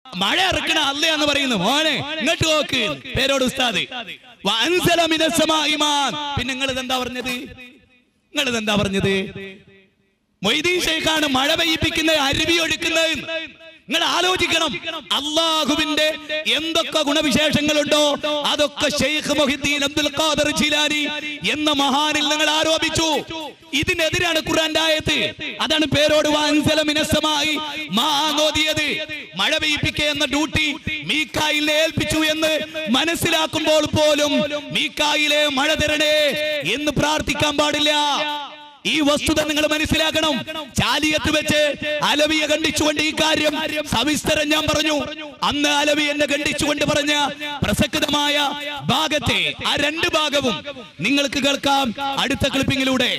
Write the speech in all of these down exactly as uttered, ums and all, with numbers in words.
മഴ ഇറക്കണ അല്ലയാന്ന് പറയുന്നു. മോനെ ഇങ്ങോട്ട് നോക്ക്, പേരോട് ഉസ്താദ്. പിന്നെ നിങ്ങൾ ഇതെന്താ പറഞ്ഞത്? നിങ്ങൾ ഇതെന്താ പറഞ്ഞത്? മൊയ്തീൻ ശൈഖാണ് മഴ പെയ്യിപ്പിക്കുന്നത്, അരുവി ഒഴുക്കുന്നത്. നിങ്ങൾ ആലോചിക്കണം, അള്ളാഹുവിന്റെ എന്തൊക്കെ ഗുണവിശേഷങ്ങളുണ്ടോ അതൊക്കെ ശൈഖ് മുഹിദ്ദീൻ അബ്ദുൽ ഖാദിർ ജിലാനി എന്ന മഹാനിൽ നിങ്ങൾ ആരോപിച്ചു. ഇതിനെതിരാണ് ഖുർആന്റെ ആയത്ത്. അതാണ് പേരോട് വഅൻസല മിനസ്സമായി മാനോദിയത്. മഴ പെയ്യിപ്പിക്കുക എന്ന ഡ്യൂട്ടി മീകായിലിനെ ഏൽപ്പിച്ചു എന്ന് മനസ്സിലാക്കുമ്പോൾ പോലും മീകായിലെ മഴ തരണേ എന്ന് പ്രാർത്ഥിക്കാൻ പാടില്ല. ഈ വസ്തുത നിങ്ങൾ മനസ്സിലാക്കണം. ചാലിയത്ത് വെച്ച് അലവിയെ ഖണ്ഡിച്ചുകൊണ്ട് ഈ കാര്യം സവിസ്തരം ഞാൻ പറഞ്ഞു. അന്ന് അലവി എന്നെ ഖണ്ഡിച്ചുകൊണ്ട് പറഞ്ഞ പ്രസക്തമായ ഭാഗത്തെ ആ രണ്ട് ഭാഗവും നിങ്ങൾക്ക് കേൾക്കാം അടുത്ത ക്ലിപ്പിങ്ങിലൂടെ.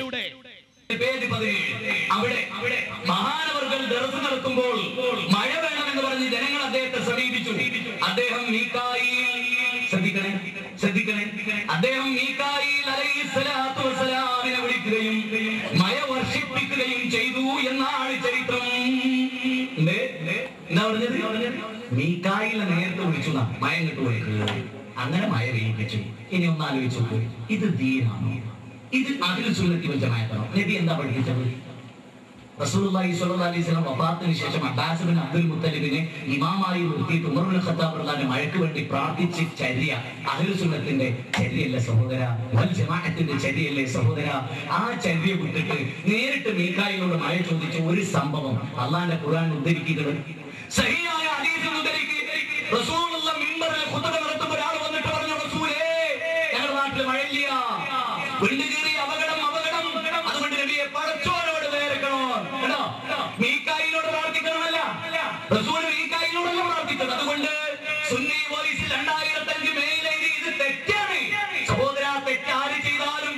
അവിടെ മഹാനവർകൾ ദർസ് നടത്തുമ്പോൾ മഴ വേണമെന്ന് പറഞ്ഞ് ജനങ്ങൾ അദ്ദേഹത്തെ സമീപിച്ചു. അദ്ദേഹം മീകായിൽ ശ്രദ്ധിക്കണേ ശ്രദ്ധിക്കണേ അദ്ദേഹം മീകായിൽ അലൈഹിസ്സലാത്തു വസ്സലാമിനെ വിളിക്കുകയും മഴ വർഷിപ്പിക്കുകയും ചെയ്തു എന്നാണ് ചരിത്രം. എന്താ പറഞ്ഞത്? മീകായിലെ നേരത്തെ വിളിച്ചു മഴ ഇങ്ങോട്ട് പോയത്, അങ്ങനെ മഴ പെയ്യിപ്പിച്ചു. ഇനി ഒന്ന് ആലോചിച്ചു, ഇത് ദീനാണോ? ഇത് അഹ്ലുൽ സുന്നത്തി വൽ ജമാഅത്താണോ? നബി എന്താ പഠിപ്പിച്ചത്? റസൂലുള്ളാഹി സ്വല്ലല്ലാഹു അലൈഹി വസല്ലം വഫാത്തിന് ശേഷം അബ്ബാസ് ബിൻ അബ്ദുൽ മുത്തലിബിനെ ഇമാമായി നിർത്തിയിട്ട് ഉമർ ബിൻ ഖത്താബ് റളിയല്ലാഹു അൻഹു മഴയ്ക്ക് വേണ്ടി പ്രാർത്ഥിച്ച ചര്യ അഹ്ലുൽ സുന്നത്തിന്റെ ചര്യയല്ലേ സഹോദര? വൽ ജമാഅത്തിന്റെ ചര്യയല്ലേ സഹോദര? ആ ചര്യ വിട്ടിട്ട് നേരിട്ട് മീകായിലോട് മഴ ചോദിച്ച ഒരു സംഭവം അല്ലാഹുവിന്റെ ഖുർആൻ ഉദ്ധരിക്കുന്നത് സഹിയായ ഹദീസ് ഉദ്ധരിക്കുക. റസൂലുള്ളാഹി മിമ്പറിൽ ഖുതുബ നടത്തുമ്പോൾ ഒരാൾ വന്നിട്ട് പറഞ്ഞു, റസൂലേ ഞങ്ങളുടെ നാട്ടിൽ മഴയില്ല, വെള്ളികേറി അപകടം അപകടം, അതുകൊണ്ട് നബിയെ പടച്ചോനോട് നേരിടണോ? മീകായിലോട് പ്രാർത്ഥിക്കണമല്ല, റസൂൽ മീകായിലോടല്ല പ്രാർത്ഥിച്ചത്. അതുകൊണ്ട് സുന്നി വോയിസ് രണ്ടായിരത്തി അഞ്ച് മേലെ ഇത് തെറ്റാണ് സഹോദര. തെറ്റാര് ചെയ്താലും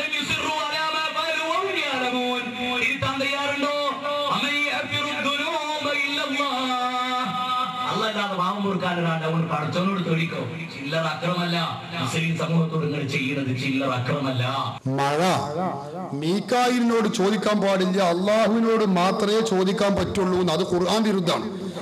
ഇരുത്താൻ തയ്യാറുണ്ടോ? അല്ലാതെ പാവം കൊടുക്കാനൊരാണ്ട് അവൻ പടച്ചോനോട് തൊഴിക്കോ. ചില്ലറ അക്രമല്ല മുസ്ലിം സമൂഹത്തോട് നിങ്ങൾ ചെയ്യുന്നത്, ചില്ലറ അക്രമല്ല. മഴ മീകായിലിനോട് ചോദിക്കാൻ പാടില്ല, അള്ളാഹുവിനോട് മാത്രമേ ചോദിക്കാൻ പറ്റുള്ളൂ. അത് ഖുർആൻ വിരുദ്ധാണ്.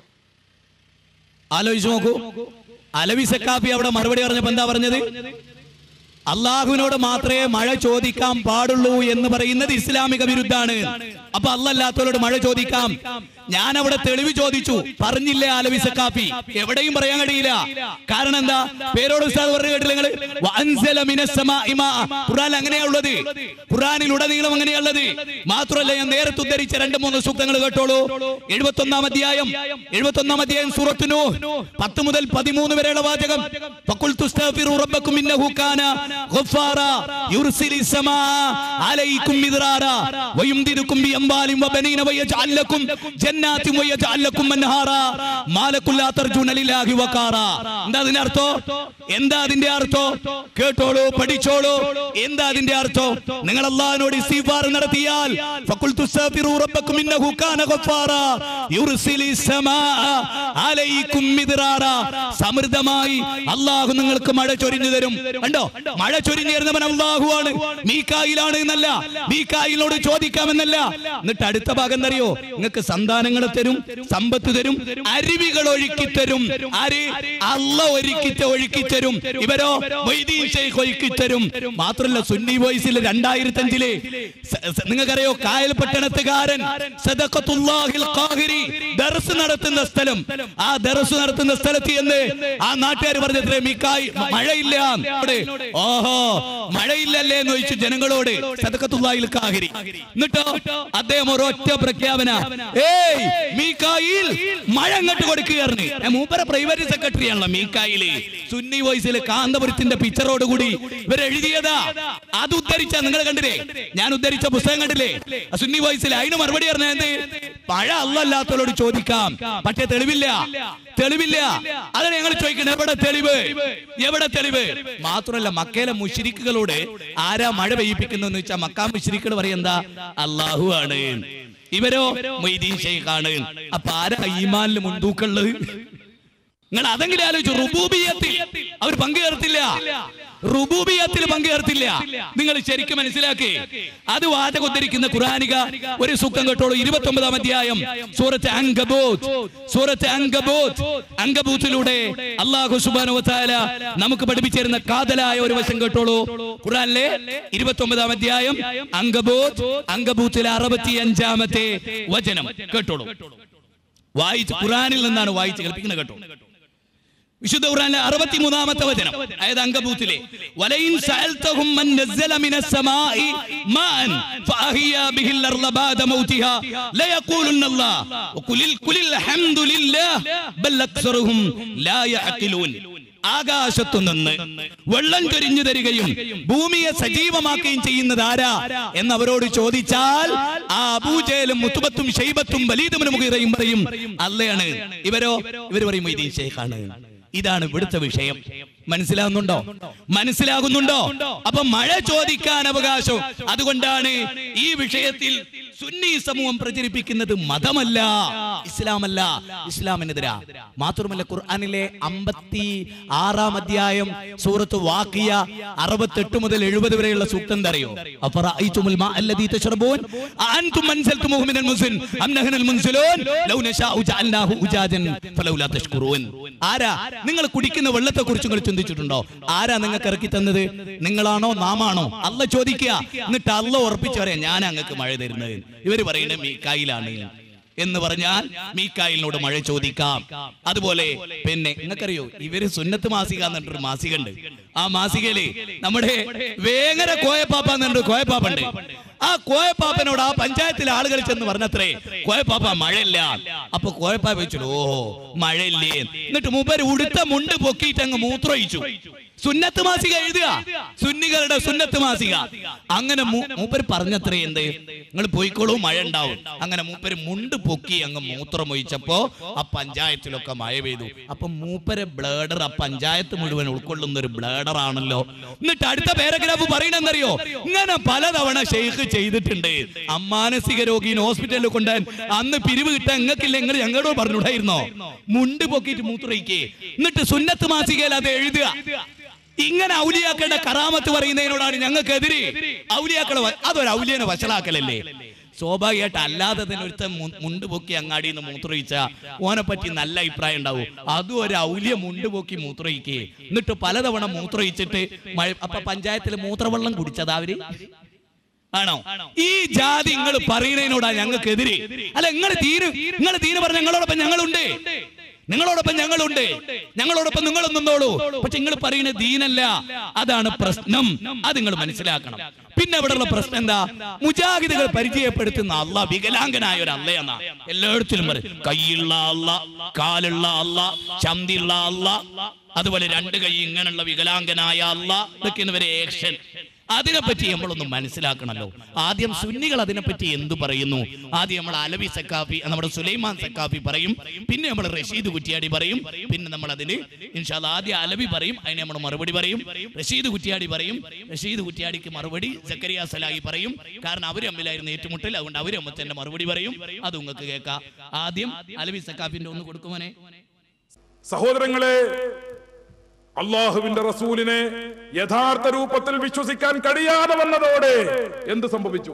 ആലോചിച്ചു നോക്കൂ. അലവി സക്കാഫി അവിടെ മറുപടി പറഞ്ഞപ്പോ എന്താ പറഞ്ഞത്? അള്ളാഹുവിനോട് മാത്രമേ മഴ ചോദിക്കാൻ പാടുള്ളൂ എന്ന് പറയുന്നത് ഇസ്ലാമിക വിരുദ്ധാണ്. അപ്പൊ അല്ലാത്തവരോട് മഴ ചോദിക്കാം. ഞാൻ അവിടെ തെളിവ് ചോദിച്ചു, പറഞ്ഞില്ല അലവി സക്കാഫി. എവിടെയും പറയാൻ കഴിയില്ല. കാരണം എന്താ? പേരോട് ഉസ്താദ് പറഞ്ഞു കേട്ടില്ല നിങ്ങൾ? വഅൻസല മിനസ്സമാഇ മാ. ഖുർആൻ അങ്ങനെയുള്ളത്, ഖുർആനിൽ ഉടനീളം അങ്ങനെയുള്ളത്. മാത്രമല്ല ഞാൻ നേരത്തെ ഉദ്ധരിച്ച രണ്ട് മൂന്ന് സൂക്തങ്ങൾ കേട്ടോളൂ. എഴുപത്തി ഒന്നാം അധ്യായം എഴുപത്തി ഒന്നാം അധ്യായം സൂറത്ത് നൂഹ് പത്ത് മുതൽ പതിമൂന്ന് വരെയുള്ള വാചകം. ഫഖുൽതു അസ്തഗ്ഫിറു റബ്ബക്കും ഇന്നഹു കാന ഗഫാറാ യുർസിലിസ് സമാ അലൈക്കും മിദ്റാറാ വയുംദിദുക്കും ബിഅംവാലിൻ വബനീന വയജ്അൽ ലക്കും ജന്നാത്തിൻ വയജ്അൽ ലക്കും അൻഹാറാ മാലകുൽ ലാ തർജൂന ലില്ലാഹി വഖാറാ. എന്താ അതിന്റെ അർത്ഥം? എന്താ അതിന്റെ അർത്ഥം? കേട്ടോളൂ, പഠിച്ചോളൂ. എന്താ അതിന്റെ അർത്ഥം? നിങ്ങൾ അല്ലാഹുവിനോട് ഇസ്തിഗ്ഫാർ നടത്തിയാൽ ഫഖുൽതു അസ്തഗ്ഫിറു റബ്ബക്കും ഇന്നഹു കാന ഗഫാറാ യുർസിലിസ് സമാ അലൈക്കും മിദ്റാറാ. സമൃദ്ധമായി അല്ലാഹു നിങ്ങൾക്ക് മഴ ചൊരിഞ്ഞു തരും. കണ്ടോ? മഴ ചൊരിഞ്ഞു തരുന്നവൻ അല്ലാഹുവാണ്, മീകായിലാണ് എന്നല്ല. മീകായിലോട് ചോദിക്കാമെന്നല്ല. എന്നിട്ട് അടുത്ത ഭാഗം അറിയോ? നിങ്ങൾക്ക് സന്താനങ്ങളെ തരും, സമ്പത്ത് തരും, അരുവികൾ ഒഴുക്കി തരും. ആര്? അല്ലാഹു ഒരുക്കിച്ച ഒഴുക്കി തരും. ഇവരോ മൊയ്തീൻ ശൈഖ് ഒഴുക്കി തരും. മാത്രമല്ല സുന്നി വോയിസിലെ രണ്ടായിരത്തി അഞ്ചിലെ നിങ്ങൾക്കറിയോ കായൽ പട്ടണത്തുകാരൻ സദഖത്തുല്ലാഹിൽ ഖാഹിരി ദർസ് നടത്തുന്ന സ്ഥലം, ആ ദർസ് നടത്തുന്ന സ്ഥലത്ത് എന്ന് ആ നാട്ടുകാർ പറഞ്ഞത്രേ മീകായി മഴയില്ല. ഓഹോ മഴയില്ലല്ലേ എന്ന് ചോദിച്ചു ജനങ്ങളോട് സദഖത്തുല്ലാഹിൽ ഖാഹിരി. എന്നിട്ടോ അദ്ദേഹം ഒരൊറ്റ പ്രഖ്യാപന, ഏയ് മീകായിൽ മഴ അങ്ങോട്ട് കൊടുക്കുകയായിരുന്നു. മൂപ്പര പ്രൈവറ്റ് സെക്രട്ടറി ആണല്ലോ മീകായില്. സുന്നി വോയിസിലെ കാന്തപുരത്തിന്റെ പിക്ചറോട് കൂടി ഇവർ എഴുതിയതാ. അത് ഉദ്ധരിച്ച നിങ്ങൾ കണ്ടില്ലേ? ഞാൻ ഉദ്ധരിച്ച പുസ്തകം കണ്ടില്ലേ സുന്നി വോയിസിൽ? അതിന് മറുപടി പറഞ്ഞത് എന്ത്? മഴ അല്ലാത്തവരോട് ചോദിക്കാം, പക്ഷെ തെളിവില്ല, തെളിവില്ല. അതാണ് ഞങ്ങൾ ചോദിക്കുന്നത്, എവിടെ തെളിവ്? എവിടെ തെളിവ്? മാത്രമല്ല മക്കയിലെ മുശ്രിക്കുകളോട് ആരാ മഴ പെയ്യിപ്പിക്കുന്നു വെച്ചാൽ മക്കാ മുശ്രിക്കുകൾ പറയെന്താ? അല്ലാഹു ആണ്. ഇവരോ മൊയ്തീൻ ശൈഖാണ്. അപ്പൊ ആരാ ഈമാനിൽ മുൻതൂക്കമുള്ളത്? നിങ്ങൾ അതെങ്കിലും ആലോചിച്ചു. റുബൂബിയത്തിൽ അവർ പങ്കുചേർത്തില്ല, റുബൂബിയത്തിൽ പങ്കുചേർത്തില്ല. നിങ്ങൾ ശരിക്കും മനസ്സിലാക്കി. അത് വാചകം ഉദ്ധരിക്കുന്ന ഖുർആനിക ഒരു സുഖം കേട്ടോളൂ. ഇരുപത്തി ഒമ്പതാം അധ്യായം സൂറത്ത് അങ്കബൂത്ത്. സൂറത്ത് അങ്കബൂത്ത് അങ്കബൂത്തിലൂടെ അല്ലാഹു സുബ്ഹാനഹു വ തആല നമുക്ക് പഠിപ്പിച്ചിരുന്ന കാതലായ ഒരു വശം കേട്ടോളൂ. ഖുർആനിലെ ഇരുപത്തി ഒമ്പതാം അധ്യായം അങ്കബൂത്ത്, അങ്കബൂത്തിലെ അറുപത്തി അഞ്ചാമത്തെ വചനം കേട്ടോളൂ. വായിച്ച് ഖുർആനിൽ നിന്നാണ് വായിച്ച് കേൾപ്പിക്കുന്നത് കേട്ടോ. വിശുദ്ധ ഖുർആനിലെ അറുപത്തിമൂന്നാമത്തെ വചനം, അതായത് അങ്കബൂത്തിലെ വലയിൻ സഅൽതഹും മൻ നസ്സല മിനസ് സമാഇ മാഅൻ ഫഅഹിയ ബിഹിൽ അർള ബഅദ മൗതിഹാ ലയഖൂലുന്നല്ലാഹ് വഖുലിൽ ഖുലിൽ ഹംദുലില്ലാഹ് ബൽ അക്സറുഹും ലാ യഅഖിലൂൻ. ആകാശത്തു നിന്ന് വെള്ളം ചൊരിഞ്ഞു തരികയും ഭൂമിയെ സജീവമാക്കുകയും ചെയ്യുന്നത് ആരാ എന്നവരോട് ചോദിച്ചാൽ ആ അബൂജഹലും മുത്തുബത്തും ഷൈബത്തും വലീദും മുഗീറയും പറയും അല്ലയാണ്. ഇവരോ ഇവർ പറയും മൊയ്തീൻ ശൈഖാണ്. ഇതാണ് ഇവിടുത്തെ വിഷയം. മനസ്സിലാകുന്നുണ്ടോ? മനസ്സിലാകുന്നുണ്ടോ? അപ്പൊ മഴ ചോദിക്കാൻ അവകാശം. അതുകൊണ്ടാണ് ഈ വിഷയത്തിൽ സുന്നി സമൂഹം പ്രചരിപ്പിക്കുന്നത് മതമല്ല, ഇസ്ലാമല്ല, ഇസ്ലാമിനെതിരാ. മാത്രമല്ല ഖുർആനിലെ അമ്പത്തി ആറാം അധ്യായം സൂറത്ത് വാഖിയ അറുപത്തെട്ട് മുതൽ എഴുപത് വരെയുള്ള സൂക്തം എന്താ അറിയോ? അഫറഅയ്തുമുൽ മാഅ അല്ലദീ തശ്റബൂൻ അഅൻതും അൻസൽതുമൂഹു മിനൽ മുസ്ൻ അം നഹ്നുൽ മുൻസിലൂൻ ലൗ നശാഉ ജഅൽനാഹു ഉജാജൻ ഫലൗലാ തഷ്കുറൂൻ. ആരാ നിങ്ങൾ കുടിക്കുന്ന വെള്ളത്തെ കുറിച്ച് നിങ്ങൾ ചിന്തിച്ചിട്ടുണ്ടോ? ആരാ നിങ്ങൾക്ക് ഇറക്കി തന്നത്? നിങ്ങളാണോ നാമാണോ? അല്ല ചോദിക്കുക. എന്നിട്ട് അല്ല ഉറപ്പിച്ചു പറയാം ഞാൻ അങ്ങക്ക് മഴ തരുന്നത്. ഇവര് പറയുന്നത് മീകായിലാണ് എന്ന് പറഞ്ഞാൽ മീകായിലിനോട് മഴ ചോദിക്കാം. അതുപോലെ പിന്നെ നിങ്ങൾക്കറിയോ ഇവര് സുന്നത്ത് മാസിക എന്നിട്ടൊരു മാസിക ഉണ്ട്. ആ മാസികയില് നമ്മുടെ വേങ്ങര കോയപ്പാപ്പ എന്നുണ്ട്, കോയപ്പാപ്പുണ്ട്. ആ കോയപ്പാപ്പനോട് ആ പഞ്ചായത്തിലെ ആളുകൾ ചെന്ന് പറഞ്ഞത്രേ കോയപ്പാപ്പ മഴയില്ല. അപ്പൊ കോയപ്പാപ്പ വെച്ചു ഓഹോ മഴയില്ലേ. എന്നിട്ട് മൂപ്പര് ഉടുത്ത മുണ്ട് പൊക്കിയിട്ട് അങ്ങ് മൂത്രയിച്ചു. സുന്നത്ത് മാസിക എഴുതുക, സുന്നികളുടെ സുന്നത്ത് മാസിക. അങ്ങനെ മൂപ്പര് പറഞ്ഞത്രേ എന്ത് നിങ്ങൾ പോയിക്കോളൂ മഴ ഉണ്ടാവും. അങ്ങനെ മൂപ്പര് മുണ്ട് പൊക്കി അങ്ങ് മൂത്രം ഒഴിച്ചപ്പോ ആ പഞ്ചായത്തിലൊക്കെ മഴ പെയ്തു. അപ്പൊ മൂപ്പര് ബ്ലേഡർ ആ പഞ്ചായത്ത് മുഴുവൻ ഉൾക്കൊള്ളുന്ന ഒരു ബ്ലേഡർ ആണല്ലോ. എന്നിട്ട് അടുത്ത പാരഗ്രാഫ് പറയണെന്നറിയോ? ഇങ്ങനെ പലതവണ ഷെയ്ഖ് ചെയ്തിട്ടുണ്ട്. അമാനസിക രോഗീനെ ഹോസ്പിറ്റലിൽ കൊണ്ടുപോകാൻ അന്ന് പിരിവ് കിട്ടാൻ നിങ്ങൾക്കില്ല, നിങ്ങൾ ഞങ്ങളോട് പറഞ്ഞുകൂടായിരുന്നോ? മുണ്ട് പൊക്കിയിട്ട് മൂത്രയിക്കേ. എന്നിട്ട് സുന്നത്ത് മാസികയിൽ അത് എഴുതുക. ഇങ്ങനെ ഔലിയാക്കളുടെ കറാമത്ത് പറയുന്നതിനോടാണ് ഞങ്ങൾക്കെതിരെ. ഔലിയാക്കളെ അതൊരു ഔലിയനെ വഷളാക്കലല്ലേ? സ്വാഭാവികമായിട്ട് അല്ലാതെ തന്നെ ഒരുത്ത മുണ്ട് പൊക്കി അങ്ങാടിയിൽ നിന്ന് മൂത്രയിച്ച ഓനെ പറ്റി നല്ല അഭിപ്രായം ഉണ്ടാവും. അതും ഒരു ഔലിയ മുണ്ട് പൊക്കി മൂത്രയിക്കേ. എന്നിട്ട് പലതവണ മൂത്രയിച്ചിട്ട് മഴ അപ്പൊ പഞ്ചായത്തിൽ മൂത്രവെള്ളം കുടിച്ചതാ അവര് ആണോ? ഈ ജാതി നിങ്ങൾ പറയുന്നതിനോടാ ഞങ്ങൾക്കെതിരെ. അല്ല നിങ്ങൾ തീര് നിങ്ങൾ തീര് പറഞ്ഞ ഞങ്ങളോടൊപ്പം ഞങ്ങളുണ്ട്, നിങ്ങളോടൊപ്പം ഞങ്ങളുണ്ട്, ഞങ്ങളോടൊപ്പം നിങ്ങളും നിന്നോളൂ. പക്ഷെ നിങ്ങൾ പറയുന്നത് ദീനല്ല. അതാണ് പ്രശ്നം. അത് നിങ്ങൾ മനസ്സിലാക്കണം. പിന്നെ ഇവിടെയുള്ള പ്രശ്നം എന്താ? മുജാഹിദുകൾ പരിചയപ്പെടുത്തുന്ന അല്ല വികലാംഗനായ ഒരു അല്ലയെന്നാ എല്ലായിടത്തിലും പറയും. കൈയുള്ള അല്ല, കാലുള്ള അല്ല, ചന്തിയുള്ള അല്ല, അതുപോലെ രണ്ട് കൈ ഇങ്ങനെയുള്ള വികലാംഗനായ അല്ല, ഇതൊക്കെ ഇവരെ ഏക്ഷൻ. അതിനെപ്പറ്റി നമ്മളൊന്ന് മനസ്സിലാക്കണല്ലോ. ആദ്യം സുന്നികൾ അതിനെപ്പറ്റി എന്തു പറയുന്നു? ആദ്യം നമ്മൾ അലവി സക്കാഫി, നമ്മുടെ സുലൈമാൻ സക്കാഫി പറയും, പിന്നെ നമ്മൾ റഷീദ് കുറ്റിയാടി പറയും, പിന്നെ നമ്മൾ അതിന് ഇൻഷാ അല്ലാഹ് ആദ്യം അലവി പറയും, അതിന് നമ്മൾ മറുപടി പറയും. റഷീദ് കുറ്റിയാടി പറയും, റഷീദ് കുറ്റിയാടിക്ക് മറുപടി സക്കരിയ സലാഹി പറയും. കാരണം അവർ തമ്മിലായിരുന്നു ഏറ്റുമുട്ടൽ, അതുകൊണ്ട് അവർ തമ്മിൽ തന്നെ മറുപടി പറയും. അത് നിങ്ങൾക്ക് കേൾക്കാം. ആദ്യം അലവി സക്കാഫിന്റെ ഒന്ന് കൊടുക്കുമോനെ. സഹോദരങ്ങളെ, അള്ളാഹുവിന്റെ റസൂലിനെ യഥാർത്ഥ രൂപത്തിൽ വിശ്വസിക്കാൻ കഴിയാതെ വന്നതോടെ എന്ത് സംഭവിച്ചു?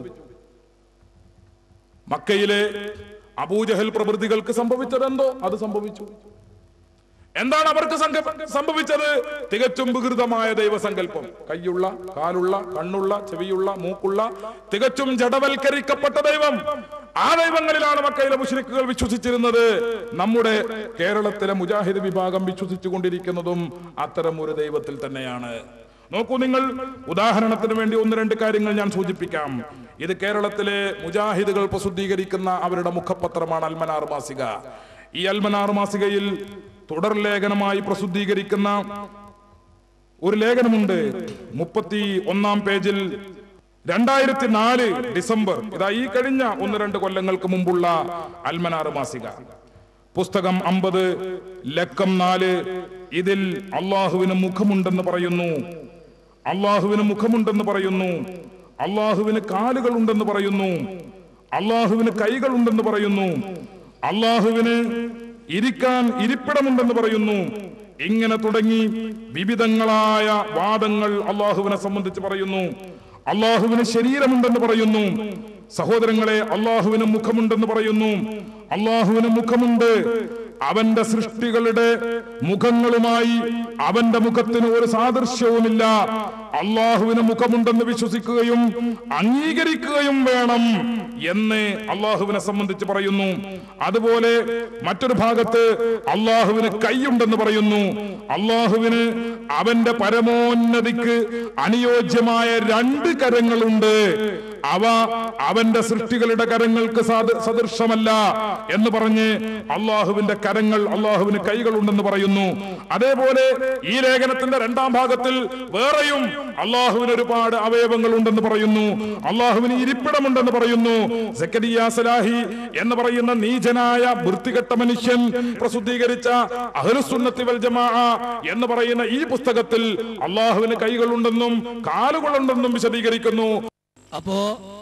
മക്കയിലെ അബൂജഹൽ പ്രവൃത്തികൾക്ക് സംഭവിച്ചതെന്തോ അത് സംഭവിച്ചു. എന്താണ് അവർക്ക് സംഭവിച്ചത്? തികച്ചും വികൃതമായ ദൈവസങ്കല്പം. കൈയുള്ള, കാലുള്ള, കണ്ണുള്ള, ചെവിയുള്ള, മൂക്കുള്ള, തികച്ചും ജഡവൽക്കരിക്കപ്പെട്ട ദൈവം. ആ ദൈവങ്ങളിലാണ് മക്കയിലെ മുശ്രിക്കുകൾ വിശ്വസിച്ചിരുന്നത്. നമ്മുടെ കേരളത്തിലെ മുജാഹിദ് വിഭാഗം വിശ്വസിച്ചു കൊണ്ടിരിക്കുന്നതും അത്തരം ഒരു ദൈവത്തിൽ തന്നെയാണ്. നോക്കൂ നിങ്ങൾ, ഉദാഹരണത്തിന് വേണ്ടി ഒന്ന് രണ്ട് കാര്യങ്ങൾ ഞാൻ സൂചിപ്പിക്കാം. ഇത് കേരളത്തിലെ മുജാഹിദുകൾ പ്രസിദ്ധീകരിക്കുന്ന അവരുടെ മുഖപത്രമാണ് അൽമനാർ മാസിക. ഈ അൽമനാർ മാസികയിൽ തുടർ ലേഖനമായി പ്രസിദ്ധീകരിക്കുന്ന ഒരു ലേഖനമുണ്ട്. മുപ്പത്തി ഒന്നാം പേജിൽ രണ്ടായിരത്തി നാല് ഡിസംബർ, ഇതാ ഈ കഴിഞ്ഞ ഒന്ന് രണ്ട് കൊല്ലങ്ങൾക്ക് മുമ്പുള്ള അൽമനാർ മാസിക, പുസ്തകം അമ്പത്, ലക്കം നാല്. ഇതിൽ അള്ളാഹുവിന് മുഖമുണ്ടെന്ന് പറയുന്നു, അള്ളാഹുവിന് മുഖമുണ്ടെന്ന് പറയുന്നു, അള്ളാഹുവിന് കാലുകൾ ഉണ്ടെന്ന് പറയുന്നു, അള്ളാഹുവിന് കൈകൾ ഉണ്ടെന്ന് പറയുന്നു, അള്ളാഹുവിന് ഇരിക്കാൻ ഇരിപ്പിടമുണ്ടെന്ന് പറയുന്നു. ഇങ്ങനെ തുടങ്ങി വിവിധങ്ങളായ വാദങ്ങൾ അള്ളാഹുവിനെ സംബന്ധിച്ച് പറയുന്നു. അള്ളാഹുവിന് ശരീരമുണ്ടെന്ന് പറയുന്നു. സഹോദരങ്ങളെ, അള്ളാഹുവിന് മുഖമുണ്ടെന്ന് പറയുന്നു. അള്ളാഹുവിന് മുഖമുണ്ട്. അവന്റെ സൃഷ്ടികളുടെ മുഖങ്ങളുമായി അവന്റെ മുഖത്തിന് ഒരു സാദൃശ്യവുമില്ല. അള്ളാഹുവിന് മുഖമുണ്ടെന്ന് വിശ്വസിക്കുകയും അംഗീകരിക്കുകയും വേണം എന്ന് അള്ളാഹുവിനെ സംബന്ധിച്ച് പറയുന്നു. അതുപോലെ മറ്റൊരു ഭാഗത്ത് അള്ളാഹുവിന് കൈയുണ്ടെന്ന് പറയുന്നു. അള്ളാഹുവിന് അവന്റെ പരമോന്നതിക്ക് അനുയോജ്യമായ രണ്ട് കരങ്ങളുണ്ട്. അവ അവന്റെ സൃഷ്ടികളുടെ കരങ്ങൾക്ക് സദൃശമല്ല എന്ന് പറഞ്ഞ് അള്ളാഹുവിന്റെ കരങ്ങൾ, അള്ളാഹുവിന് കൈകളുണ്ടെന്ന് പറയുന്നു. അതേപോലെ ഈ ലേഖനത്തിന്റെ രണ്ടാം ഭാഗത്തിൽ വേറെയും അള്ളാഹുവിന് ഒരുപാട് അവയവങ്ങൾ ഉണ്ടെന്ന് പറയുന്നു. അള്ളാഹുവിന് ഇരിപ്പിടമുണ്ടെന്ന് പറയുന്നു. സക്കരിയ സലാഹി എന്ന് പറയുന്ന നീചനായ വൃത്തികെട്ട മനുഷ്യൻ പ്രസിദ്ധീകരിച്ച അഹ്ലുസുന്നത്തി വൽ ജമാഅ എന്ന് പറയുന്ന ഈ പുസ്തകത്തിൽ അള്ളാഹുവിന് കൈകളുണ്ടെന്നും കാലുകളുണ്ടെന്നും വിശദീകരിക്കുന്നു. അപ്പോ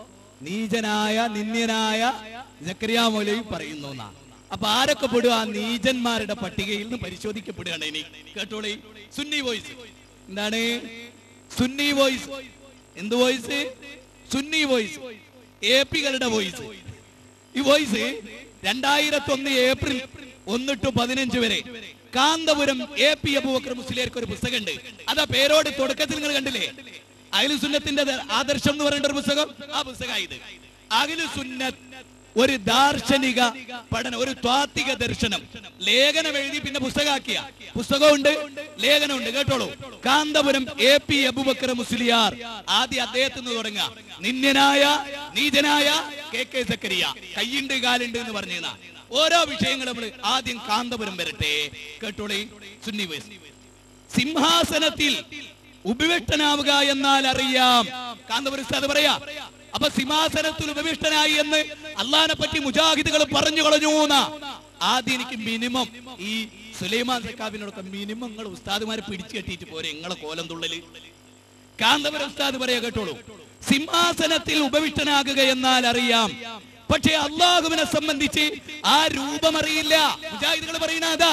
നീചനായ നിന്ദ്യനായ സക്കരിയ മൗലവി പറയുന്നു. അപ്പൊ ആരൊക്കെ പെടുക? ആ നീചന്മാരുടെ പട്ടികയിൽ നിന്ന് പരിശോധിക്കപ്പെടുകയാണ്. ഇനി കേട്ടോളി, സുന്നി വോയിസ്. എന്താണ് സുന്നി വോയിസ്? എന്ത് വോയിസ്? സുന്നി വോയിസ്, എ പികളുടെ വോയിസ്. ഈ വോയിസ് രണ്ടായിരത്തി ഒന്ന് ഏപ്രിൽ ഒന്ന് ടു പതിനഞ്ച് വരെ കാന്തപുരം എ പി അബൂബക്കർ മുസ്ലിയാർക്ക് ഒരു പുസ്തകമുണ്ട്. അതാ പേരോട് തുടക്കത്തിൽ നിങ്ങൾ കണ്ടില്ലേ, അഹ്ലു സുന്നത്തിന്റെ ആദർശം എന്ന് പറയുന്ന ഒരു പുസ്തകം. ആ പുസ്തകം ഇത് അഹ്ലു സുന്നത്ത് ഒരു ദാർശനിക പഠനം, ഒരു ത്വാത്വിക ദർശനം. ലേഖനം എഴുതി പിന്നെ പുസ്തകമാക്കിയ പുസ്തകമുണ്ട്, ലേഖനമുണ്ട്. കേട്ടോളൂ, കാന്തപുരം എ പി അബൂബക്കർ മുസ്ലിയാർ. ആദ്യം അദ്ദേഹത്തിൽ നിന്ന് തുടങ്ങുക. നിന്ദ്യനായ നീചനായ കെ കെ സക്കരിയ, കയ്യുണ്ട് കാലുണ്ട് എന്ന് പറഞ്ഞ ഓരോ വിഷയങ്ങളും നമ്മൾ ആദ്യം കാന്തപുരം വരട്ടെ. കേട്ടോളി, സുന്നി വോയിസ്. സിംഹാസനത്തിൽ ഉപവിഷ്ടനാവുക എന്നാൽ അറിയാം. കാന്തപുരം ഉസ്താദ് പറയാ. അപ്പൊ സിംഹാസനത്തിൽ ഉപവിഷ്ടനായി എന്ന് അള്ളാഹിനെ പറ്റി മുജാഹിദുകൾ പറഞ്ഞു കളഞ്ഞു. ആദ്യം എനിക്ക് മിനിമം ഈ സുലൈമാൻ സക്കാഫിനോടൊക്കെ മിനിമം നിങ്ങൾ ഉസ്താദുമാരെ പിടിച്ചു കെട്ടിയിട്ട് പോരെ നിങ്ങളെ കോലം തുള്ളല്. കാന്തപുരം ഉസ്താദ് പറയാ, കേട്ടോളൂ, സിംഹാസനത്തിൽ ഉപവിഷ്ടനാകുക എന്നാൽ അറിയാം, പക്ഷെ അള്ളാഹുവിനെ സംബന്ധിച്ച് ആ രൂപം അറിയില്ല. മുജാഹിദുകൾ പറയുന്ന അതാ.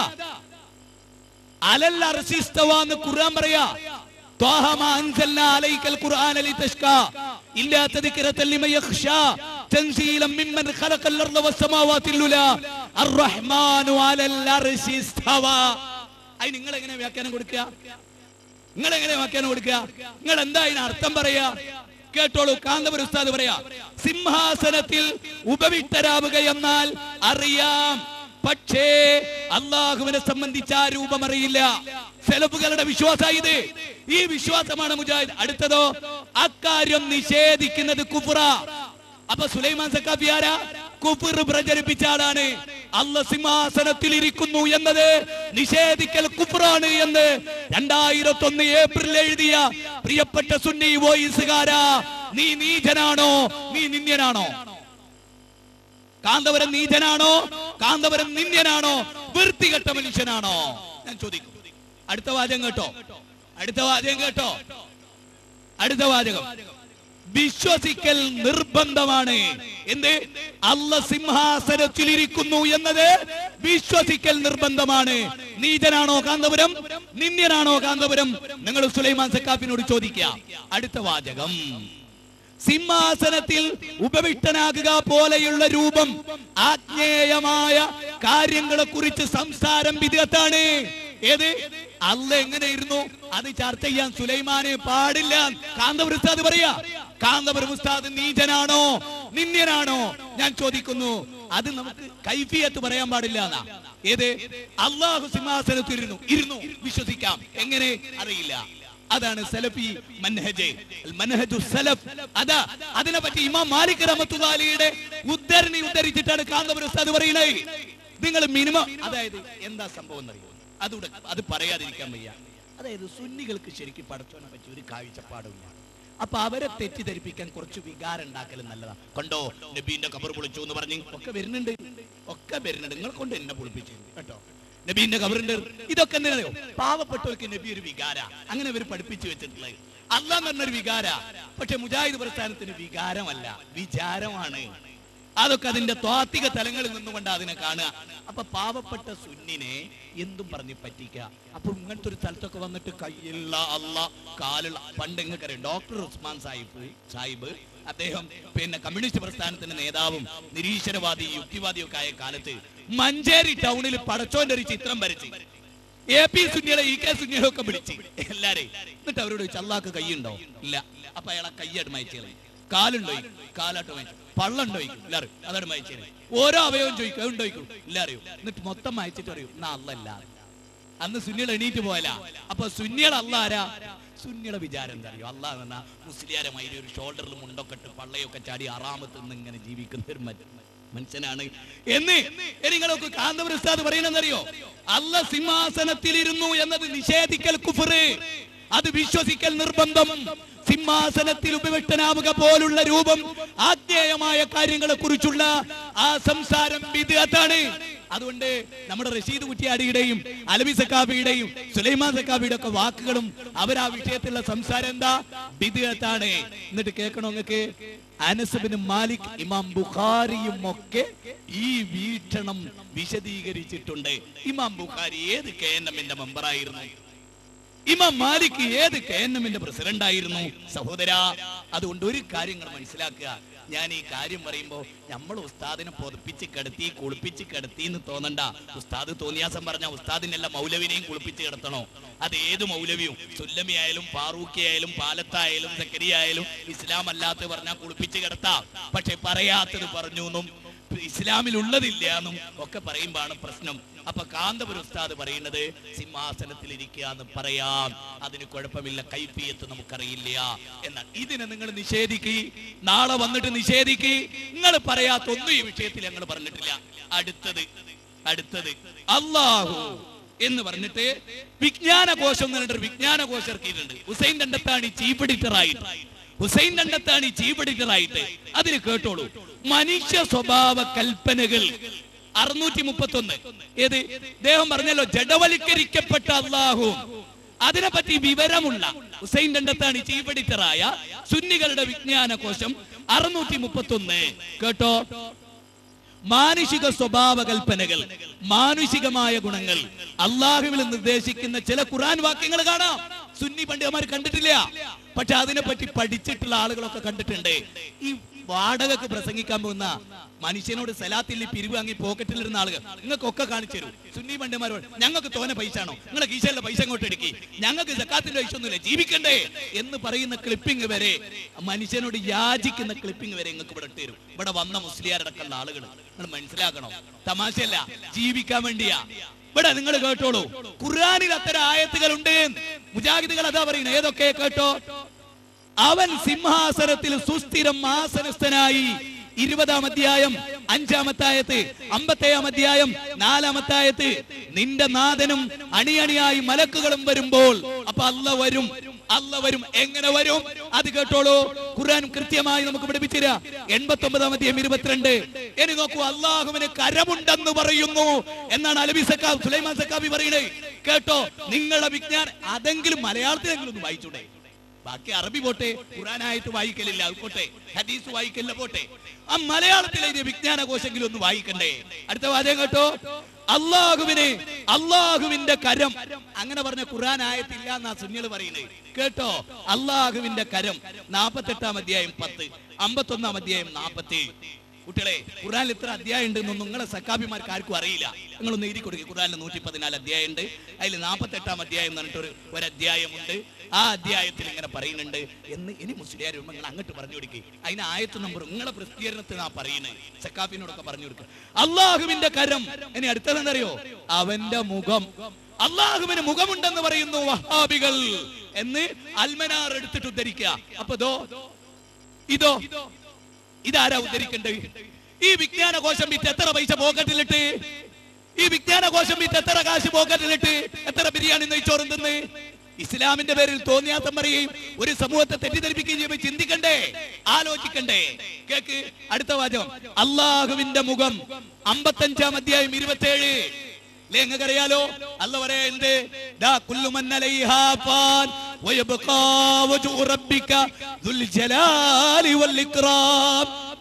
അലൽ അർശി ഇസ്തവ എന്ന് ഖുർആൻ പറയാ. ത്വാഹ മാ അൻസൽനാ അലൈക്കൽ ഖുർആന ലിതശ്കാ ഇല്ലാ തദ്കിറതൻ ലിമൻ യഖ്ശാ തൻസീലൻ മിമ്മൻ ഖലഖൽ അർള വസ്സമാവാതിൽ ഉലാ അർറഹ്മാനു അലൽ അർശി ഇസ്തവ. അയി നിങ്ങൾ എങ്ങനെ വ്യാഖ്യാനം കൊടുക്കുക? നിങ്ങൾ എങ്ങനെ വ്യാഖ്യാനം കൊടുക്കുക? നിങ്ങൾ എന്താ ഇതിന് അർത്ഥം പറയാ? കേട്ടോളൂ, കാന്തപുരം ഉസ്താദ് പറയാ, സിംഹാസനത്തിൽ ഉപവിഷ്ടരാവുക എന്നാൽ അറിയാം, പക്ഷേ അള്ളാഹുവിനെ സംബന്ധിച്ച് ആ രൂപം അറിയില്ല. സെലഫുകളുടെ വിശ്വാസം ഇത്. ഈ വിശ്വാസമാണ് മുജാഹിദ്. അടുത്തതോ, അക്കാര്യം നിഷേധിക്കുന്നത് കുഫ്റ. അപ്പൊ സുലൈമാൻ സക്കാഫി ആരാ? കുഫ്ർ പ്രചരിപ്പിച്ച ആളാണ്. അല്ലാഹ് സിംഹാസനത്തിൽ ഇരിക്കുന്നു എന്നത് നിഷേധിക്കൽ കുഫ്റാണ് എന്ന് രണ്ടായിരത്തി ഒന്ന് ഏപ്രിൽ എഴുതിയ പ്രിയപ്പെട്ട സുന്നി വോയിസുകാരാ, നീ നീചനാണോ? നീ നിന്ദ്യനാണോ? കാന്തപുരം നീചനാണോ? കാന്തപുരം നിന്ദ്യനാണോ? വൃത്തികെട്ട മനുഷ്യനാണോ? ഞാൻ ചോദിക്കും. അടുത്ത വാചകം കേട്ടോ, അടുത്ത വാചകം കേട്ടോ, അടുത്ത വാചകം. വിശ്വസിക്കൽ നിർബന്ധമാണ്. എന്ത്? അല്ലാഹ് സിംഹാസനത്തിൽ ഇരിക്കുന്നു എന്നത് വിശ്വസിക്കൽ നിർബന്ധമാണ്. നീചനാണോ കാന്തപുരം? നിന്ദ്യനാണോ കാന്തപുരം? നിങ്ങൾ സുലൈമാൻ സക്കാഫിനോട് ചോദിക്കുക. അടുത്ത വാചകം, സിംഹാസനത്തിൽ ഉപവിഷ്ടനാകുക പോലെയുള്ള രൂപം ആജ്ഞേയമായ കാര്യങ്ങളെ കുറിച്ച് സംസാരം വിദഗ്ധാണ്. ഏത്? അല്ല എങ്ങനെ ഇരുന്നു അത് ചർച്ച ചെയ്യാൻ സുലൈമാനെ പാടില്ല. കാന്തപുരം ഉസ്താദ് പറയാ. കാന്തപുരം ഉസ്താദ് നീചനാണോ നിന്ദ്യനാണോ? ഞാൻ ചോദിക്കുന്നു. അത് നമുക്ക് കൈഫിയത്ത് പറയാൻ പാടില്ല എന്നാ. ഏത്? അള്ളാഹു സിംഹാസനത്തിൽ ഇരുന്നു ഇരുന്നു വിശ്വസിക്കാം, എങ്ങനെ അറിയില്ല. അതാണ് സലഫി മൻഹജ്, മൻഹജു സലഫ്. അതാ അതിനെ പറ്റി ഇമാം മാലിക് റഹ്മത്തുള്ളാഹി അലൈഹിയുടെ ഉദ്ധരണി ഉദ്ധരിച്ചിട്ടാണ് കാന്തപുരം ഉസ്താദ് പറയുന്നത്. നിങ്ങൾ മിനിമം, അതായത് എന്താ സംഭവം എന്നറിയോ? അതുകൂടെ അത് പറയാതിരിക്കാൻ വയ്യ. അതായത് സുന്നികൾക്ക് ശരിക്കും പടച്ചോനെ പറ്റി ഒരു കാഴ്ചപ്പാടില്ല. അപ്പൊ അവരെ തെറ്റിദ്ധരിപ്പിക്കാൻ കുറച്ച് വികാരം ഉണ്ടാക്കലും നല്ലതാണ്. കണ്ടോ, നബീന്റെ ഖബർ പൊളിച്ചു എന്ന് പറഞ്ഞ് ഒക്കെ വരുന്നുണ്ട്, ഒക്കെ വരുന്നുണ്ട്. നിങ്ങൾ കൊണ്ട് എന്നെ പൊളിപ്പിച്ചു കേട്ടോ. നബീന്റെ ഖബറിന്റെ ഇതൊക്കെ എന്തിനായോ? പാവപ്പെട്ടവർക്ക് നബി ഒരു വികാര, അങ്ങനെ ഇവർ പഠിപ്പിച്ചു വെച്ചിട്ടുള്ളത്. അല്ലാഹ് എന്ന് പറഞ്ഞൊരു വികാര. പക്ഷെ മുജാഹിദ് പ്രസ്ഥാനത്തിന് വികാരമല്ല, വിചാരമാണ്. അതൊക്കെ അതിന്റെ താത്വിക തലങ്ങളിൽ നിന്നുകൊണ്ട് അതിനെ കാണുക. അപ്പൊ പാവപ്പെട്ട സുന്നിനെ എന്തും പറഞ്ഞ് പറ്റിക്കുക. അപ്പൊ ഇങ്ങനത്തെ ഒരു സ്ഥലത്തൊക്കെ വന്നിട്ട് കയ്യില്ല അല്ല കാലുള്ള പണ്ട് എങ്ങക്കറിയാം ഡോക്ടർ ഉസ്മാൻ സാഹിബ് സാഹിബ് അദ്ദേഹം പിന്നെ കമ്മ്യൂണിസ്റ്റ് പ്രസ്ഥാനത്തിന്റെ നേതാവും നിരീശ്വരവാദി യുക്തിവാദിയൊക്കെ ആയ കാലത്ത് മഞ്ചേരി ടൗണിൽ പടച്ചോന്റെ ഒരു ചിത്രം വരച്ച് എ പി സുന്നികളെ ഇ കെ സുന്നികളെ ഒക്കെ വിളിച്ച് എല്ലാരെയും എന്നിട്ട് അവരോട് ചോദിച്ചു അള്ളാഹ്ക്ക് കൈയുണ്ടോ? ഇല്ല. അപ്പൊ അയാളെ കയ്യായിട്ട് മയച്ചേളെ. കാലുണ്ടോ? കാലാട്ട് മയച്ചു. പള്ളുണ്ടോ? എല്ലാവരും അതാണ് മയച്ചേളെ. ഓരോ അവയവം ചോദിക്കും ഉണ്ടോയിക്കും എല്ലാവരും. എന്നിട്ട് മൊത്തം മയച്ചിട്ട് അറിയും എന്നാ അല്ലല്ല. അന്ന് സുന്നികൾ എണീറ്റ് പോയല്ല. അപ്പൊ സുന്നികൾ അല്ല ആരാ? സുന്നിയുടെ വിചാരം എന്താ അറിയോ? അള്ളാഹ് എന്നാ മുസ്ലിയാരമായി ഒരു ഷോൾഡറിൽ മുണ്ടൊക്കെ ഇട്ട് പള്ളയൊക്കെ ചാടി അറാമത്ത് നിന്ന് ഇങ്ങനെ ജീവിക്കുന്ന ഒരു മനുഷ്യനാണ് എന്ന് നിങ്ങളൊക്കെ കാന്തപുര ഉസ്താദ് പറയണെന്നറിയോ? അല്ല സിംഹാസനത്തിലിരുന്നു എന്നത് നിഷേധിക്കൽ കുഫ്റ്, അത് വിശ്വസിക്കൽ നിർബന്ധം. സിംഹാസനത്തിൽ ഉപവിഷ്ടനാവുക പോലുള്ള രൂപം ആജ്ഞേയമായ കാര്യങ്ങളെ കുറിച്ചുള്ള ആ സംസാരം ബിദ്അത്താണ്. അതുകൊണ്ട് നമ്മുടെ റഷീദ് കുറ്റിയാടിയുടെയും അലവി സക്കാഫിയുടെയും സുലൈമാൻ സക്കാഫിയുടെ ഒക്കെ വാക്കുകളും അവർ ആ വിഷയത്തിലുള്ള സംസാരം എന്താ? ബിദ്അത്താണ്. എന്നിട്ട് കേൾക്കണോ നിങ്ങൾക്ക്? അനസ് ബിൻ മാലിക് ഇമാം ബുഖാരിയും ഒക്കെ ഈ വീക്ഷണം വിശദീകരിച്ചിട്ടുണ്ട്. ഇമാം ബുഖാരി ഏത് കെ എൻ എമ്മിന്റെ മെമ്പറായിരുന്നു? ഇമാം മാലിക് ഏത് കെ എൻ എമ്മിന്റെ പ്രസിഡന്റ് ആയിരുന്നു? സഹോദരാ, അതുകൊണ്ട് ഒരു കാര്യങ്ങൾ മനസ്സിലാക്കുക. ഞാൻ ഈ കാര്യം പറയുമ്പോ നമ്മൾ ഉസ്താദിനെ പൊതിപ്പിച്ച് കിടത്തി കുളിപ്പിച്ച് കിടത്തി എന്ന് തോന്നണ്ട. ഉസ്താദ് തോന്നിയാസം പറഞ്ഞ ഉസ്താദിനെല്ലാം മൗലവിനെയും കുളിപ്പിച്ച് കിടത്തണോ? അത് ഏത് മൗലവിയും സുല്ലമിയായാലും ഫാറൂഖിയായാലും പാലത്തായാലും സക്കരിയായാലും ഇസ്ലാം അല്ലാത്ത പറഞ്ഞാൽ കുളിപ്പിച്ച് കിടത്താം. പക്ഷെ പറയാത്തത് പറഞ്ഞു എന്നും ഇസ്ലാമിൽ ഉള്ളതില്ല എന്നും ഒക്കെ പറയുമ്പോഴാണ് പ്രശ്നം. അപ്പൊ കാന്തപുര ഉസ്താദ് പറയുന്നത് സിംഹാസനത്തിൽ ഇരിക്കുക എന്ന് പറയാം, അതിന് കുഴപ്പമില്ല, കൈഫിയത്ത് നമുക്കറിയില്ല എന്നാണ്. ഇതിനെ നിങ്ങൾ നിഷേധിക്ക്, നാളെ വന്നിട്ട് നിഷേധിക്ക്. നിങ്ങൾ പറയാത്ത ഒന്നും ഈ വിഷയത്തിൽ ഞങ്ങൾ പറഞ്ഞിട്ടില്ല. അടുത്തത് അടുത്തത് അല്ലാഹു എന്ന് പറഞ്ഞിട്ട് വിജ്ഞാനകോശം എന്ന് പറഞ്ഞിട്ട് വിജ്ഞാനകോശം ഇറക്കിയിട്ടുണ്ട്. ഹുസൈൻ രണ്ടത്താണി ചീഫ് എഡിറ്റർ ആയിട്ട് ഹുസൈൻ രണ്ടത്താണി ചീഫ് എഡിറ്റർ ആയിട്ട് അതിന് കേട്ടോളൂ. മനുഷ്യ സ്വഭാവ കൽപ്പനകൾ അറുന്നൂറ്റി മുപ്പത്തി ഒന്ന്. ഏത് അദ്ദേഹം പറഞ്ഞല്ലോ, ജഡവൽക്കരിക്കപ്പെട്ട അല്ലാഹു. അതിനെപ്പറ്റി വിവരമുള്ള ഹുസൈൻ രണ്ടത്താണി ചീഫ് എഡിറ്ററായ സുന്നികളുടെ വിജ്ഞാനകോശം അറുന്നൂറ്റി മുപ്പത്തി ഒന്ന് കേട്ടോ. മാനുഷിക സ്വഭാവ കൽപ്പനകൾ, മാനുഷികമായ ഗുണങ്ങൾ അള്ളാഹുവിൽ നിർദ്ദേശിക്കുന്ന ചില ഖുർആൻ വാക്യങ്ങൾ കാണാം. സുന്നി പണ്ഡിതന്മാർ കണ്ടിട്ടില്ല, പക്ഷെ അതിനെപ്പറ്റി പഠിച്ചിട്ടുള്ള ആളുകളൊക്കെ കണ്ടിട്ടുണ്ട്. ഈ വാടകക്ക് പ്രസംഗിക്കാൻ പോകുന്ന മനുഷ്യനോട് സലാത്തിൽ പിരിവ് വാങ്ങി പോക്കറ്റിലിരുന്ന ആളുകൾ നിങ്ങൾക്കൊക്കെ കാണിച്ചു തരും. സുന്നി പണ്ഡിതന്മാരോട് ഞങ്ങൾക്ക് തോന്നെ പൈസ ആണോ, നിങ്ങളെ കീശയിലെ പൈസ അങ്ങോട്ട് എടുക്കി, ഞങ്ങൾക്ക് സക്കാത്തിന്റെ പൈസ ഒന്നുമില്ല, ജീവിക്കണ്ടേ എന്ന് പറയുന്ന ക്ലിപ്പിംഗ് വരെ, മനുഷ്യനോട് യാചിക്കുന്ന ക്ലിപ്പിംഗ് വരെ നിങ്ങൾക്ക് ഇവിടെ ഇട്ട് തരും. ഇവിടെ വന്ന മുസ്ലിയാരടക്കമുള്ള ആളുകൾ നിങ്ങൾ മനസ്സിലാക്കണം, തമാശയല്ല, ജീവിക്കാൻ വേണ്ടിയാ. ഇവിടെ നിങ്ങൾ കേട്ടോളൂ, ഖുർആനിൽ അത്തരം ആയത്തുകളുണ്ട്. മുജാഹിദുകൾ അതാ പറയുന്നത്. ഏതൊക്കെ കേട്ടോ? അവൻ സിംഹാസനത്തിൽ സുസ്ഥിരം ആസനസ്ഥനായി. ഇരുപതാം അധ്യായം അഞ്ചാമത്തായത്ത്, അമ്പത്തേഴാം അധ്യായം നാലാമത്തായത്ത്. നിന്റെ നാഥനും അണിയണിയായി മലക്കുകളും വരുമ്പോൾ, അപ്പൊ അല്ല വരും, അല്ല വരും. എങ്ങനെ വരും? അത് കേട്ടോളൂ. ഖുർആൻ കൃത്യമായി നമുക്ക് പഠിപ്പിച്ചില്ല. എൺപത്തി ഒമ്പതാം അധ്യായം ഇരുപത്തിരണ്ട്. ഇനി നോക്കൂ, അള്ളാഹുവിന് കരമുണ്ടെന്ന് പറയുന്നു എന്നാണ് അലവി സക്കാഫ് സുലൈമാൻ സക്കാഫി പറയുന്നത്. കേട്ടോ, നിങ്ങളുടെ വിജ്ഞാനം അതെങ്കിലും മലയാളത്തിലെങ്കിലും ഒന്ന് വായിച്ചൂടെ? ബാക്കി അറബി പോട്ടെ, ഖുർആനായിട്ട് വായിക്കലില്ല, അത് പോട്ടെ, ഹദീസ് വായിക്കലില്ല, പോട്ടെ, ആ മലയാളത്തിലെ വിജ്ഞാനകോശെങ്കിലും ഒന്ന് വായിക്കണ്ടേ? അടുത്ത വാചകം കേട്ടോ, അള്ളാഹുവിനെ, അള്ളാഹുവിന്റെ കരം. അങ്ങനെ പറഞ്ഞ ഖുർആൻ ആയത്തില്ല എന്നാ സുന്നികൾ പറയുന്നത്. കേട്ടോ, അള്ളാഹുവിന്റെ കരം നാപ്പത്തെട്ടാം അധ്യായം പത്ത്, അമ്പത്തൊന്നാം അധ്യായം നാപ്പത്തി ഏഴ്. കുട്ടികളെ, ഖുർആനിൽ ഇത്ര അധ്യായം ഉണ്ട് എന്നൊന്നും നിങ്ങളെ സക്കാബിമാർക്ക് ആർക്കും അറിയില്ല. നിങ്ങളൊന്ന് എഴുതി കൊടുക്കുക. ഖുർആനിൽ നൂറ്റി പതിനാല് അധ്യായം ഉണ്ട്, അതിൽ നാൽപ്പത്തെട്ടാം അധ്യായം എന്ന് പറഞ്ഞിട്ടൊരു ഒരു അധ്യായമുണ്ട്. ആ അധ്യായത്തിൽ ഇങ്ങനെ പറയുന്നുണ്ട് എന്ന് ഇനി മുസ്ലിയാർ നിങ്ങൾ അങ്ങോട്ട് പറഞ്ഞു കൊടുക്കുക. അതിന് ആയത്ത് നമ്പർ നിങ്ങളെ പ്രസിദ്ധീകരണത്തിൽ ആ പറയുന്നത് സക്കാഫിനോടൊക്കെ പറഞ്ഞു കൊടുക്കുക. അള്ളാഹുവിന്റെ കരം. ഇനി അടുത്തതെന്നറിയോ? അവന്റെ മുഖം. അള്ളാഹുവിന് മുഖമുണ്ടെന്ന് പറയുന്നു വഹാബികൾ എന്ന് അൽമനാർ എടുത്തിട്ട് ഉദ്ധരിക്കുക. അപ്പൊ ദോ ഇതോ ഇതാരാ ഉദ്ധരിക്കേണ്ടത്? ഈ വിജ്ഞാനകോശം വിറ്റ് എത്ര പൈസ പോക്കറ്റിലിട്ട്, ഈ വിജ്ഞാനകോശം വിറ്റ് എത്ര കാശ് പോക്കറ്റിലിട്ട്, എത്ര ബിരിയാണി നെയ്ച്ചോറും തിന്ന് ഇസ്ലാമിന്റെ പേരിൽ തോന്നിയാത്തം പറയുകയും ഒരു സമൂഹത്തെ തെറ്റിദ്ധരിപ്പിക്കുകയും ചെയ്യുമ്പോൾ ചിന്തിക്കണ്ടേ, ആലോചിക്കണ്ടേ? കേക്ക് അടുത്ത വാചകം. അള്ളാഹുവിന്റെ മുഖം അമ്പത്തഞ്ചാം അധ്യായം ഇരുപത്തേഴ്. നിങ്ങൾക്കറിയാലോ, അല്ല പറയുന്നത്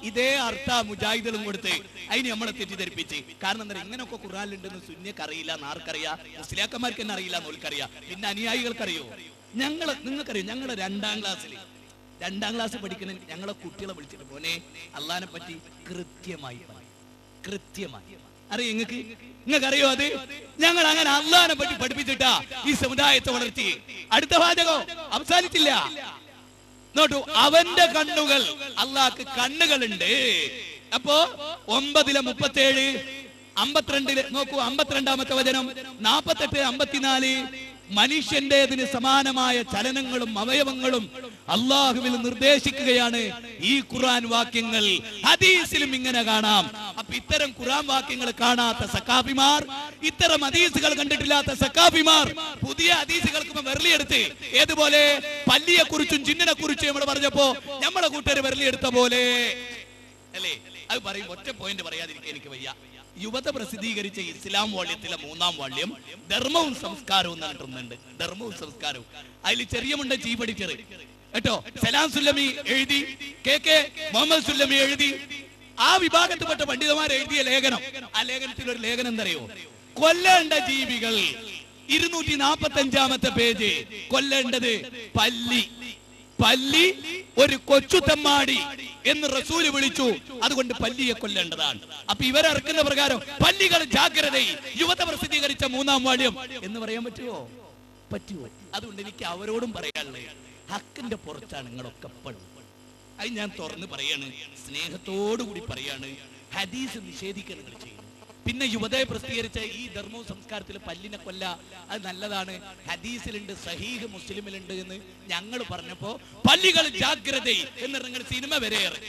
ഇതേ അർത്ഥ മുജാഹിദുകളും കൊടുത്ത് അതിന് നമ്മളെ തെറ്റിദ്ധരിപ്പിച്ച്. കാരണം എന്താ, ഇങ്ങനെയൊക്കെ ഖുർആനിലുണ്ടെന്ന് സുന്നിക്ക് അറിയില്ല, നാർക്കറിയാം, മുസ്ലിയാക്കന്മാർക്ക് തന്നെ അറിയില്ല, നോൽക്കറിയാം, പിന്നെ അനുയായികൾക്കറിയോ? ഞങ്ങള് നിങ്ങൾക്കറിയോ, ഞങ്ങള് രണ്ടാം ക്ലാസ്സിൽ രണ്ടാം ക്ലാസ് പഠിക്കുന്ന ഞങ്ങളെ കുട്ടികളെ വിളിച്ചിട്ട് മോനെ അള്ളാഹിനെ പറ്റി കൃത്യമായി പറയും, കൃത്യമായി അറിയോ? നിങ്ങൾക്ക് നിങ്ങൾക്ക് അറിയോ അത്? ഞങ്ങൾ അങ്ങനെ അള്ളാഹിനെ പറ്റി പഠിപ്പിച്ചിട്ടാ ഈ സമുദായത്തെ വളർത്തി. അടുത്ത വാചകം അവസാനിച്ചില്ല. നോട്ടു, അവന്റെ കണ്ണുകൾ, അള്ളാഹ്ക്ക് കണ്ണുകളുണ്ട്. അപ്പോ ഒമ്പതിലെ മുപ്പത്തേഴ് അമ്പത്തിരണ്ടില് നോക്കൂ, അമ്പത്തിരണ്ടാമത്തെ വചനം, നാപ്പത്തെട്ട് അമ്പത്തിനാല് മനുഷ്യന്റേതിന് സമാനമായ ചലനങ്ങളും അവയവങ്ങളും അള്ളാഹുവിൽ നിർദ്ദേശിക്കുകയാണ് ഈ ഖുർആൻ വാക്യങ്ങൾ. ഹദീസിലും ഇങ്ങനെ കാണാം. അപ്പൊ ഇത്തരം ഖുർആൻ വാക്യങ്ങൾ കാണാത്ത സക്കാഫിമാർ, ഇത്തരം ഹദീസുകൾ കണ്ടിട്ടില്ലാത്ത സക്കാഫിമാർ പുതിയ ഹദീസുകൾക്ക് വെറുതെടുത്ത്, ഏതുപോലെ പല്ലിയെ കുറിച്ചും ജിന്നിനെ കുറിച്ചും നമ്മൾ പറഞ്ഞപ്പോ നമ്മളെ കൂട്ടുകാർ വെറുതെടുത്ത പോലെ അല്ലേ? അത് പറയും. ഒറ്റ പോയിന്റ് പറയാതിരിക്കാൻ എനിക്ക് വയ്യ. യുവത പ്രസിദ്ധീകരിച്ച ഇസ്ലാം വാള്യത്തിലെ മൂന്നാം വാള്യം ധർമ്മവും സംസ്കാരവും നടത്തുന്നുണ്ട്. ധർമ്മവും സംസ്കാരവും അതിൽ ചെറിയമുണ്ട് ചീഫ് എഡിറ്റർ കേട്ടോ, സലാം സുല്ലമി എഴുതി, കെ കെ മുഹമ്മദ് സുല്ലമി എഴുതി, ആ വിഭാഗത്തിൽപ്പെട്ട പണ്ഡിതന്മാർ എഴുതിയ ലേഖനം. ആ ലേഖനത്തിൽ ഒരു ലേഖനം എന്തറിയോ? കൊല്ലേണ്ട ജീവികൾ. ഇരുന്നൂറ്റി നാപ്പത്തി അഞ്ചാമത്തെ പേജ്. കൊല്ലേണ്ടത് പല്ലി. പല്ലി ഒരു കൊച്ചു തെമ്മാടി എന്ന് റസൂല് വിളിച്ചു, അതുകൊണ്ട് പല്ലിയെ കൊല്ലേണ്ടതാണ്. അപ്പൊ ഇവരറക്കുന്ന പ്രകാരം പല്ലികൾ ജാഗ്രത, യുവത പ്രസിദ്ധീകരിച്ച മൂന്നാം വാള്യം എന്ന് പറയാൻ പറ്റുമോ? പറ്റുമോ? അതുകൊണ്ട് എനിക്ക് അവരോടും പറയാനുള്ളത്, ഹക്കിന്റെ പുറത്താണ് നിങ്ങളൊക്കെ പെടും. അത് ഞാൻ തുറന്ന് പറയാണ്, സ്നേഹത്തോടു കൂടി പറയാണ്. ഹദീസ് നിഷേധിക്കുക നിങ്ങൾ ചെയ്യും. പിന്നെ യുവതയെ പ്രസിദ്ധീകരിച്ച ഈ ധർമ്മവും സംസ്കാരത്തിൽ പല്ലിനെ കൊല്ല അത് നല്ലതാണ്, ഹദീസിലുണ്ട്, സഹീഹ് മുസ്ലിമിലുണ്ട് എന്ന് ഞങ്ങൾ പറഞ്ഞപ്പോ പല്ലികൾ ജാഗ്രത എന്ന് നിങ്ങൾ സിനിമ വരെ ഇറക്കി.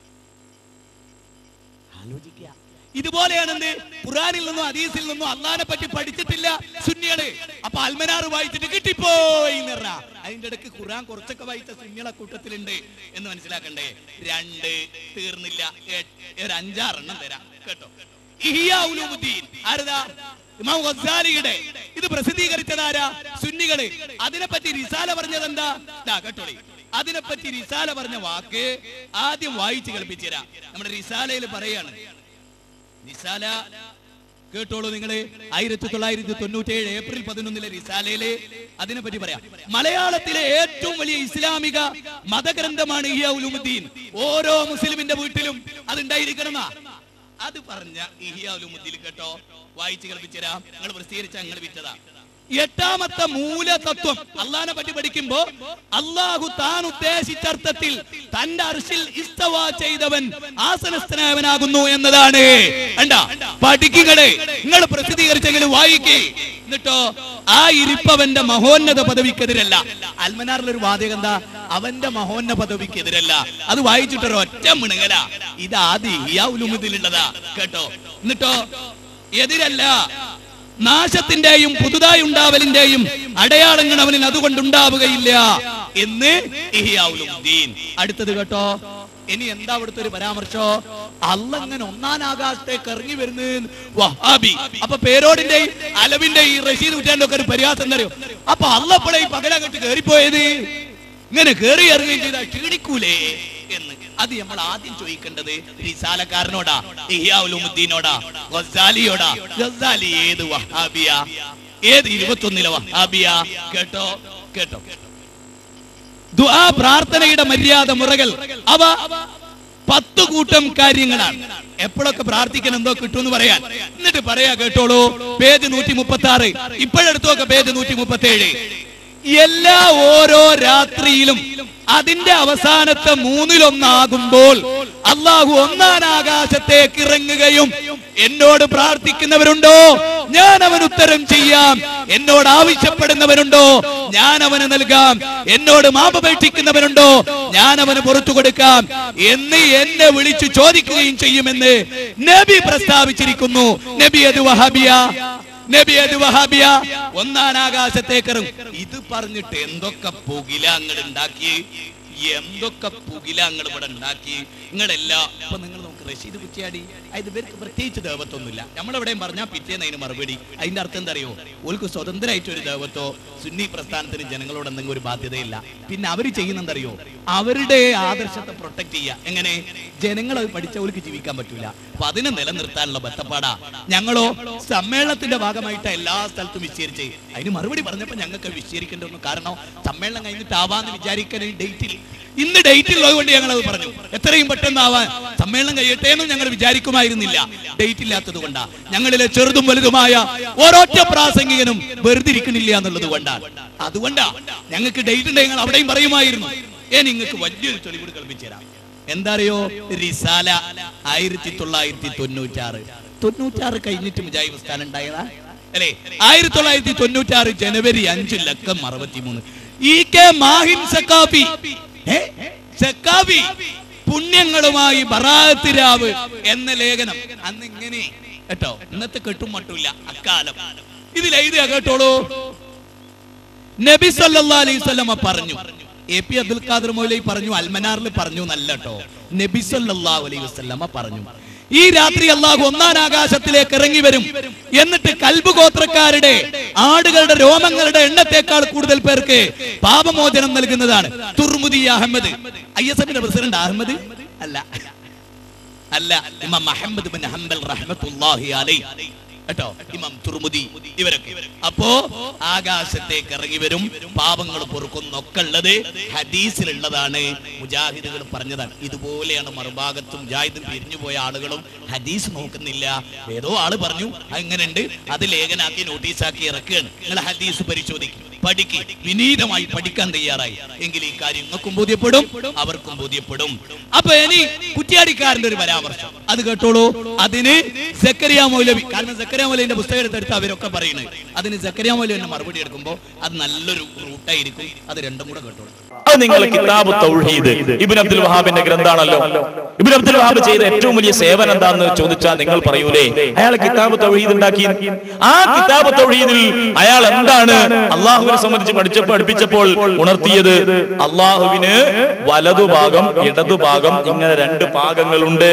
ആലോചിക്കുക. ഇതുപോലെയാണെന്ന് ഖുർആനിൽ നിന്നും ഹദീസിൽ നിന്നും അള്ളാഹിനെ പറ്റി പഠിച്ചിട്ടില്ല സുന്നികള്. അപ്പൊ അൽമനാർ വായിച്ചിട്ട് കിട്ടിപ്പോയി എന്ന് പറഞ്ഞാ അതിന്റെ ഇടയ്ക്ക് ഖുർആൻ കുറച്ചൊക്കെ വായിച്ച സുന്നികളെ കൂട്ടത്തിലുണ്ട് എന്ന് മനസ്സിലാക്കണ്ടേ? രണ്ട് തീർന്നില്ല, ഒരു അഞ്ചാറെണ്ണം തരാം കേട്ടോ. ഇഹ്യാ ഉലൂമുദ്ദീൻ ആരതാ? ഇമാം ഗസാലിയുടെ. ഇത് പ്രസിദ്ധീകരിച്ചതാരാ? സുന്നികള്. അതിനെപ്പറ്റി റിസാല പറഞ്ഞത് എന്താ? കേട്ടോളി. അതിനെപ്പറ്റി റിസാല പറഞ്ഞ വാക്ക് ആദ്യം വായിച്ചു കേൾപ്പിച്ചു തരാം. നമ്മുടെ റിസാലയിൽ പറയാണ്. റിസാല കേട്ടോളൂ നിങ്ങള്. ആയിരത്തി തൊള്ളായിരത്തി തൊണ്ണൂറ്റി ഏഴ് ഏപ്രിൽ പതിനൊന്നിലെ റിസാലയില് അതിനെപ്പറ്റി പറയാം. മലയാളത്തിലെ ഏറ്റവും വലിയ ഇസ്ലാമിക മതഗ്രന്ഥമാണ് ഇഹ്യാ ഉലൂമുദ്ദീൻ. ഓരോ മുസ്ലിമിന്റെ വീട്ടിലും അതുണ്ടായിരിക്കണം. അത് പറഞ്ഞ ഇഹ്യാ ഉലൂമുദ്ദീൻ കേട്ടോ, വായിച്ചു കേൾപ്പിച്ചരാ. നിങ്ങൾ പ്രസിദ്ധീകരിച്ച നിങ്ങൾ വിറ്റതാ. എട്ടാമത്തെ മൂലതത്വം അള്ളാഹിനെ പറ്റി പഠിക്കുമ്പോ അള്ളാഹു താൻ ഉദ്ദേശിച്ചർത്ഥത്തിൽ തന്റെ അർശിൽ ഇസ്തവാ ചെയ്തവൻ ആസനസ്ഥനായവനാകുന്നു എന്നതാണ്. കണ്ടാ പഠിക്കുകളെ, നിങ്ങൾ പ്രസിദ്ധീകരിച്ചെങ്കിലും വായിക്കേ. എന്നിട്ടോ ആ ഇരിപ്പവന്റെ മഹോന്നത പദവിക്കെതിരല്ല. അൽമനാറിലൊരു വാചകം എന്താ? അവന്റെ മഹോന്നത പദവിക്കെതിരല്ല. അത് വായിച്ചിട്ടൊരു ഒറ്റ മിണുങ്ങല. ഇത് ആദ്യം ഇഹ്യാ ഉലൂമുദ്ദീനിലുള്ളതാ കേട്ടോ. എന്നിട്ടോ എതിരല്ല. നാശത്തിന്റെയും പുതുതായി ഉണ്ടാവലിന്റെയും അടയാളങ്ങൾ അവനിൽ അതുകൊണ്ടുണ്ടാവുകയില്ല എന്ന് ഇഹ്യാ ഉലൂമുദ്ദീൻ. അടുത്തത് കേട്ടോ. ഇനി എന്താ അവിടുത്തെ ഒരു പരാമർശോ? അള്ളാഹ് ഇങ്ങനെ ഒന്നാം ആകാശത്തേക്ക് ഇറങ്ങി വരുന്ന വഹാബി. അപ്പൊ പേരോടിന്റെയും അലവിന്റെയും ഈ റഷീദ് നൂറ്റാണ്ടൊക്കെ ഒരു പരിഹാസം എന്നറിയോ? അപ്പൊ അള്ളപ്പോഴേ ഈ പകലങ്ങട്ട് കയറിപ്പോയത് ഇങ്ങനെ കയറി ഇറങ്ങുകയും ചെയ്താൽ ക്ഷീണിക്കൂലേ എന്ന്. അത് നമ്മൾ ആദ്യം ചോദിക്കേണ്ടത് റിസാലക്കാരനോടാ, ഇഹ്യാ ഉലൂമുദ്ദീനോടാ, ഗസാലിയോടാ. ഗസാലി ഏത് വഹാബിയ? ഏത് ഇരുപത്തൊന്നിലെ വഹാബിയ? കേട്ടോ കേട്ടോ. ദുആ പ്രാർത്ഥനയുടെ മര്യാദ മുറകൾ അവ പത്തു കൂട്ടം കാര്യങ്ങളാണ്. എപ്പോഴൊക്കെ പ്രാർത്ഥിക്കണം എന്തോ കിട്ടുമെന്ന് പറയാൻ. എന്നിട്ട് പറയാ കേട്ടോളൂ. പേജ് നൂറ്റി മുപ്പത്തി ആറ് ഇപ്പോഴെടുത്തൊക്കെ പേജ് നൂറ്റി മുപ്പത്തി ഏഴ്. എല്ലാ ഓരോ രാത്രിയിലും അതിന്റെ അവസാനത്തെ മൂന്നിലൊന്നാകുമ്പോൾ അള്ളാഹു ഒന്നാം ആകാശത്തേക്ക് ഇറങ്ങുകയും എന്നോട് പ്രാർത്ഥിക്കുന്നവരുണ്ടോ ഞാൻ അവൻ ഉത്തരം ചെയ്യാം, എന്നോട് ആവശ്യപ്പെടുന്നവരുണ്ടോ ഞാൻ അവന് നൽകാം, എന്നോട് മാപപേക്ഷിക്കുന്നവരുണ്ടോ ഞാൻ അവന് പുറത്തു കൊടുക്കാം എന്ന് എന്നെ വിളിച്ചു ചോദിക്കുകയും ചെയ്യുമെന്ന് നബി പ്രസ്താവിച്ചിരിക്കുന്നു. നബി അത് വഹാബിയ? നബി അത് വഹാബിയ? ഒന്നാം ആകാശത്തേക്ക് ഇറങ്ങും. ഇത് പറഞ്ഞിട്ട് എന്തൊക്കെ പുകിലാങ്ങൾ ഉണ്ടാക്കി, എന്തൊക്കെ പുകിലാങ്ങൾ ഇവിടെ ഉണ്ടാക്കി നിങ്ങളെല്ലാം. അപ്പൊ നിങ്ങൾ നോക്ക്, റഷീദ് കുറ്റിയാടി അത് ഇവർക്ക് പ്രത്യേകിച്ച് ദേവത്വമൊന്നുമില്ല. നമ്മളെവിടെയും പറഞ്ഞാൽ പിറ്റേന്ന് അതിന് മറുപടി. അതിന്റെ അർത്ഥം എന്താ അറിയോ? ഓൾക്ക് സ്വതന്ത്രമായിട്ട് ഒരു ദേവത്തോ സുന്നി പ്രസ്ഥാനത്തിന് ജനങ്ങളോട് എന്തെങ്കിലും ഒരു ബാധ്യതയില്ല. പിന്നെ അവർ ചെയ്യുന്നെന്തറിയോ? അവരുടെ ആദർശത്തെ പ്രൊട്ടക്ട് ചെയ്യുക. എങ്ങനെ? ജനങ്ങൾ അത് പഠിച്ചവർക്ക് ജീവിക്കാൻ പറ്റൂല. അപ്പൊ അതിനെ നിലനിർത്താനുള്ള ബത്തപ്പാടാ. ഞങ്ങളോ സമ്മേളനത്തിന്റെ ഭാഗമായിട്ട് എല്ലാ സ്ഥലത്തും വിശദീകരിച്ച് അതിന് മറുപടി പറഞ്ഞപ്പോൾ ഞങ്ങൾക്ക് വിശദീകരിക്കേണ്ടതൊന്നും. കാരണം സമ്മേളനം കഴിഞ്ഞിട്ടാവാന്ന് വിചാരിക്കുന്ന ഡേറ്റിൽ ഇന്ന് ഡേറ്റിൽ ഉള്ളതുകൊണ്ട് ഞങ്ങൾ അത് പറഞ്ഞു. എത്രയും പെട്ടെന്നാവാൻ സമ്മേളനം കഴിയട്ടെ എന്നും ഞങ്ങൾ വിചാരിക്കുമായിരുന്നില്ല. ഡേറ്റ് ഇല്ലാത്തത് കൊണ്ടാ. ഞങ്ങളിലെ ചെറുതും വലുതുമായ ഓരോറ്റ പ്രാസംഗികനും വെറുതെ ഇരിക്കണില്ല എന്നുള്ളത് കൊണ്ടാണ്. അതുകൊണ്ടാ ഞങ്ങൾക്ക് ഡേറ്റ് ഉണ്ട്. ഞങ്ങൾ അവിടെയും പറയുമായിരുന്നു. ഏ നിങ്ങൾക്ക് വലിയൊരു തെളിവ് കൽപ്പിച്ചു തരാം. എന്താ അറിയോ? റിസാല ആയിരത്തി തൊള്ളായിരത്തി തൊണ്ണൂറ്റാറ് തൊണ്ണൂറ്റാറ് കഴിഞ്ഞിട്ട് മുജാഹിദ് സ്ഥാനം ഉണ്ടായതാ അല്ലെ? ആയിരത്തി തൊള്ളായിരത്തി തൊണ്ണൂറ്റാറ് ജനുവരി അഞ്ച് ലക്കം അറുപത്തി മൂന്ന് ഇ കെ മാഹിൻ സക്കാഫി സക്കാഫി പുണ്യങ്ങളുമായി ബറാഅത്ത് രാവ് എന്ന ലേഖനം അന്ന് ഇങ്ങനെ കേട്ടോ. ഇന്നത്തെ കെട്ടും മട്ടുമില്ല അക്കാലം. ഇതിൽ എഴുതിയ കേട്ടോളൂ. നബി സല്ലല്ലാഹു അലൈഹി വസല്ലം പറഞ്ഞു. എ പി അബ്ദുൽ ഖാദർ മൗലവി പറഞ്ഞു, അൽമനാറിൽ പറഞ്ഞു നല്ല കേട്ടോ. നബി സല്ലല്ലാഹു അലൈഹി വസല്ലം പറഞ്ഞു, ഈ രാത്രി അല്ലാഹു ഒന്നാം ആകാശത്തിലേക്ക് ഇറങ്ങി വരും. എന്നിട്ട് കൽബ് ഗോത്രക്കാരുടെ ആടുകളുടെ രോമങ്ങളുടെ എണ്ണത്തേക്കാൾ കൂടുതൽ പേർക്ക് പാപമോചനം നൽകുന്നതാണ്. തുർമുദി അഹമ്മദ്, ഐ എസ് എഫിന്റെ പ്രസിഡന്റ് അഹമ്മദ് അല്ല അല്ല ഇമാം മുഹമ്മദ് ബിൻ ഹംബൽ റഹ്മത്തുള്ളാഹി അലൈഹി കേട്ടോ, ഇമാം തുർമുദി ഇവരൊക്കെ. അപ്പോ ആകാശത്തേക്ക് ഇറങ്ങി വരും, പാപങ്ങൾ പൊറുക്കുന്നൊക്കെ ഉള്ളത് ഹദീസിലുള്ളതാണ്. മുജാഹിദുകൾ പറഞ്ഞതാണ്. ഇതുപോലെയാണ് മറുഭാഗത്തും മുജാഹിദും പിരിഞ്ഞുപോയ ആളുകളും ഹദീസ് നോക്കുന്നില്ല. ഏതോ ആള് പറഞ്ഞു അങ്ങനെയുണ്ട്, അത് ലേഖനാക്കി നോട്ടീസാക്കി ഇറക്കുകയാണ്. നിങ്ങൾ ഹദീസ് പരിശോധിക്കും, പഠിക്ക്, വിനീതമായി പഠിക്കാൻ തയ്യാറായി എങ്കിൽ ഈ കാര്യം നിങ്ങൾക്കും ബോധ്യപ്പെടും, അവർക്കും ബോധ്യപ്പെടും. അപ്പൊ ഇനി കുറ്റ്യാടിക്കാരന്റെ ഒരു പരാമർശം അത് കേട്ടോളൂ. അതിന് സക്കറിയ മൗലവി, കാരണം സക്കറിയ മൗലവിന്റെ പുസ്തകം എടുത്തെടുത്ത് അവരൊക്കെ പറയുന്നത്, അതിന് സക്കറിയ മൗലവിന്റെ മറുപടി എടുക്കുമ്പോൾ അത് നല്ലൊരു റൂട്ടായിരിക്കും. അത് രണ്ടും കൂടെ കേട്ടോളൂ. അത് നിങ്ങൾ കിതാബ് തൗഹീദ് ഇബ്നു അബ്ദുൽ വഹാബിന്റെ ഗ്രന്ഥാണല്ലോ. ഇബ്നു അബ്ദുൽ വഹാബ് ചെയ്ത ഏറ്റവും വലിയ സേവനം എന്താന്ന് ചോദിച്ചാൽ നിങ്ങൾ പറയൂലേ, അയാൾ കിതാബ് തൗഹീദ് ഉണ്ടാക്കി. ആ കിതാബ് തൗഹീദിൽ അയാൾ എന്താണ് അള്ളാഹുവിനെ സംബന്ധിച്ച് പഠിച്ചപ്പോൾ പഠിപ്പിച്ചപ്പോൾ ഉണർത്തിയത്? അള്ളാഹുവിന് വലതുഭാഗം ഇടതുഭാഗം ഇങ്ങനെ രണ്ട് ഭാഗങ്ങളുണ്ട്.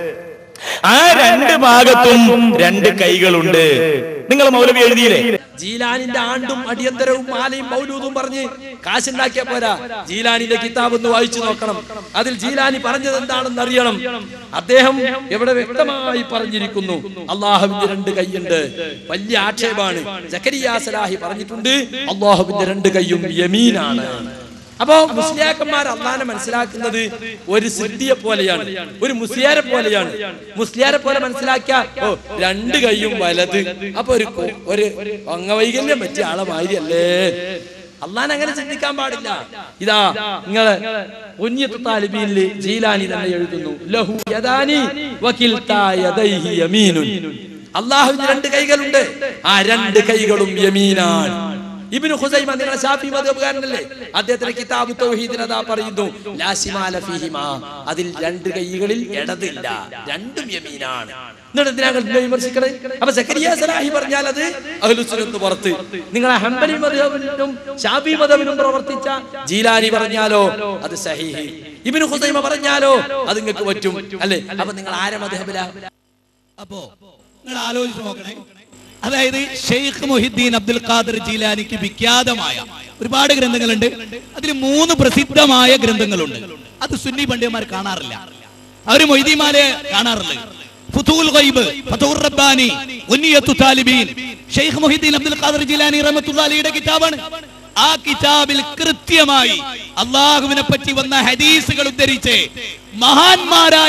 ആ രണ്ട് ഭാഗത്തും രണ്ട് കൈകളുണ്ട്. നിങ്ങൾ മൗലവി എഴുതിയില്ലേ? ജീലാനിന്റെ ആണ്ടും അടിയന്തരവും മാലയും മൗലൂദും പറഞ്ഞ് കാശുണ്ടാക്കിയ പോരാ, ജീലാനിന്റെ കിതാബ് ഒന്ന് വായിച്ചു നോക്കണം. അതിൽ ജീലാനി പറഞ്ഞത് എന്താണെന്ന് അറിയണം. അദ്ദേഹം ഇവിടെ വ്യക്തമായി പറഞ്ഞിരിക്കുന്നു, അള്ളാഹുവിന്റെ രണ്ട് കൈയുണ്ട്. വലിയ ആക്ഷേപമാണ്. സക്കരിയ സലാഹി പറഞ്ഞിട്ടുണ്ട്, അള്ളാഹുവിന്റെ രണ്ട് കൈയും യമീനാണ്. അപ്പോ മുസ്ലിയാക്കന്മാർ അള്ളാഹനെ മനസ്സിലാക്കുന്നത് ഒരു സിദ്ധിയെ പോലെയാണ്, ഒരു മുസ്ലിയാരെ പോലെയാണ്. മുസ്ലിയാരെ പോലെ മനസ്സിലാക്കിയ ഓ രണ്ട് കൈയും വലത്, അപ്പൊ ഒരു ഒരു അംഗവൈകല്യം പറ്റിയ ആളെ മാതിരിയല്ലേ. അള്ളാഹനെ അങ്ങനെ ചിന്തിക്കാൻ പാടില്ല. ഇതാ നിങ്ങള് ഉന്നത്ത് താലിബീനില് ജീലാനി തന്നെ എഴുതുന്നു, ലഹു യദാനി വകിൽതാ യദൈഹി യമീനുൻ. അള്ളാഹുവിന് രണ്ട് കൈകളുണ്ട്, ആ രണ്ട് കൈകളും യമീനാണ്. ഇബ്നു ഖുസൈമ നിങ്ങളുടെ ശാഫി മദ്ഹബുകാരനല്ലേ, അദ്ദേഹത്തിന്റെ കിതാബ് തൗഹീദിൽ അതാ പറയുന്നു, ലാ ശിമാല ഫീഹിമാ, അതിൽ രണ്ട് കൈകളിൽ ഇടതില്ല, രണ്ടും യമീനാണ്. എന്നിട്ട് എന്തിനാ വിമർശിക്കണേ? അപ്പൊ സക്കരിയ സലാഹി പറഞ്ഞാൽ അത് അഹ്ലുസുന്നത്ത് പുറത്ത്, നിങ്ങളെ ഹംബലി മദ്ഹബിനും ശാഫി മദ്ഹബിനും പ്രവർത്തിച്ച ജീലാനി പറഞ്ഞാലോ അത് സഹീഹ്, ഇബ്നു ഖുസൈമ പറഞ്ഞാലോ അത് നിങ്ങൾക്ക് പറ്റും അല്ലേ? അപ്പൊ നിങ്ങൾ ആരെ മദ്ഹബിലാ? അപ്പോ നിങ്ങൾ ആലോചിച്ച് നോക്കണേ. അതായത് ഷെയ്ഖ് മുഹിദ്ദീൻ അബ്ദുൽ ഖാദർ ജീലാനിക്ക് വിഖ്യാതമായ ഒരുപാട് ഗ്രന്ഥങ്ങളുണ്ട്. അതിൽ മൂന്ന് പ്രസിദ്ധമായ ഗ്രന്ഥങ്ങളുണ്ട്. അത് സുന്നി പണ്ഡിതന്മാർ കാണാറില്ല, അവര് മൊയ്തീമാരെ കാണാറില്ല. ഫുതൂൽ ഗൈബ്, ഫതൂർ റബ്ബാനി, ഉന്നിയത്തു താലിബീൻ, ഷെയ്ഖ് മുഹിദ്ദീൻ അബ്ദുൽ ഖാദർ ജീലാനി റഹ്മത്തുള്ളാഹി അലൈഹിയുടെ കിതാബാണ്. ആ കിതാബിൽ കൃത്യമായി അള്ളാഹുവിനെ പറ്റി വന്ന ഹദീസുകൾ ഉദ്ധരിച്ച് മഹാന്മാരായ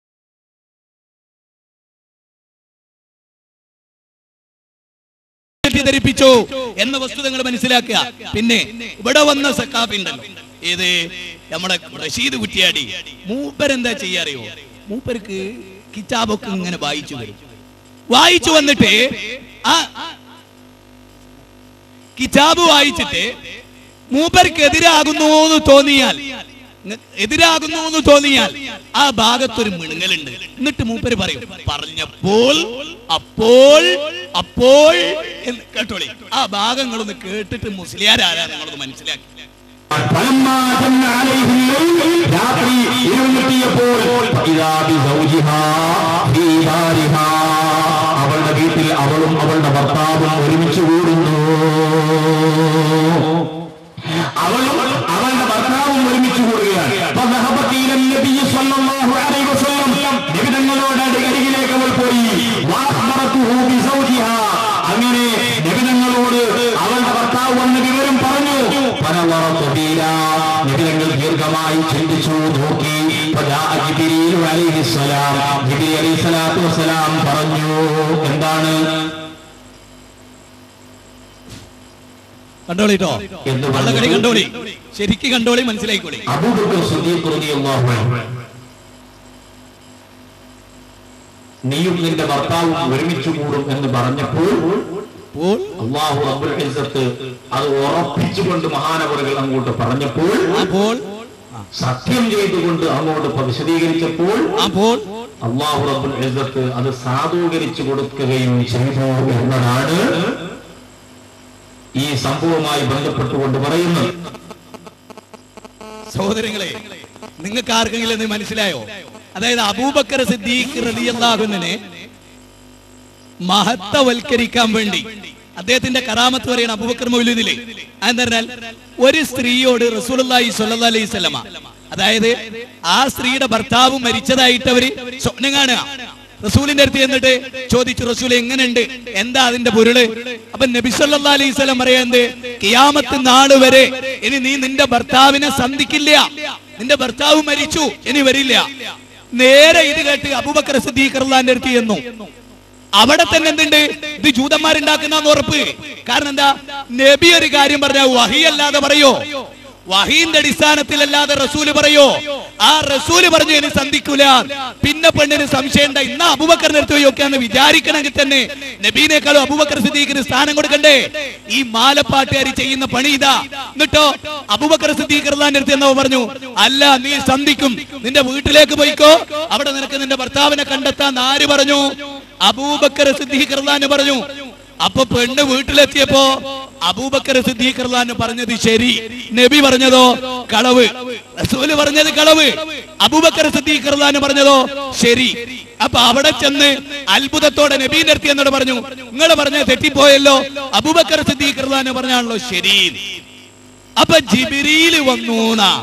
ധരിപ്പിച്ചു എന്ന വസ്തുത നിങ്ങൾ മനസ്സിലാക്കുക. പിന്നെ ഇവിടെ വന്ന സക്കാഫി ഉണ്ടല്ലോ, ഏത് നമ്മുടെ റഷീദ് കുറ്റിയാടി, മൂപ്പരെന്താ ചെയ്യാറിയോ? മൂപ്പർക്ക് കിതാബൊക്കെ ഇങ്ങനെ വായിച്ചു വരും. വായിച്ചു വന്നിട്ട് ആ കിതാബ് വായിച്ചിട്ട് മൂപ്പർക്ക് എതിരാകുന്നു എന്ന് തോന്നിയാൽ എതിരാകുന്നു എന്ന് തോന്നിയാൽ ആ ഭാഗത്തൊരു മിണുങ്ങലുണ്ട്. എന്നിട്ട് മൂപ്പര് പറയും, പറഞ്ഞപ്പോൾ അപ്പോൾ അപ്പോൾ കേട്ടോളി. ആ ഭാഗങ്ങളൊന്ന് കേട്ടിട്ട് മുസ്ലിയാരാരാ നിങ്ങളൊന്ന് മനസ്സിലാക്കി. രാത്രി ഇരുന്നിട്ടിയപ്പോൾ അവളുടെ വീട്ടിൽ അവളും അവളുടെ ഭർത്താവും ഒരുമിച്ച് കൂടുന്നു. അവളും അവളുടെ ഭർത്താവും ഒരുമിച്ച് കൂടുകയാണ്. നിബിതങ്ങളോട് അരികിലേക്ക് അവൾ പോയി. അങ്ങനെ നിബിതങ്ങളോട് അവളുടെ ഭർത്താവ് വന്ന് വിവരം പറഞ്ഞു. നിബിതങ്ങൾ ദീർഘമായി ചിന്തിച്ചു നോക്കി. ജിബ്രീൽ അലൈഹിസ്സലാം ജിബ്രീൽ അലൈഹിസ്സലാത്തു വസ്സലാം പറഞ്ഞു, എന്താണ്? കണ്ടോളിട്ടോ, കണ്ടോളി, ശരിക്കും കണ്ടോളി, മനസ്സിലായിക്കോളി. അബൂബക്കർ സിദ്ദീഖ് റളിയല്ലാഹു അൻഹു, നീയും നിന്റെ ഭർത്താവും ഒരുമിച്ച് കൂടും എന്ന് പറഞ്ഞപ്പോൾ അല്ലാഹു റബ്ബുൽ ഇസ്സത്ത് അത് ഉറപ്പിച്ചുകൊണ്ട് മഹാനവറുകൾ അങ്ങോട്ട് പറഞ്ഞപ്പോൾ, സത്യം ചെയ്തുകൊണ്ട് അങ്ങോട്ട് വിശദീകരിച്ചപ്പോൾ അല്ലാഹു റബ്ബുൽ ഇസ്സത്ത് അത് സാധൂകരിച്ചു കൊടുക്കുകയും ചെയ്തു എന്നതാണ് ഈ സംഭവവുമായി ബന്ധപ്പെട്ടുകൊണ്ട് പറയുന്നത്. സഹോദരങ്ങളെ, നിങ്ങൾക്ക് ആർക്കെങ്കിലും ഇത് മനസ്സിലായോ? അതായത് അബൂബക്കർ സിദ്ദീഖ് റളിയല്ലാഹു അൻഹുവിനെ മഹത്വവൽക്കരിക്കാൻ വേണ്ടി അദ്ദേഹത്തിന്റെ കറാമത്ത് പറയുന്ന അബൂബക്കർ മൗലൂദിലെ എന്ന് പറഞ്ഞാൽ ഒരു സ്ത്രീയോട് റസൂലുള്ളാഹി സ്വല്ലല്ലാഹു അലൈഹി വസല്ലമ, അതായത് ആ സ്ത്രീയുടെ ഭർത്താവ് മരിച്ചതായിട്ട് അവര് സ്വപ്നം കാണുക. റസൂലിന്റെ അടുത്ത് എന്നിട്ട് ചോദിച്ചു, റസൂൽ എങ്ങനെയുണ്ട്, എന്താ അതിന്റെ പൊരുള്? അപ്പൊ നബി സല്ലല്ലാഹു അലൈഹി വസല്ലം പറയുന്നത്, ഖിയാമത്ത് നാൾ വരെ ഇനി നീ നിന്റെ ഭർത്താവിനെ സന്ധിക്കില്ല, നിന്റെ ഭർത്താവ് മരിച്ചു, ഇനി വരില്ല. നേരെ ഇത് കേട്ട് അബൂബക്കർ സിദ്ദീഖ് റളിയല്ലാഹു അടുത്ത് ചെന്നു. അവിടെ തന്നെ എന്തുണ്ട്? ഇത് ജൂതന്മാരുണ്ടാക്കുന്ന ഉറപ്പ്. കാരണം എന്താ? നബി ഒരു കാര്യം പറഞ്ഞ വഹി അല്ലാതെ പറയോ? വഹീന്റെ അടിസ്ഥാനത്തിലല്ലാതെ റസൂല് പറയോ? ആ റസൂല് പറഞ്ഞു ഇനി സന്ധിക്കൂല. പിന്നെ പെണ്ണിന് സംശയം ഉണ്ടായി. ഇന്ന് അബൂബക്കറിന്റെ അടുത്ത് ചോദിക്കാന്ന് വിചാരിക്കണമെങ്കിൽ തന്നെ നബീനേക്കാളും അബൂബക്കർ സിദ്ദീഖിന് സ്ഥാനം കൊടുക്കണ്ടേ? ഈ മാലപ്പാട്ടുകാരി ചെയ്യുന്ന പണി ഇതാ. എന്നിട്ടോ അബൂബക്കർ സിദ്ദീഖ് റളിയല്ലാഹു അടുത്ത് എന്നോ പറഞ്ഞു, അല്ല നീ സന്ധിക്കും, നിന്റെ വീട്ടിലേക്ക് പോയിക്കോ, അവിടെ നിനക്ക് നിന്റെ ഭർത്താവിനെ കണ്ടെത്താൻ ആര് പറഞ്ഞു? അബൂബക്കർ സിദ്ദീഖ് റളിയല്ലാഹു അൻഹു പറഞ്ഞു. അപ്പൊ പെണ്ണ് വീട്ടിലെത്തിയപ്പോ അബൂബക്കർ സിദ്ദീഖ് റളിയല്ലാഹു അൻഹു പറഞ്ഞത് ശരി, നബി പറഞ്ഞതോ കളവ്. റസൂല് പറഞ്ഞത് കളവ്, അബൂബക്കർ സിദ്ദീഖ് റളിയല്ലാഹു അൻഹു പറഞ്ഞതോ ശരി. അപ്പൊ അവിടെ ചെന്ന് അത്ഭുതത്തോടെ നബീന്റെ അടുത്ത് എന്നോട് പറഞ്ഞു, നിങ്ങൾ പറഞ്ഞത് തെറ്റിപ്പോയല്ലോ, അബൂബക്കർ സിദ്ദീഖ് റളിയല്ലാഹു അൻഹു പറഞ്ഞാണല്ലോ ശരി. അപ്പൊ ജിബ്രീൽ വന്നു.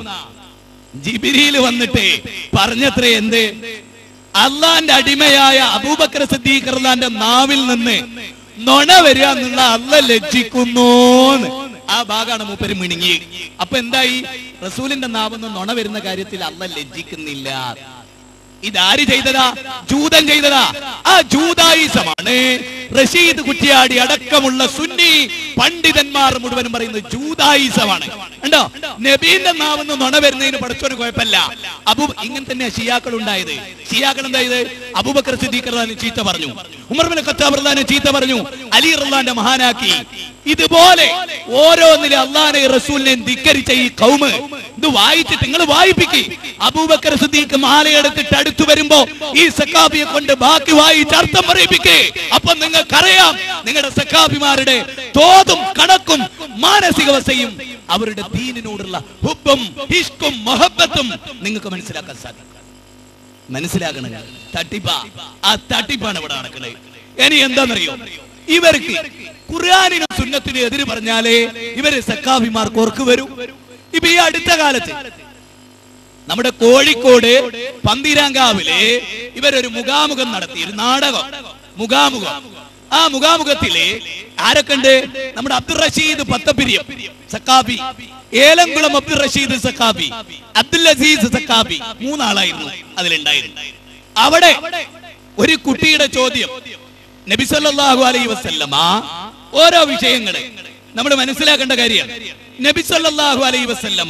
ജിബ്രീൽ വന്നിട്ട് പറഞ്ഞത്രേ എന്ത്? അള്ളാന്റെ അടിമയായ അബൂബക്കർ സിദ്ദീഖ് റളിയല്ലാഹു അൻഹുവിന്റെ നാവിൽ നിന്ന് നൊണ വരിക എന്നുള്ള അള്ള ലജ്ജിക്കുന്നു. ആ ഭാഗമാണ് മൂപ്പര് മിണുങ്ങി. അപ്പൊ എന്തായി? റസൂലിന്റെ നാവിൽ നൊണ വരുന്ന കാര്യത്തിൽ അള്ള ലജ്ജിക്കുന്നില്ല. ഇതാര് ചെയ്തതാ? ജൂതൻ ചെയ്തതാ. ആ ജൂതായിസമാണ് റഷീദ് കുറ്റിയാടി അടക്കമുള്ള സുന്നി പണ്ഡിതന്മാർ മുഴുവനും പറയുന്നത് ജൂതായിസമാണ്. കണ്ടോ? നബീന്റെ നാവെന്ന് നുണ വരുന്നതിന് പഠിച്ചോന് കുഴപ്പമില്ല. അബൂ ഇങ്ങനെ തന്നെ ഷിയാക്കൾ ഉണ്ടായത്. ഷിയാക്കൾ എന്തായത്? അബൂബക്കർ സിദ്ദീഖ് റളിയല്ലാഹു ചീത്ത പറഞ്ഞു, ഉമർ ഇബ്നു ഖത്താബ് റളിയല്ലാഹു ചീത്ത പറഞ്ഞു, അലി റളിയല്ലാഹു മഹാനാക്കി. ഇതുപോലെ ഓരോന്നിലും അല്ലാഹുവിനെ റസൂലിനെ ധിക്കരിച്ച ഈ ഖൗമ് ഇത് വായിച്ചിട്ട് നിങ്ങൾ വായിപ്പിക്ക്. അബൂബക്കർ സിദ്ദീഖ് മാലയെടുത്തിട്ട് അടുത്തു വരുമ്പോ ഈ സഖാബിയെ കൊണ്ട് ബാക്കി വായിച്ച് അർത്ഥം പറയിപ്പിക്കേ. അപ്പൊ നിങ്ങൾക്കറിയാം നിങ്ങളുടെ സഖാബിമാരുടെ തോതും കണക്കും മാനസികാവസ്ഥയും അവരുടെ ദീനിനോടുള്ള ഹുബ്ബും ഇഷ്കും മഹബത്തും നിങ്ങൾക്ക് മനസ്സിലാക്കാൻ സാധിക്കും. മനസ്സിലാകണം. തട്ടിപ്പ ആ തട്ടിപ്പാണ് ഇവിടെ നടക്കുന്നത്. ഇനി എന്താണെന്നറിയോ? ഇവർക്ക് ഖുർആനിനും സുന്നത്തിനും എതിര് പറഞ്ഞാലേ ഇവര് സഖാബിമാർക്ക് ഓർക്ക് വരും. ഇപ്പൊ ഈ അടുത്ത കാലത്ത് നമ്മുടെ കോഴിക്കോട് പന്തീരാങ്കാവില് ഇവരൊരു മുഖാമുഖം നടത്തി, ഒരു നാടകം മുഖാമുഖം. ആ മുഖാമുഖത്തില് ആരൊക്കെ ഉണ്ട്? നമ്മുടെ അബ്ദുൾ റഷീദ് പത്തപ്പിരിയം സഖാബി, ഏലംകുളം അബ്ദുൾ റഷീദ് സഖാബി, അബ്ദുൽ അസീസ് സഖാബി, മൂന്നാളായിരുന്നു അതിലുണ്ടായിരുന്നു. അവിടെ ഒരു കുട്ടിയുടെ ചോദ്യം, നബി സല്ലല്ലാഹു അലൈഹി വസല്ലമ ഓരോ വിഷയങ്ങള് നമ്മൾ മനസ്സിലാക്കേണ്ട കാര്യം. നബി സല്ലല്ലാഹു അലൈഹി വസല്ലമ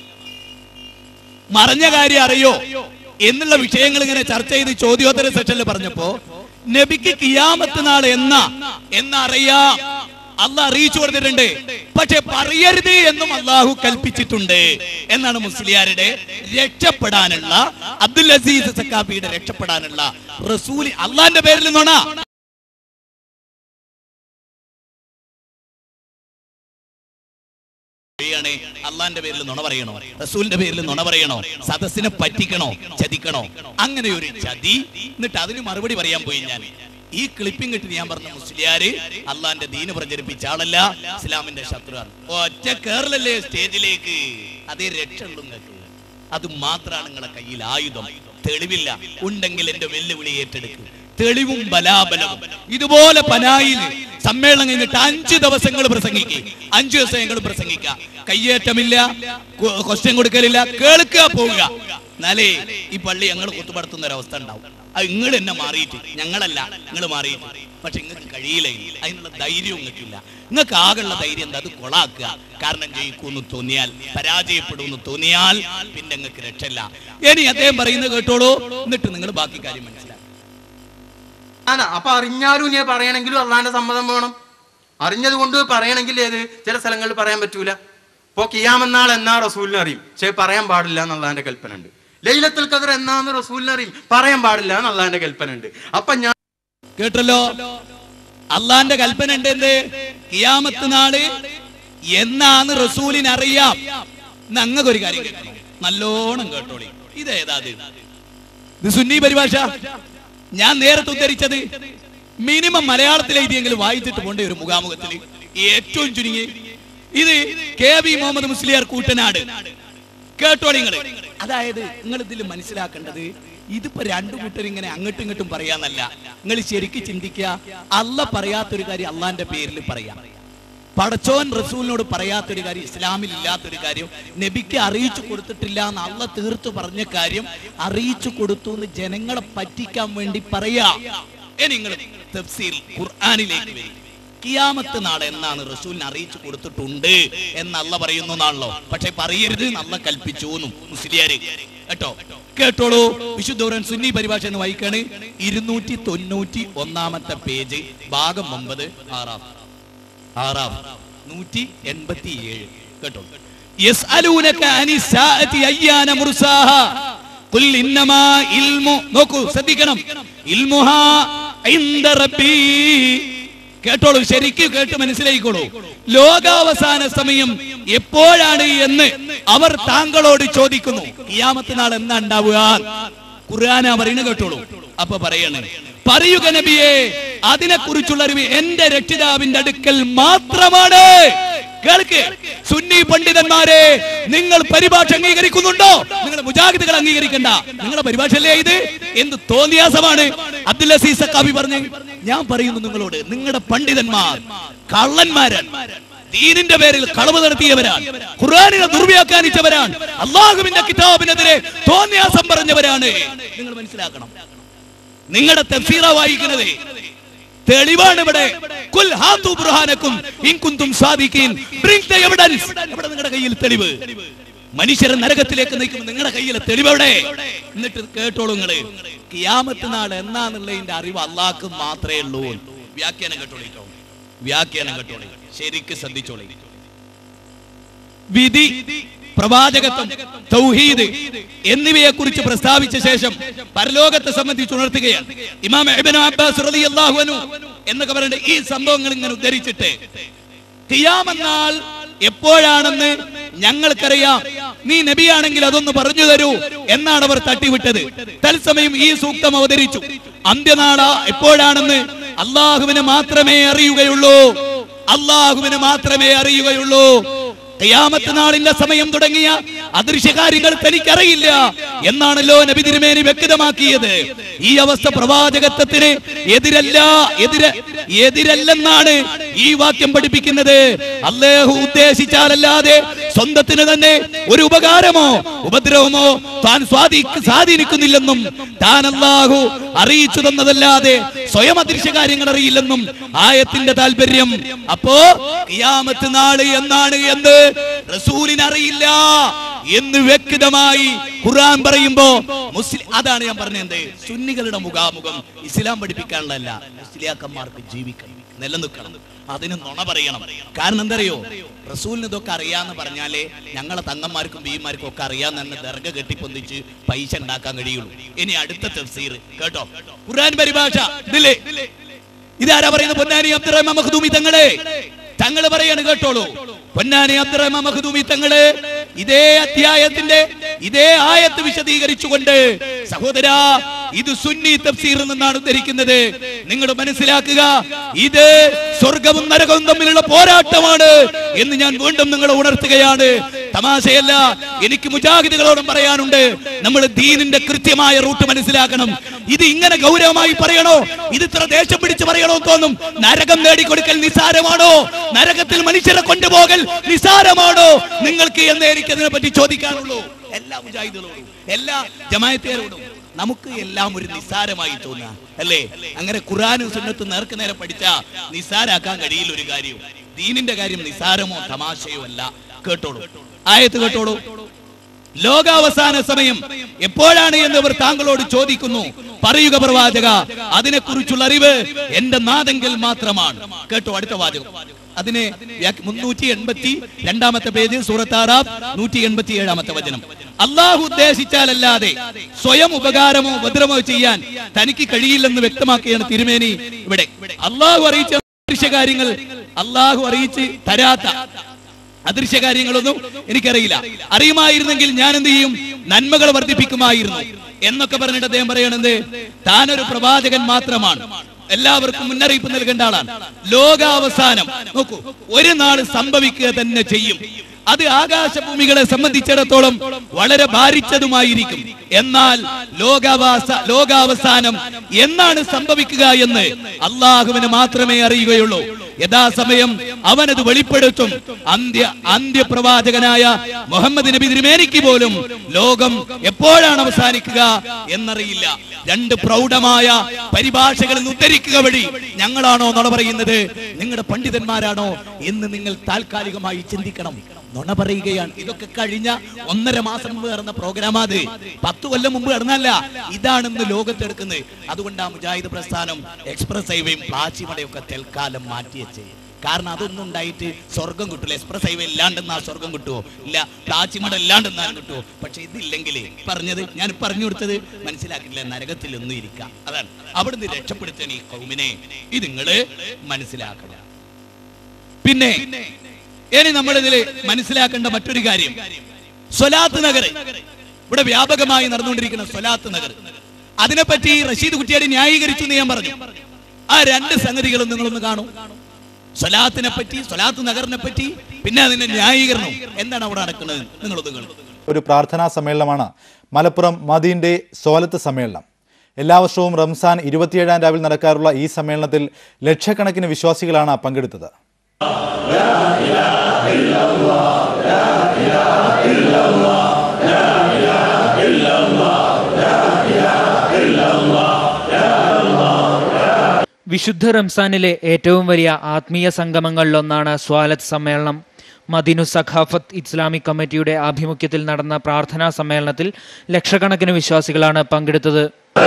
മറഞ്ഞ കാര്യം അറിയോ എന്നുള്ള വിഷയങ്ങൾ ഇങ്ങനെ ചർച്ച ചെയ്ത് ചോദ്യോത്തര സെഷനിൽ പറഞ്ഞപ്പോ നബിക്ക് ഖിയാമത്ത് നാൾ എന്നാ എന്നറിയാം, അള്ളാഹ് അറിയിച്ചു കൊടുത്തിട്ടുണ്ട്. പക്ഷെ പറയരുത് എന്നും അള്ളാഹു കൽപ്പിച്ചിട്ടുണ്ട് എന്നാണ് മുസ്ലിയാരുടെ രക്ഷപ്പെടാനുള്ള, അബ്ദുൽ അസീസ് സഖാഫിയുടെ രക്ഷപ്പെടാനുള്ള റസൂൽ അള്ളാന്റെ പേരിൽ നിന്നാണ്. അള്ളാന്റെ പേരിൽ നുണ പറയണോ, റസൂലിന്റെ പേരിൽ നുണ പറയണോ, സദസ്സിനെ പറ്റിക്കണോ, ചതിക്കണോ? അങ്ങനെ ഒരു ചതി. എന്നിട്ട് അതിന് മറുപടി പറയാൻ പോയി ഞാൻ. ഈ ക്ലിപ്പിംഗ് ഇട്ട് ഞാൻ പറഞ്ഞ മുസ്ലിയാര് അള്ളാന്റെ ദീന് പ്രചരിപ്പിച്ച ആളല്ല, ഇസ്ലാമിന്റെ ശത്രുവാണ്. ഒറ്റ കേരളല്ലേ സ്റ്റേജിലേക്ക്, അതേ രക്ഷയുള്ളൂ നിങ്ങൾക്ക്. അത് മാത്രമാണ് നിങ്ങളെ കയ്യിൽ ആയുധം. തെളിവില്ല, ഉണ്ടെങ്കിൽ എന്റെ വെല്ലുവിളി ഏറ്റെടുക്കും. തെളിവും ബലാബലവും. ഇതുപോലെ പനായിൽ സമ്മേളനം കഴിഞ്ഞിട്ട് അഞ്ചു ദിവസങ്ങൾ പ്രസംഗിക്കുക, അഞ്ചു ദിവസം ഞങ്ങൾ പ്രസംഗിക്കുക. കയ്യേറ്റമില്ല, ക്വസ്റ്റ്യൻ കൊടുക്കലില്ല, കേൾക്കുക, പോവുക. എന്നാലേ ഈ പള്ളി ഞങ്ങൾ കുത്തുപടുത്തുന്ന ഒരവസ്ഥ ഉണ്ടാവും. അത് നിങ്ങൾ എന്നെ മാറിയിട്ട്, ഞങ്ങളല്ല നിങ്ങൾ മാറിയിട്ട്. പക്ഷെ നിങ്ങൾക്ക് കഴിയില്ല, അതിനുള്ള ധൈര്യം നിങ്ങൾക്കില്ല. നിങ്ങൾക്ക് ആകെയുള്ള ധൈര്യം എന്താ? അത് കൊളാക്കുക. കാരണം ജയിക്കൂന്ന് തോന്നിയാൽ, പരാജയപ്പെടുമെന്ന് തോന്നിയാൽ പിന്നെ നിങ്ങൾക്ക് രക്ഷയില്ല. ഇനി അദ്ദേഹം പറയുന്നത് കേട്ടോളൂ, എന്നിട്ട് നിങ്ങൾ ബാക്കി കാര്യം മനസ്സിലാക്കുക. അപ്പൊ അറിഞ്ഞാലും ഞാൻ പറയണമെങ്കിലും അള്ളാന്റെ സമ്മതം വേണം. അറിഞ്ഞത് കൊണ്ട് പറയണമെങ്കിൽ ഏത് ചില സ്ഥലങ്ങളിൽ പറയാൻ പറ്റൂല. ഇപ്പൊ കിയാമെന്നാൾ എന്നാ റസൂലിനെ അറിയും, പക്ഷെ പറയാൻ പാടില്ല എന്നുള്ളതിന്റെ കൽപ്പന ഉണ്ട്. ലൈലത്തുൽ ഖദർ എന്നാന്ന് റസൂലിനെ അറിയും, പറയാൻ പാടില്ല എന്നുള്ളതിന്റെ കൽപ്പന ഉണ്ട്. അപ്പൊ ഞാൻ കേട്ടല്ലോ, അള്ളാന്റെ കൽപ്പന ഉണ്ട്. എന്ത്? കിയാമത്ത് നാള് എന്നാന്ന് റസൂലിന് അറിയാം. ഞങ്ങൾക്ക് ഒരു കാര്യം കേൾക്കണം, നല്ലോണം കേട്ടോളി. ഇതേതാ? ഇത് സുന്നി പരിഭാഷ. ഞാൻ നേരത്തെ ഉദ്ധരിച്ചത് മിനിമം മലയാളത്തിൽ എഴുതിയെങ്കിലും വായിച്ചിട്ട് പോണ്ട ഒരു മുഖാമുഖത്തിൽ ഏറ്റവും ചുരുങ്ങി ഇത് കെ വി മുഹമ്മദ് മുസ്ലിയാർ കൂട്ടനാട്. കേട്ടോളി നിങ്ങൾ. അതായത് നിങ്ങൾ ഇതിൽ മനസ്സിലാക്കേണ്ടത്, ഇതിപ്പോ രണ്ടു കൂട്ടർ ഇങ്ങനെ അങ്ങോട്ടും ഇങ്ങോട്ടും പറയാന്നല്ല. നിങ്ങൾ ശരിക്കും ചിന്തിക്കുക. അല്ല പറയാത്തൊരു കാര്യം അള്ളാന്റെ പേരിൽ പറയാം. പടച്ചോൻ റസൂലിനോട് പറയാത്തൊരു കാര്യം, ഇസ്ലാമിൽ ഇല്ലാത്തൊരു കാര്യം, നബിക്ക് അറിയിച്ചു കൊടുത്തിട്ടില്ല എന്ന് അള്ള തീർത്തു പറഞ്ഞ കാര്യം അറിയിച്ചു കൊടുത്തു എന്ന് ജനങ്ങളെ പറ്റിക്കാൻ വേണ്ടി പറയാ. നിങ്ങൾ തഫ്സീർ ഖുർആനിലേക്ക് വരും. കിയാമത്ത് നാളെ എന്നാണ് റസൂലിനെ അറിയിച്ചു കൊടുത്തിട്ടുണ്ട് എന്ന് അള്ള പറയുന്നു എന്നാണല്ലോ. പക്ഷെ പറയരുത് അള്ള കൽപ്പിച്ചു എന്നും മുസ്ലിയാര്. കേട്ടോ, കേട്ടോളൂ. വിശുദ്ധ ഖുർആൻ സുന്നി പരിഭാഷ എന്ന് വായിക്കാണ്. ഇരുന്നൂറ്റി തൊണ്ണൂറ്റി ഒന്നാമത്തെ പേജ്, ഭാഗം ഒമ്പത്, ആറാം ആറാം നൂറ്റി എൺപത്തി ഏഴ്. കേട്ടോ, യസ്അലൂനക അനിസ്സാഅതി അയ്യാന മുർസാഹ ഖുൽ ഇന്നമാ ഇൽമു. നോക്കൂ, ശ്രദ്ധിക്കണം. ഇൽമുഹാ ഇൻദ റബ്ബി. കേട്ടോളൂ, ശരിക്കും കേട്ട് മനസ്സിലായിക്കോളൂ. ലോകാവസാന സമയം എപ്പോഴാണ് എന്ന് അവർ താങ്കളോട് ചോദിക്കുന്നു. ഖിയാമത്ത് നാൾ എന്നാ ഉണ്ടാവുക? ഖുർആനാ പറയുന്നത്. കേട്ടോളൂ. അപ്പൊ പറയണേ, പറയുക നബിയെ, അതിനെ കുറിച്ചുള്ള അറിവ് എന്റെ രക്ഷിതാവിന്റെ അടുക്കൽ മാത്രമാണ്. കേൾക്ക് സുന്നി പണ്ഡിതന്മാരെ, നിങ്ങൾ പരിഭാഷ അംഗീകരിക്കുന്നുണ്ടോ? നിങ്ങൾ മുജാഹിദുകൾ അംഗീകരിക്കണ്ട. നിങ്ങളുടെ പരിഭാഷയല്ലേ ഇത്? എന്ത് തോന്നിയാസമാണ്? അബ്ദുൽ അസീസ് സഖാഫി പറഞ്ഞു. ഞാൻ പറയുന്നു നിങ്ങളോട്, നിങ്ങളുടെ പണ്ഡിതന്മാർ കള്ളന്മാരാണ്, ദീനിന്റെ പേരിൽ കളവ് നടത്തിയവരാണ്, ഖുർആനിനെ ദുർവ്യാഖ്യാനിച്ചവരാണ്, അല്ലാഹുവിന്റെ കിതാബിനെതിരെ തോന്നിയാസം പറഞ്ഞവരാണ്. നിങ്ങൾ മനസ്സിലാക്കണം. നിങ്ങളുടെ തഫ്സീറ വായിക്കുന്നത് തെളിവാണ് ഇവിടെ. കുൽ ഹാതു ബുർഹാനക്കും ഇൻ കുൻതും സാദിഖീൻ. Bring the evidence. ഇവിടെ നിങ്ങളുടെ കയ്യിൽ തെളിവ്. മനുഷ്യരെ നരകത്തിലേക്ക് നയിക്കുമ്പോൾ നിങ്ങളുടെ കയ്യിലെ തെളിവ് എവിടെ? എന്നിട്ട് കേട്ടോളൂ നിങ്ങള്, ഖിയാമത്ത് നാൾ എന്നാന്നുള്ളതിന്റെ അറിവ് അള്ളാഹ്ക്ക് മാത്രമേ ഉള്ളൂ. വ്യാഖ്യാനം കേട്ടോളിട്ടോ, വ്യാഖ്യാനം കേട്ടോളി, ശരിക്ക് ശ്രദ്ധിച്ചോളി. വിധി, പ്രവാചകത്വം, തൗഹീദ് എന്നിവയെ കുറിച്ച് പ്രസ്താവിച്ച ശേഷം പരലോകത്തെ സംബന്ധിച്ച് ഉണർത്തുകയാണ്. ഇമാം ഇബ്നു അബ്ബാസ് റളിയല്ലാഹു അൻഹു എന്നൊക്കെ പറയുന്ന ഈ സംഭവങ്ങൾ ഇങ്ങനെ ഉദ്ധരിച്ചിട്ട്, ഖിയാമത്ത് നാൾ എപ്പോഴാണെന്ന് ഞങ്ങൾക്കറിയാം, നീ നബിയാണെങ്കിൽ അതൊന്ന് പറഞ്ഞു തരൂ എന്നാണ് അവർ തട്ടിവിട്ടത്. തത്സമയം ഈ സൂക്തം അവതരിച്ചു. അന്ത്യനാള എപ്പോഴാണെന്ന് അള്ളാഹുവിന് മാത്രമേ അറിയുകയുള്ളൂ, അള്ളാഹുവിന് മാത്രമേ അറിയുകയുള്ളൂ. ഖിയാമത്ത് നാളിന്റെ സമയം തുടങ്ങിയ അദൃശ്യകാര്യങ്ങൾ തനിക്കറിയില്ല എന്നാണല്ലോ നബി തിരുമേനി വ്യക്തമാക്കിയത്. ഈ അവസ്ഥ പ്രവാചകത്വത്തിന് എതിരല്ല എതിര എതിരല്ലെന്നാണ് ഈ വാക്യം പഠിപ്പിക്കുന്നത്. അല്ലാഹു ഉദ്ദേശിച്ചാലല്ലാതെ സ്വന്തത്തിന് തന്നെ ഒരു ഉപകാരമോ ഉപദ്രവമോ താൻ സ്വാധീനിക്കുന്നില്ലെന്നും താൻ അല്ലാഹു അറിയിച്ചു തന്നതല്ലാതെ സ്വയം അദൃശ്യകാര്യങ്ങൾ അറിയില്ലെന്നും ആയത്തിന്റെ താല്പര്യം. അപ്പോ ഖിയാമത്ത് നാള് എന്നാണ് എന്ന് റസൂലിന് അറിയില്ല എന്ന് വ്യക്തമായി ഖുർആൻ പറയുമ്പോ മുസ്ലിം, അതാണ് ഞാൻ പറഞ്ഞത്, സുന്നികളുടെ മുഖാമുഖം ഇസ്ലാം പഠിപ്പിക്കാനുള്ളതല്ല. മുസ്ലിയാക്കന്മാർക്ക് ജീവിക്കണം, നിലനിൽക്കണം, അതിന് നുണ പറയണം. കാരണം എന്തറിയോ, റസൂലിന് ഇതൊക്കെ അറിയാന്ന് പറഞ്ഞാലേ ഞങ്ങളെ തങ്ങന്മാർക്കും ബീമാർക്കും ഒക്കെ അറിയാന്ന് തന്നെ ദർഗ കെട്ടിപ്പൊന്തിച്ച് പൈസ ഉണ്ടാക്കാൻ കഴിയുള്ളൂ. ഇനി അടുത്ത തഫ്സീർ കേട്ടോ, ഖുർആൻ പരിഭാഷ ഇതില്ലേ, ഇതാരാ പറയുന്നത്? പൊന്നാനി അബ്ദുറഹ്മാൻ മഖ്ദൂമി തങ്ങളെ തങ്ങൾ പറയാണ്, കേട്ടോളൂ. പൊന്നാനി അബ്ദുറഹ്മാൻ മഖ്ദൂമി തങ്ങള് ഇതേ അധ്യായത്തിന്റെ ഇതേ ആയത്ത് വിശദീകരിച്ചുകൊണ്ട് സഹോദരാ ഇത് സുന്നി തഫ്സീറിൽ നിന്നാണ് ഉദ്ധരിക്കുന്നത്. നിങ്ങൾ മനസ്സിലാക്കുക, ഇത് സ്വർഗവും നരകവും തമ്മിലുള്ള പോരാട്ടമാണ് എന്ന് ഞാൻ വീണ്ടും നിങ്ങളെ ഉണർത്തുകയാണ്. തമാശയല്ല. എനിക്ക് മുജാഹിദുകളോടും പറയാനുണ്ട്, നമ്മൾ ദീനിന്റെ കൃത്യമായ റൂട്ട് മനസ്സിലാക്കണം. ഇത് ഇങ്ങനെ ഗൗരവമായി പറയണോ, ഇത് ഇത്ര ദേശം പിടിച്ച് പറയണോ തോന്നും. നരകം നേടിക്കൊടുക്കൽ നിസാരമാണോ? നരകത്തിൽ മനുഷ്യരെ കൊണ്ടുപോകൽ നിസാരമാണോ നിങ്ങൾക്ക് എന്ന് എനിക്ക് അതിനെ പറ്റി ചോദിക്കാനുള്ളൂ. എല്ലാ മുജാഹിദുകളോടും എല്ലാ ജമാഅത്തുകാരോടും നമുക്ക് എല്ലാം ഒരു നിസാരമായി തോന്നുക അല്ലേ? അങ്ങനെ ഖുർആനും സുന്നത്തും നേർക്ക് നേരെ പഠിച്ചാ നിസാരാക്കാൻ കഴിയില്ല ഒരു കാര്യം. ദീനിന്റെ കാര്യം നിസാരമോ തമാശയോ അല്ല. കേട്ടോളൂ, ആയത്ത് കേട്ടോളൂ. ലോകാവസാന സമയം എപ്പോഴാണ് എന്നവർ താങ്കളോട് ചോദിക്കുന്നു. പറയുക പ്രവാചക, അതിനെക്കുറിച്ചുള്ള അറിവ് എന്റെ നാദെങ്കിൽ മാത്രമാണ്. കേട്ടോ അടുത്ത വാചകം. അതിനെ മുന്നൂറ്റി എൺപത്തി രണ്ടാമത്തെ പേജ് സൂറത്ത് ആറാഫ് നൂറ്റി എൺപത്തി ഏഴാമത്തെ വചനം. അള്ളാഹു ഉദ്ദേശിച്ചാലല്ലാതെ സ്വയം ഉപകാരമോ ഉപദ്രവമോ ചെയ്യാൻ തനിക്ക് കഴിയില്ലെന്ന് വ്യക്തമാക്കുകയാണ് തിരുമേനി ഇവിടെ. അള്ളാഹു അറിയിച്ച അദൃശ്യ കാര്യങ്ങൾ അള്ളാഹു അറിയിച്ച് തരാത്ത അദൃശ്യ കാര്യങ്ങളൊന്നും എനിക്കറിയില്ല. അറിയുമായിരുന്നെങ്കിൽ ഞാൻ എന്ത് ചെയ്യും? നന്മകൾ വർദ്ധിപ്പിക്കുമായിരുന്നു എന്നൊക്കെ പറഞ്ഞിട്ട് അദ്ദേഹം പറയണത് താനൊരു പ്രവാചകൻ മാത്രമാണ്, എല്ലാവർക്കും മുന്നറിയിപ്പ് നൽകേണ്ട ആളാണ്. ലോകാവസാനം നോക്കൂ, ഒരു നാൾ സംഭവിക്കുക തന്നെ ചെയ്യും. അത് ആകാശഭൂമികളെ സംബന്ധിച്ചിടത്തോളം വളരെ ഭാരിച്ചതുമായിരിക്കും. എന്നാൽ ലോകാവാസ ലോകാവസാനം എന്നാണ് സംഭവിക്കുക എന്ന് അള്ളാഹുവിന് മാത്രമേ അറിയുകയുള്ളൂ. യഥാസമയം അവനത് വെളിപ്പെടുത്തും. അന്ത്യ അന്ത്യപ്രവാചകനായ മുഹമ്മദ് നബി തിരുമേനിക്ക് പോലും ലോകം എപ്പോഴാണ് അവസാനിക്കുക എന്നറിയില്ല. രണ്ട് പ്രൗഢമായ പരിഭാഷകളിൽ ഉദ്ധരിക്കുക വഴി ഞങ്ങളാണോ നുണ പറയുന്നത്, നിങ്ങളുടെ പണ്ഡിതന്മാരാണോ എന്ന് നിങ്ങൾ താൽക്കാലികമായി ചിന്തിക്കണം. നുണ പറയുകയാണ്. ഇതൊക്കെ കഴിഞ്ഞ ഒന്നര മാസം മുമ്പ് നടന്ന പ്രോഗ്രാം, അത് പത്തു കൊല്ലം മുമ്പ് നടന്നല്ല. ഇതാണെന്ന് ലോകത്തെടുക്കുന്നത്. അതുകൊണ്ട് ആ മുജാഹിദ് പ്രസ്ഥാനം എക്സ്പ്രസ് ഹൈവേയും പ്ലാച്ചിമടയും ഒക്കെ തൽക്കാലം മാറ്റിവെച്ചേ. കാരണം അതൊന്നും ഉണ്ടായിട്ട് സ്വർഗം കിട്ടില്ല. എക്സ്പ്രസ് ഹൈവേ ഇല്ലാണ്ടെന്നാ സ്വർഗം കിട്ടുമോ? ഇല്ല. പ്ലാച്ചിമട ഇല്ലാണ്ടെന്നാലും കിട്ടുമോ? പക്ഷെ ഇതില്ലെങ്കിൽ പറഞ്ഞത് ഞാൻ പറഞ്ഞു കൊടുത്തത് മനസ്സിലാക്കില്ല. നരകത്തിൽ ഒന്നും ഇരിക്കാം. അതാണ് അവിടുന്ന് രക്ഷപ്പെടുത്താൻ ഈ കൗമിനെ ഇത് നിങ്ങള് മനസ്സിലാക്കണം. പിന്നെ ഇനി നമ്മളിതിൽ മനസ്സിലാക്കേണ്ട മറ്റൊരു കാര്യം, സ്വലാത്ത് നഗർ ഇവിടെ വ്യാപകമായി നടന്നുകൊണ്ടിരിക്കുന്ന സ്വലാത്ത് നഗർ, അതിനെപ്പറ്റി റഷീദ് കുറ്റിയാടി ന്യായീകരിച്ചു എന്ന് ഞാൻ പറഞ്ഞു. ആ രണ്ട് സംഗതികളും നിങ്ങളൊന്ന് കാണൂ. സ്വലാത്തിനെ പറ്റി, സ്വലാത്ത് നഗറിനെ പറ്റി, പിന്നെ അതിന്റെ ന്യായീകരണം എന്താണ് അവിടെ നടക്കുന്നത് നിങ്ങളൊന്ന് കാണും. ഒരു പ്രാർത്ഥനാ സമ്മേളനമാണ് മലപ്പുറം മദീന്റെ സോലത്ത് സമ്മേളനം. എല്ലാ വർഷവും റംസാൻ ഇരുപത്തിയേഴാം രാവിൽ നടക്കാറുള്ള ഈ സമ്മേളനത്തിൽ ലക്ഷക്കണക്കിന് വിശ്വാസികളാണ് പങ്കെടുത്തത്. വിശുദ്ധ റംസാനിലെ ഏറ്റവും വലിയ ആത്മീയ സംഗമങ്ങളിലൊന്നാണ് സ്വാലത്ത് സമ്മേളനം. മദീനു സഖാഫത്ത് ഇസ്ലാമിക് കമ്മിറ്റിയുടെ ആഭിമുഖ്യത്തിൽ നടന്ന പ്രാർത്ഥനാ സമ്മേളനത്തിൽ ലക്ഷക്കണക്കിന് വിശ്വാസികളാണ് പങ്കെടുത്തത്.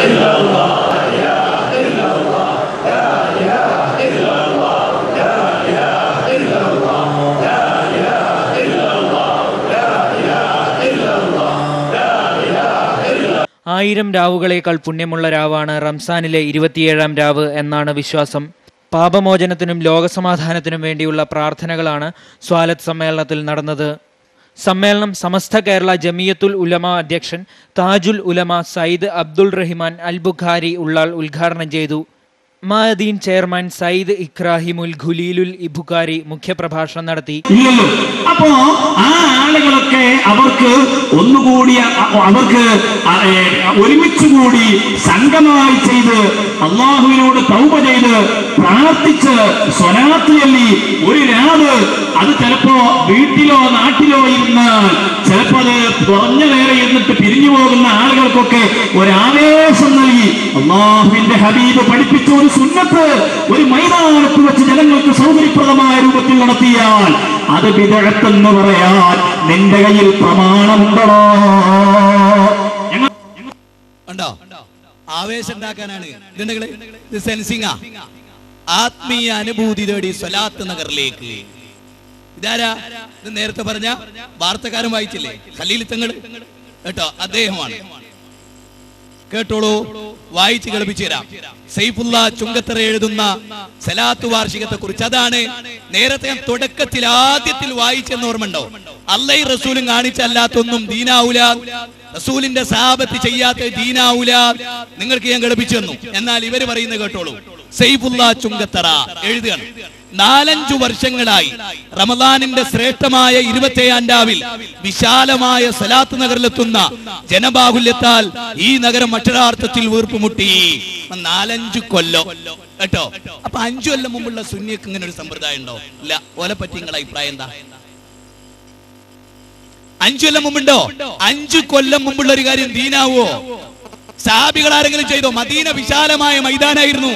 ആയിരം രാവുകളേക്കാൾ പുണ്യമുള്ള രാവാണ് റംസാനിലെ ഇരുപത്തിയേഴാം രാവ് എന്നാണ് വിശ്വാസം. പാപമോചനത്തിനും ലോകസമാധാനത്തിനും വേണ്ടിയുള്ള പ്രാർത്ഥനകളാണ് സ്വാലത്ത് സമ്മേളനത്തിൽ നടന്നത്. സമ്മേളനം സമസ്ത കേരള ജമിയത്തുൽ ഉലമ അധ്യക്ഷൻ താജുൽ ഉലമ സയ്യിദ് അബ്ദുൾ റഹിമാൻ അൽ ബുഖാരി ഉള്ളാൾ ഉദ്ഘാടനം ചെയ്തു. മദീൻ ചെയർമാൻ സയ്യിദ് ഇക്രാഹിമുൽ ഖുലീലുൽ ഇബുഖാരി മുഖ്യപ്രഭാഷണം നടത്തി. അപ്പോ ആ ആളുകളൊക്കെ അവർക്ക് ഒന്നുകൂടി അവർക്ക് ഒരുമിച്ച് കൂടി സംഗമമായി ചെയ്ത് അള്ളാഹുവിനോട് തൗബ ചെയ്ത് പ്രാർത്ഥിച്ച് സ്വലാത്ത് ചൊല്ലി ഒരു രാവ്, അത് ചിലപ്പോ വീട്ടിലോ നാട്ടിലോ ഇരുന്നാൽ ചിലപ്പോ അത് കുറഞ്ഞ നേരം ഇരുന്നിട്ട് പിരിഞ്ഞു പോകുന്ന ആളുകൾക്കൊക്കെ ഒരാവേശം നൽകി അള്ളാഹുവിന്റെ ഹബീബ് പഠിപ്പിച്ച ഒരു സുന്നത്ത് ഒരു മൈതാനത്ത് വെച്ച് ജനങ്ങൾക്ക് സൗകര്യപ്രദമായ രൂപത്തിൽ നടത്തിയാൽ അത് ബിദ്അത്ത് പറയാൻ നിന്റെ കയ്യിൽ പ്രമാണമുണ്ടോ? ആവേശം ഉണ്ടാക്കാനാണ് ഇത്. സെൻസിംഗാ. ആത്മീയ അനുഭൂതി തേടി സ്വലാത്ത് നഗറിലേക്ക്. ഇതാരാ? ഇത് നേരത്തെ പറഞ്ഞ വാർത്തക്കാരൻ വായിച്ചില്ലേ, ഖലീൽ തങ്ങൾ കേട്ടോ, അദ്ദേഹമാണ്. കേട്ടോളൂ, വായിച്ച് കേൾപ്പിച്ചു തരാം. സൈഫുള്ള ചുങ്കത്തറ എഴുതുന്ന സലാത്ത് വാർഷികത്തെ കുറിച്ച്. അതാണ് നേരത്തെ ഞാൻ തുടക്കത്തിൽ ആദ്യത്തിൽ വായിച്ചെന്ന് ഓർമ്മയുണ്ടോ? അള്ളയും റസൂലും കാണിച്ചല്ലാത്തൊന്നും ദീനാവൂല, റസൂലിന്റെ സഹാബത്ത് ചെയ്യാത്ത ദീനാവൂല, നിങ്ങൾക്ക് ഞാൻ കേൾപ്പിച്ചു തന്നു. എന്നാൽ ഇവര് പറയുന്നത് കേട്ടോളൂ. സൈഫുള്ള ചുങ്കത്തറ എഴുതുകയാണ്, നാലഞ്ചു വർഷങ്ങളായി റമദാനിന്റെ ശ്രേഷ്ഠമായ ഇരുപത്തേഴാം രാവിൽ വിശാലമായ സലാത്ത് നഗറിലെത്തുന്ന ജനബാഹുല്യത്താൽ ഈ നഗരം അക്ഷരാർത്ഥത്തിൽ വീർപ്പുമുട്ടി. നാലഞ്ചു കൊല്ലോ കേട്ടോ. അപ്പൊ അഞ്ചു കൊല്ലം മുമ്പുള്ള സുന്നിയക്ക് ഇങ്ങനെ ഒരു സമ്പ്രദായം ഉണ്ടോ? ഇല്ല. ഓലെ പറ്റി നിങ്ങളുടെ അഭിപ്രായം എന്താ? അഞ്ചു കൊല്ലം മുമ്പുണ്ടോ? അഞ്ചു കൊല്ലം മുമ്പുള്ള ഒരു കാര്യം ദീനാവോ? സഹാബികൾ ആരെങ്കിലും ചെയ്തോ? മദീന വിശാലമായ മൈതാനായിരുന്നു.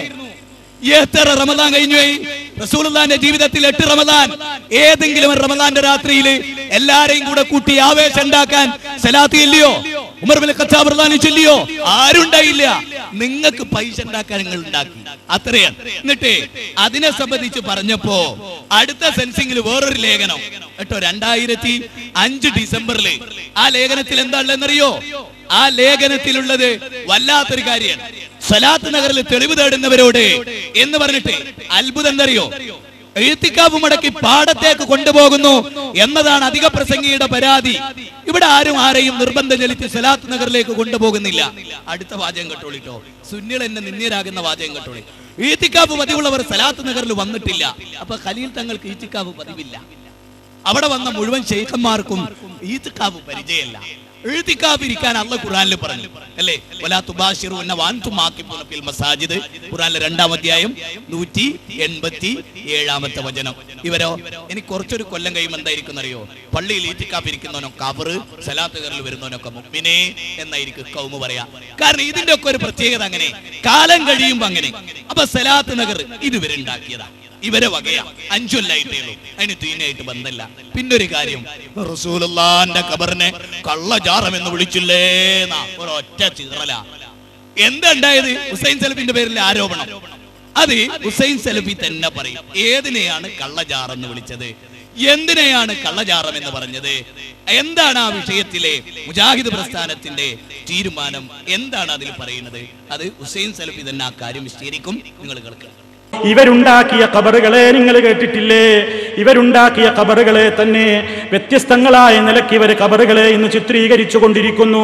എത്ര റമദാൻ കഴിഞ്ഞു? റസൂലുള്ളാഹിന്റെ ജീവിതത്തിൽ എട്ട് റമദാൻ. ഏതെങ്കിലും ഒരു റമദാന്റെ രാത്രിയിൽ എല്ലാരെയും കൂടെ കൂട്ടി ആവേശം ഉണ്ടാക്കാൻ സലാത്ത് ഇല്ലയോ? ഉമർ ബിൻ ഖത്താബ് റളിയല്ലാഹു അൻഹു ചൊല്ലിയോ? ആരും ഉണ്ടായില്ല. നിങ്ങൾക്ക് പൈസ ഉണ്ടാക്കാൻ നിങ്ങൾ ഉണ്ടാക്കി, അത്രയാണ്. എന്നിട്ട് അതിനെ സംബന്ധിച്ച് പറഞ്ഞപ്പോ അടുത്ത സെൻസിംഗിൽ വേറൊരു ലേഖനം കേട്ടോ, രണ്ടായിരത്തി അഞ്ച് ഡിസംബറില്. ആ ലേഖനത്തിൽ എന്താ ഉള്ളതെന്നറിയോ? ആ ലേഖനത്തിലുള്ളത് വല്ലാത്തൊരു കാര്യമാണ്. സലാത്ത് നഗറിൽ തെളിവ് തേടുന്നവരോട് എന്ന് പറഞ്ഞിട്ട് അത്ഭുതം എന്തറിയോ? എഴുത്തിക്കാവ് മുടക്കി പാടത്തേക്ക് കൊണ്ടുപോകുന്നു എന്നതാണ് അധിക പ്രസംഗിയുടെ പരാതി. ഇവിടെ ആരും ആരെയും നിർബന്ധം ചെലുത്തി സലാത്ത് നഗറിലേക്ക് കൊണ്ടുപോകുന്നില്ല. അടുത്ത വാചകം കേട്ടോളിട്ടോ, സുന്നികൾ എന്നെ നിന്ദ്യരാകുന്ന വാചകം കേട്ടോളി. എഴുത്തിക്കാവ് പതിവുള്ളവർ സലാത്ത് നഗറിൽ വന്നിട്ടില്ല. അപ്പൊ ഖലീൽ തങ്ങൾക്ക് ഈത്തിക്കാവ് പതിവില്ല. അവിടെ വന്ന മുഴുവൻ ശൈഖന്മാർക്കും ഈത്തിക്കാവ് പരിചയമല്ല. എഴുത്തിക്കാതിരിക്കാൻ അള്ളാഹ് ഖുർആനിൽ പറഞ്ഞു അല്ലേ? വലാ തുബാശിറൂന വഅൻതും ആഖിഫൂന ഫിൽ മസാജിദ്. ഖുർആനിലെ രണ്ടാം അധ്യായം നൂറ്റി എൺപത്തി ഏഴാമത്തെ വചനം. ഇവരോ എനിക്ക് കുറച്ചൊരു കൊല്ലം കഴിയുമ്പോൾ എന്തായിരിക്കും അറിയോ? പള്ളിയിൽ ഈത്തിക്കാതിരിക്കുന്നവനോ കബറ്, സലാത്ത് നഗറിൽ വരുന്നവനൊക്കെ മുഅ്മിനേ എന്നായിരിക്കും കൗമ് പറയാ. കാരണം ഇതിന്റെ ഒക്കെ ഒരു പ്രത്യേകത അങ്ങനെ, കാലം കഴിയുമ്പോ അങ്ങനെ. അപ്പൊ സലാത്ത് നഗർ ഇതുവരെ ഉണ്ടാക്കിയതാ, ഇവരെ വകയാ. അഞ്ചൊല്ലായിട്ടേ ഉള്ളൂ, അതിന് തീനായിട്ട് ബന്ധമില്ല. പിന്നൊരു കാര്യം, റസൂലുള്ളാഹിന്റെ ഖബറിനെ കള്ളജാറം എന്ന് വിളിച്ചില്ലേന്നാ ഒരൊറ്റ ചീറല. എന്താ ഉണ്ടായത്? ഹുസൈൻ സലഫിന്റെ പേരിൽ ആരോപണം. അത് ഹുസൈൻ സലഫി തന്നെ പറയും ഏതിനെയാണ് കള്ളജാറം എന്ന് വിളിച്ചത്, എന്തിനെയാണ് കള്ളജാറം എന്ന് പറഞ്ഞത്, എന്താണ് ആ വിഷയത്തിലെ മുജാഹിദ് പ്രസ്ഥാനത്തിന്റെ തീരുമാനം, എന്താണ് അതിൽ പറയുന്നത്? അത് ഹുസൈൻ സലഫി തന്നെ ആ കാര്യം വിശദീകരിക്കും. നിങ്ങൾ കേൾക്കുക. ഇവരുണ്ടാക്കിയ ഖബറുകളെ നിങ്ങൾ കേട്ടിട്ടില്ലേ? ഇവരുണ്ടാക്കിയ ഖബറുകളെ തന്നെ വ്യത്യസ്തങ്ങളായ നിലയ്ക്ക് ഇവർ ഖബറുകളെ ഇന്ന് ചിത്രീകരിച്ചു കൊണ്ടിരിക്കുന്നു.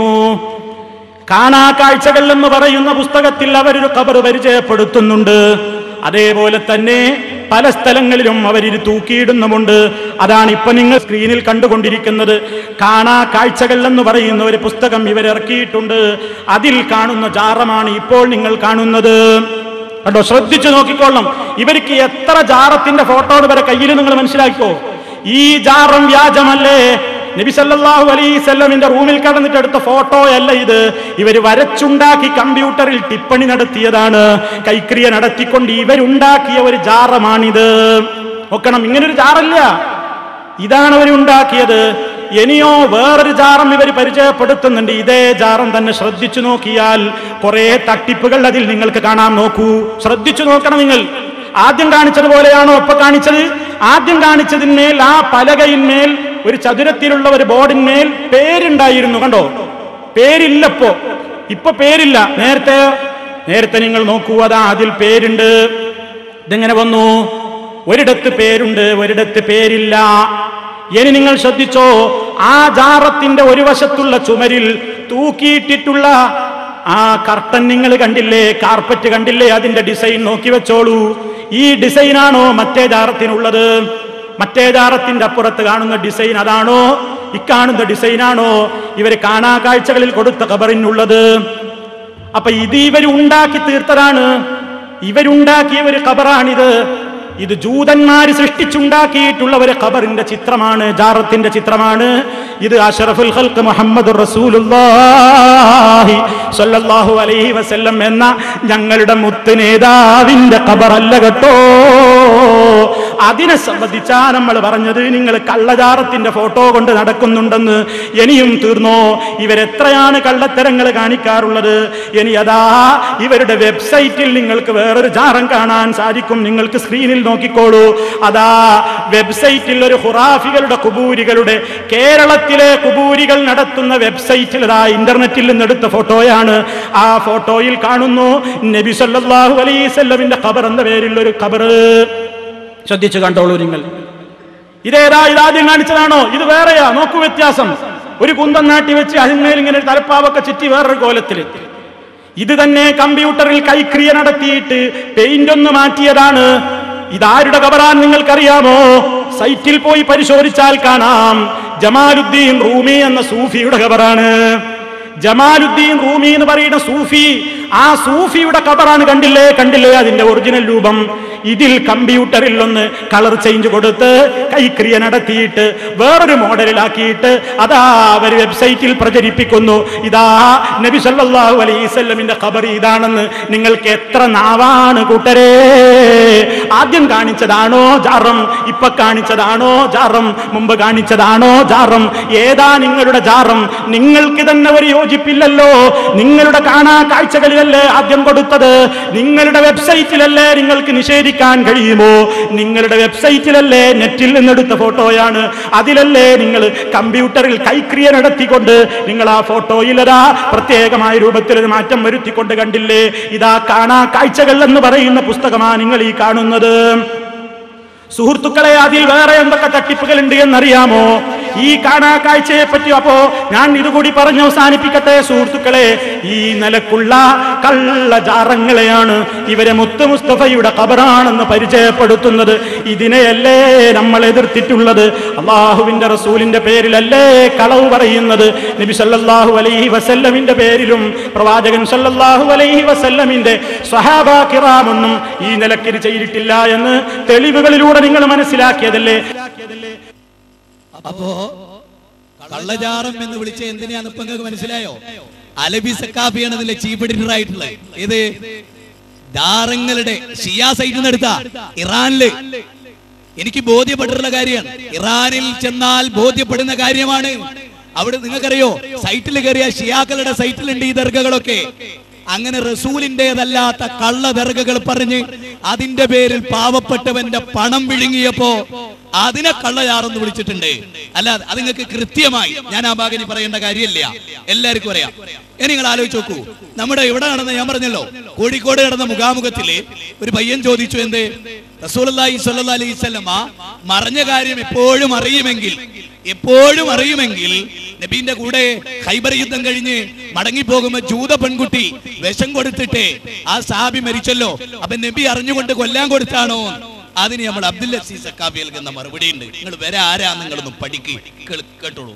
കാണാ കാഴ്ചകൾ എന്ന് പറയുന്ന പുസ്തകത്തിൽ അവരൊരു ഖബർ പരിചയപ്പെടുത്തുന്നുണ്ട്. അതേപോലെ തന്നെ പല സ്ഥലങ്ങളിലും അവരിത് തൂക്കിയിടുന്നുമുണ്ട്. അതാണ് ഇപ്പൊ നിങ്ങൾ സ്ക്രീനിൽ കണ്ടുകൊണ്ടിരിക്കുന്നത്. കാണാ കാഴ്ചകൾ എന്ന് പറയുന്ന ഒരു പുസ്തകം ഇവരിറക്കിയിട്ടുണ്ട്. അതിൽ കാണുന്ന ജാറമാണ് ഇപ്പോൾ നിങ്ങൾ കാണുന്നത്. കണ്ടോ, ശ്രദ്ധിച്ചു നോക്കിക്കൊള്ളണം. ഇവർക്ക് എത്ര ജാറത്തിന്റെ ഫോട്ടോ ഇവരെ കയ്യിൽ നിങ്ങൾ മനസ്സിലാക്കിക്കോ. ഈ ജാറം വ്യാജമല്ലേ? നബി സല്ലല്ലാഹു അലൈഹി വസല്ലമിന്റെ റൂമിൽ കടന്നിട്ട് എടുത്ത ഫോട്ടോ അല്ല ഇത്. ഇവർ വരച്ചുണ്ടാക്കി കമ്പ്യൂട്ടറിൽ ടിപ്പണി നടത്തിയതാണ്. കൈക്രിയ നടത്തിക്കൊണ്ട് ഇവരുണ്ടാക്കിയ ഒരു ജാറമാണിത്. നോക്കണം, ഇങ്ങനൊരു ജാറല്ല, ഇതാണ് അവരുണ്ടാക്കിയത്. ഇനിയോ വേറൊരു ജാറം ഇവർ പരിചയപ്പെടുത്തുന്നുണ്ട്. ഇതേ ജാറം തന്നെ ശ്രദ്ധിച്ചു നോക്കിയാൽ കുറെ തട്ടിപ്പുകൾ അതിൽ നിങ്ങൾക്ക് കാണാൻ. നോക്കൂ, ശ്രദ്ധിച്ചു നോക്കണം നിങ്ങൾ. ആദ്യം കാണിച്ചതുപോലെയാണോ ഇപ്പൊ കാണിച്ചത്? ആദ്യം കാണിച്ചതിന്മേൽ ആ പലകയിന്മേൽ ഒരു ചതുരത്തിലുള്ള ഒരു ബോർഡിന്മേൽ പേരുണ്ടായിരുന്നു. കണ്ടോ, പേരില്ലപ്പോ. ഇപ്പൊ പേരില്ല. നേരത്തെ നേരത്തെ നിങ്ങൾ നോക്കൂ, അതാ അതിൽ പേരുണ്ട്. ഇതെങ്ങനെ വന്നു? ഒരിടത്ത് പേരുണ്ട്, ഒരിടത്ത് പേരില്ല. ഇനി നിങ്ങൾ ശ്രദ്ധിച്ചോ, ആ ജാറത്തിന്റെ ഒരു വശത്തുള്ള ചുമരിൽ തൂക്കിയിട്ടിട്ടുള്ള ആ കർട്ടൻ നിങ്ങൾ കണ്ടില്ലേ? കാർപ്പറ്റ് കണ്ടില്ലേ? അതിന്റെ ഡിസൈൻ നോക്കി വെച്ചോളൂ. ഈ ഡിസൈനാണോ മറ്റേ ജാറത്തിനുള്ളത്? മറ്റേ ജാറത്തിന്റെ അപ്പുറത്ത് കാണുന്ന ഡിസൈൻ അതാണോ? ഇക്കാണുന്ന ഡിസൈനാണോ ഇവര് കാണാ കാഴ്ചകളിൽ കൊടുത്ത ഖബറിനുള്ളത്? അപ്പൊ ഇത് ഇവര് ഉണ്ടാക്കി തീർത്തതാണ്. ഇവരുണ്ടാക്കിയ ഒരു ഖബറാണിത്. ഇത് ജൂതന്മാര് സൃഷ്ടിച്ചുണ്ടാക്കിയിട്ടുള്ള ഒരു ഖബറിന്റെ ചിത്രമാണ്, ജാറത്തിന്റെ ചിത്രമാണ്. ഇത് അഷ്റഫുൽ ഖൽഖ് മുഹമ്മദുർ റസൂലുള്ളാഹി സ്വല്ലല്ലാഹു അലൈഹി വസല്ലം എന്ന ഞങ്ങളുടെ മുത്ത് നേതാവിന്റെ ഖബറല്ല കേട്ടോ. അതിനെ സംബന്ധിച്ചാ നമ്മൾ പറഞ്ഞത്. നിങ്ങൾ കള്ളജാറത്തിന്റെ ഫോട്ടോ കൊണ്ട് നടക്കുന്നുണ്ടെന്ന്. ഇനിയും തീർന്നോ? ഇവരെത്രയാണ് കള്ളത്തരങ്ങൾ കാണിക്കാറുള്ളത്? ഇനി അതാ ഇവരുടെ വെബ്സൈറ്റിൽ നിങ്ങൾക്ക് വേറൊരു ജാറം കാണാൻ സാധിക്കും. നിങ്ങൾക്ക് സ്ക്രീനിൽ നോക്കിക്കോളൂ. അതാ വെബ്സൈറ്റിൽ ഒരു ഖുറാഫികളുടെ കുബൂരികളുടെ, കേരളത്തിലെ കുബൂരികൾ നടത്തുന്ന വെബ്സൈറ്റിൽ അതാ ഇന്റർനെറ്റിൽ നിന്നെടുത്ത ഫോട്ടോയാണ്. ആ ഫോട്ടോയിൽ കാണുന്നു നബി സല്ലല്ലാഹു അലൈഹി വസല്ലമിന്റെ ഖബർ എന്ന പേരിൽ ഒരു ഖബർ. ശ്രദ്ധിച്ചു കണ്ടോളൂ നിങ്ങൾ. ഇതേതാ? ഇതാദ്യം കാണിച്ചതാണോ? ഇത് വേറെയാ. നോക്കൂ വ്യത്യാസം. ഒരു കുന്തം നാട്ടി വെച്ച് അതിന്മേൽ ഇങ്ങനെ തലപ്പാവൊക്കെ ചുറ്റി വേറൊരു കോലത്തിൽ. ഇത് തന്നെ കമ്പ്യൂട്ടറിൽ കൈക്രിയ നടത്തിയിട്ട് പെയിന്റ് ഒന്ന് മാറ്റിയതാണ്. ഇതാരുടെ ഖബറാൻ നിങ്ങൾക്കറിയാമോ? സൈറ്റിൽ പോയി പരിശോധിച്ചാൽ കാണാം. ജമാലുദ്ദീൻ റൂമി എന്ന സൂഫിയുടെ ഖബറാണ്. ജമാലുദ്ദീൻ റൂമി എന്ന് പറയുന്ന സൂഫി, ആ സൂഫിയുടെ ഖബറാണ്. കണ്ടില്ലേ കണ്ടില്ലേ അതിന്റെ ഒറിജിനൽ രൂപം. ഇതിൽ കമ്പ്യൂട്ടറിൽ ഒന്ന് കളർ ചേഞ്ച് കൊടുത്ത് കൈക്രിയ നടത്തിയിട്ട് വേറൊരു മോഡലിലാക്കിയിട്ട് അതാ അവർ വെബ്സൈറ്റിൽ പ്രചരിപ്പിക്കുന്നു. ഇതാ നബി സല്ലല്ലാഹു അലൈഹി വസല്ലമിന്റെ ഖബർ ഇതാണെന്ന്. നിങ്ങൾക്ക് എത്ര നാവാണ് കൂട്ടരേ! ആദ്യം കാണിച്ചതാണോ ജാറം? ഇപ്പൊ കാണിച്ചതാണോ ജാറം? മുമ്പ് കാണിച്ചതാണോ ജാറം? ഏതാ നിങ്ങളുടെ ജാറം? നിങ്ങൾക്ക് തന്നെ ഒരു യോജിപ്പില്ലല്ലോ. നിങ്ങളുടെ കാണാ കാഴ്ചകളിലല്ലേ ആദ്യം കൊടുത്തത്? നിങ്ങളുടെ വെബ്സൈറ്റിലല്ലേ നിങ്ങൾക്ക് നിഷേധിക്കാൻ കഴിയുമോ? നിങ്ങളുടെ വെബ്സൈറ്റിലല്ലേ നെറ്റിൽ നിന്നെടുത്ത ഫോട്ടോയാണ്. അതിലല്ലേ നിങ്ങൾ കമ്പ്യൂട്ടറിൽ കൈക്രിയ നടത്തിക്കൊണ്ട് നിങ്ങൾ ആ ഫോട്ടോയിൽ അതാ പ്രത്യേകമായ രൂപത്തിൽ ഒരു മാറ്റം വരുത്തിക്കൊണ്ട് കണ്ടില്ലേ? ഇതാ കാണാ കാഴ്ചകൾ എന്ന് പറയുന്ന പുസ്തകമാണ് നിങ്ങൾ ഈ കാണുന്നത്. സുഹൃത്തുക്കളെ, അതിൽ വേറെ എന്തൊക്കെ തട്ടിപ്പുകൾ ഉണ്ട് എന്നറിയാമോ? ഈ കാണാ കാഴ്ചയെ പറ്റി അപ്പോ ഞാൻ ഇതുകൂടി പറഞ്ഞ് അവസാനിപ്പിക്കട്ടെ സുഹൃത്തുക്കളെ. ഈ നിലക്കുള്ള കള്ളജാറങ്ങളെയാണ് ഇവരെ മുത്ത് മുസ്തഫയുടെ ഖബറാണെന്ന് പരിചയപ്പെടുത്തുന്നത്. ഇതിനെയല്ലേ നമ്മൾ എതിർത്തിട്ടുള്ളത്? അള്ളാഹുവിന്റെ റസൂലിന്റെ പേരിലല്ലേ കളവ് പറയുന്നത്? നബി സല്ലല്ലാഹു അലൈഹി വസല്ലമിന്റെ പേരിലും പ്രവാചകൻ സല്ലല്ലാഹു അലൈഹി വസല്ലമിന്റെ സ്വഹാബാ കിറാമൊന്നും ഈ നിലക്കിത് ചെയ്തിട്ടില്ല എന്ന് തെളിവുകളിലൂടെ നിങ്ങൾ മനസ്സിലാക്കിയതല്ലേ? അപ്പോ കള്ളജാറം എന്ന് വിളിച്ച എന്തിനാന്ന് ഇപ്പൊ നിങ്ങൾക്ക് മനസ്സിലായോ? അലബി സക്കാഫിയാണ് ഇതിലെ ചീഫ് എഡിറ്റർ ആയിട്ടുള്ളത്. ഇത് ജാറങ്ങളുടെ ഷിയാ സൈറ്റിൽ നിന്ന് എടുത്ത ഇറാനില് എനിക്ക് ബോധ്യപ്പെട്ടിട്ടുള്ള കാര്യമാണ്. ഇറാനിൽ ചെന്നാൽ ബോധ്യപ്പെടുന്ന കാര്യമാണ്. അവിടെ നിങ്ങൾക്കറിയോ, സൈറ്റിൽ കയറിയ ഷിയാക്കളുടെ സൈറ്റിലുണ്ട് ഈ ദർഗകളൊക്കെ. അങ്ങനെ റസൂലിന്റേതല്ലാത്ത കള്ള ദർഗകൾ പറഞ്ഞ് അതിന്റെ പേരിൽ പാവപ്പെട്ടവന്റെ പണം വിഴുങ്ങിയപ്പോ അതിനെ കള്ളജാറെന്ന് വിളിച്ചിട്ടുണ്ട്. അല്ല, അത് നിങ്ങൾക്ക് കൃത്യമായി ഞാൻ ആ ഭാഗം പറയേണ്ട കാര്യമില്ല, എല്ലാവർക്കും അറിയാം. ഇനി നിങ്ങൾ ആലോചിച്ച് നോക്കൂ, നമ്മുടെ ഇവിടെ നടന്ന, ഞാൻ പറഞ്ഞല്ലോ, കോഴിക്കോട് നടന്ന മുഖാമുഖത്തില് ഒരു പയ്യൻ ചോദിച്ചു, എന്ത് റസൂലുള്ളാഹി സ്വല്ലല്ലാഹു അലൈഹി വസല്ലമ മറഞ്ഞ കാര്യം എപ്പോഴും അറിയുമെങ്കിൽ എപ്പോഴും അറിയുമെങ്കിൽ നബീന്റെ കൂടെ ഖൈബർ യുദ്ധം കഴിഞ്ഞ് മടങ്ങിപ്പോകുമ്പോ ജൂത പെൺകുട്ടി വിഷം കൊടുത്തിട്ട് ആ സഹാബി മരിച്ചല്ലോ, അപ്പൊ നബി അറിഞ്ഞുകൊണ്ട് കൊല്ലാൻ കൊടുത്താണോ? അതിന് നമ്മൾ അബ്ദുൽ അസീസ് സക്കാഫി നൽകുന്ന മറുപടി ഉണ്ട്. നിങ്ങൾ വരെ ആരാ നിങ്ങളൊന്ന് പഠിക്കുക, കേട്ടോളൂ.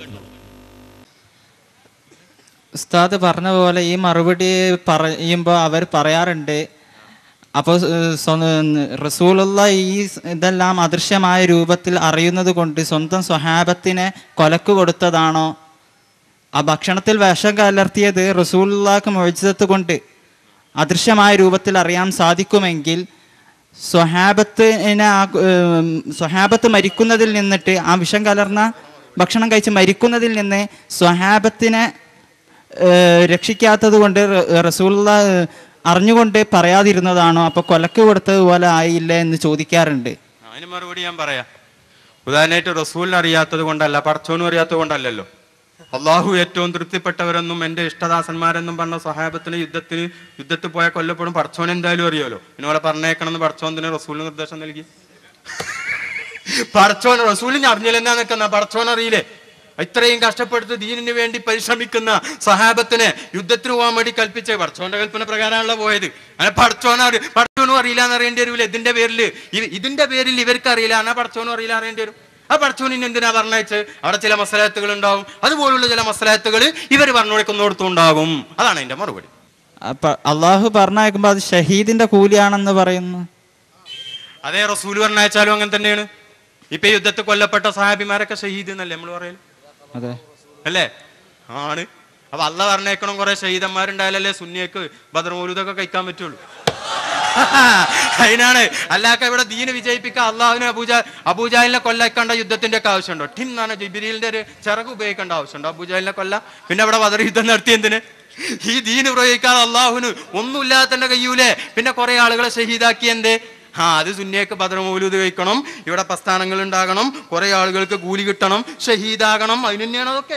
ഉസ്താദ് പറഞ്ഞ പോലെ ഈ മറുപടി പറയുമ്പോൾ അവർ പറയാറുണ്ട്, അപ്പോൾ റസൂലുള്ള ഈ ഇതെല്ലാം അദൃശ്യമായ രൂപത്തിൽ അറിയുന്നത് കൊണ്ട് സ്വന്തം സ്വഹാബത്തിനെ കൊലക്ക് കൊടുത്തതാണോ? ആ ഭക്ഷണത്തിൽ വിഷം കലർത്തിയത് റസൂലുള്ളാഹിക്ക് മുഅ്ജിസത്ത് കൊണ്ട് അദൃശ്യമായ രൂപത്തിൽ അറിയാൻ സാധിക്കുമെങ്കിൽ സ്വഹാബത്തിനെ ആ സ്വഹാബത്ത് മരിക്കുന്നതിൽ നിന്നിട്ട് ആ വിഷം കലർന്ന ഭക്ഷണം കഴിച്ച് മരിക്കുന്നതിൽ നിന്ന് സ്വഹാബത്തിനെ രക്ഷിക്കാത്തത് കൊണ്ട് റസൂലുള്ള അറിഞ്ഞുകൊണ്ട് പറയാതിരുന്നതാണോ? അപ്പൊ കൊലക്ക് കൊടുത്തതുപോലെ ആയില്ല എന്ന് ചോദിക്കാറുണ്ട്. അതിന് മറുപടി ഞാൻ പറയാം. ഉദാഹരണമായിട്ട് റസൂലിനെ അറിയാത്തത് കൊണ്ടല്ല, പടച്ചോനും അറിയാത്തത് കൊണ്ടല്ലല്ലോ. അള്ളാഹു ഏറ്റവും തൃപ്തിപ്പെട്ടവരെന്നും എൻ്റെ ഇഷ്ടദാസന്മാരെന്നും പറഞ്ഞ സഹാബത്തിന് യുദ്ധത്തിന് യുദ്ധത്തിൽ പോയാൽ കൊല്ലപ്പെടും. പടച്ചോൻ എന്തായാലും അറിയാലോ. ഇന്നോലെ പറഞ്ഞേക്കണം എന്ന് പടച്ചോൻ തന്നെ റസൂലിന് നിർദ്ദേശം നൽകി. പടച്ചോൻ റസൂലിന് അറിഞ്ഞില്ലെന്നാ നിൽക്കുന്ന, പടച്ചോൻ അറിയില്ലേ? ഇത്രയും കഷ്ടപ്പെടുത്ത് ദീനിന് വേണ്ടി പരിശ്രമിക്കുന്ന സഹാബത്തിനെ യുദ്ധത്തിന് പോകാൻ വേണ്ടി കൽപ്പിച്ച പടച്ചോന്റെ കൽപ്പന പ്രകാരമാണല്ലോ പോയത്. അങ്ങനെ പടച്ചോന പടച്ചോനും അറിയില്ല എന്ന് അറിയേണ്ടി വരില്ല. ഇതിന്റെ പേരിൽ ഇതിന്റെ പേരിൽ ഇവർക്ക് അറിയില്ല, എന്നാ പടച്ചോനും അറിയില്ല അറിയേണ്ടി വരും. ആ പടച്ചോനിന് എന്തിനാ പറഞ്ഞയച്ച്? അവിടെ ചില മസലാത്തുകൾ ഉണ്ടാവും, അതുപോലുള്ള ചില മസലാത്തുകൾ ഇവർ പറഞ്ഞു കൊടുക്കുന്നിടത്തുണ്ടാകും. അതാണ് എന്റെ മറുപടി. അപ്പൊ അള്ളാഹു പറഞ്ഞയക്കുമ്പോ അത് ഷഹീദിന്റെ കൂലിയാണെന്ന് പറയുന്നു. അതേ റസൂല് പറഞ്ഞയച്ചാലും അങ്ങനെ തന്നെയാണ്. ഇപ്പൊ യുദ്ധത്തിൽ കൊല്ലപ്പെട്ട സഹാബിമാരൊക്കെ ഷഹീദ് എന്നല്ലേ നമ്മൾ പറയല്? അതെ അല്ലേ? ആണ്. അപ്പൊ അള്ളാഹ് പറഞ്ഞേക്കണം കുറെ ഷഹീദന്മാരുണ്ടായാലല്ലേ സുന്നിയക്ക് ബദർ മൗലൂദൊക്കെ കഴിക്കാൻ പറ്റുള്ളൂ. അതിനാണ് അല്ലാക്ക ഇവിടെ ദീന് വിജയിപ്പിക്കാൻ അള്ളാഹുവിനെ അബൂജ അബൂജാലിനെ കൊല്ലക്കേണ്ട യുദ്ധത്തിന്റെ ഒക്കെ ആവശ്യമുണ്ടോ? ടിൻ എന്നാണ് ജിബിരിലിന്റെ ഒരു ചിറക് ഉപയോഗിക്കേണ്ട ആവശ്യമുണ്ടോ അബൂജാലിനെ കൊല്ല? പിന്നെ അവിടെ ബദർ യുദ്ധം നടത്തി എന്തിന്? ഈ ദീന് പ്രയോഗിക്കാതെ അള്ളാഹുവിന് ഒന്നുമില്ലാതെ തന്നെ കഴിയൂലേ? പിന്നെ കുറെ ആളുകളെ ഷഹീദാക്കി എന്തേ? ആ അത് സുന്നിയൊക്കെ ബദർ മൗലൂദ് കഴിക്കണം, ഇവിടെ പ്രസ്ഥാനങ്ങൾ ഉണ്ടാകണം, കുറെ ആളുകൾക്ക് കൂലി കിട്ടണം, ഷഹീദാകണം, അതിന് തന്നെയാണ് അതൊക്കെ.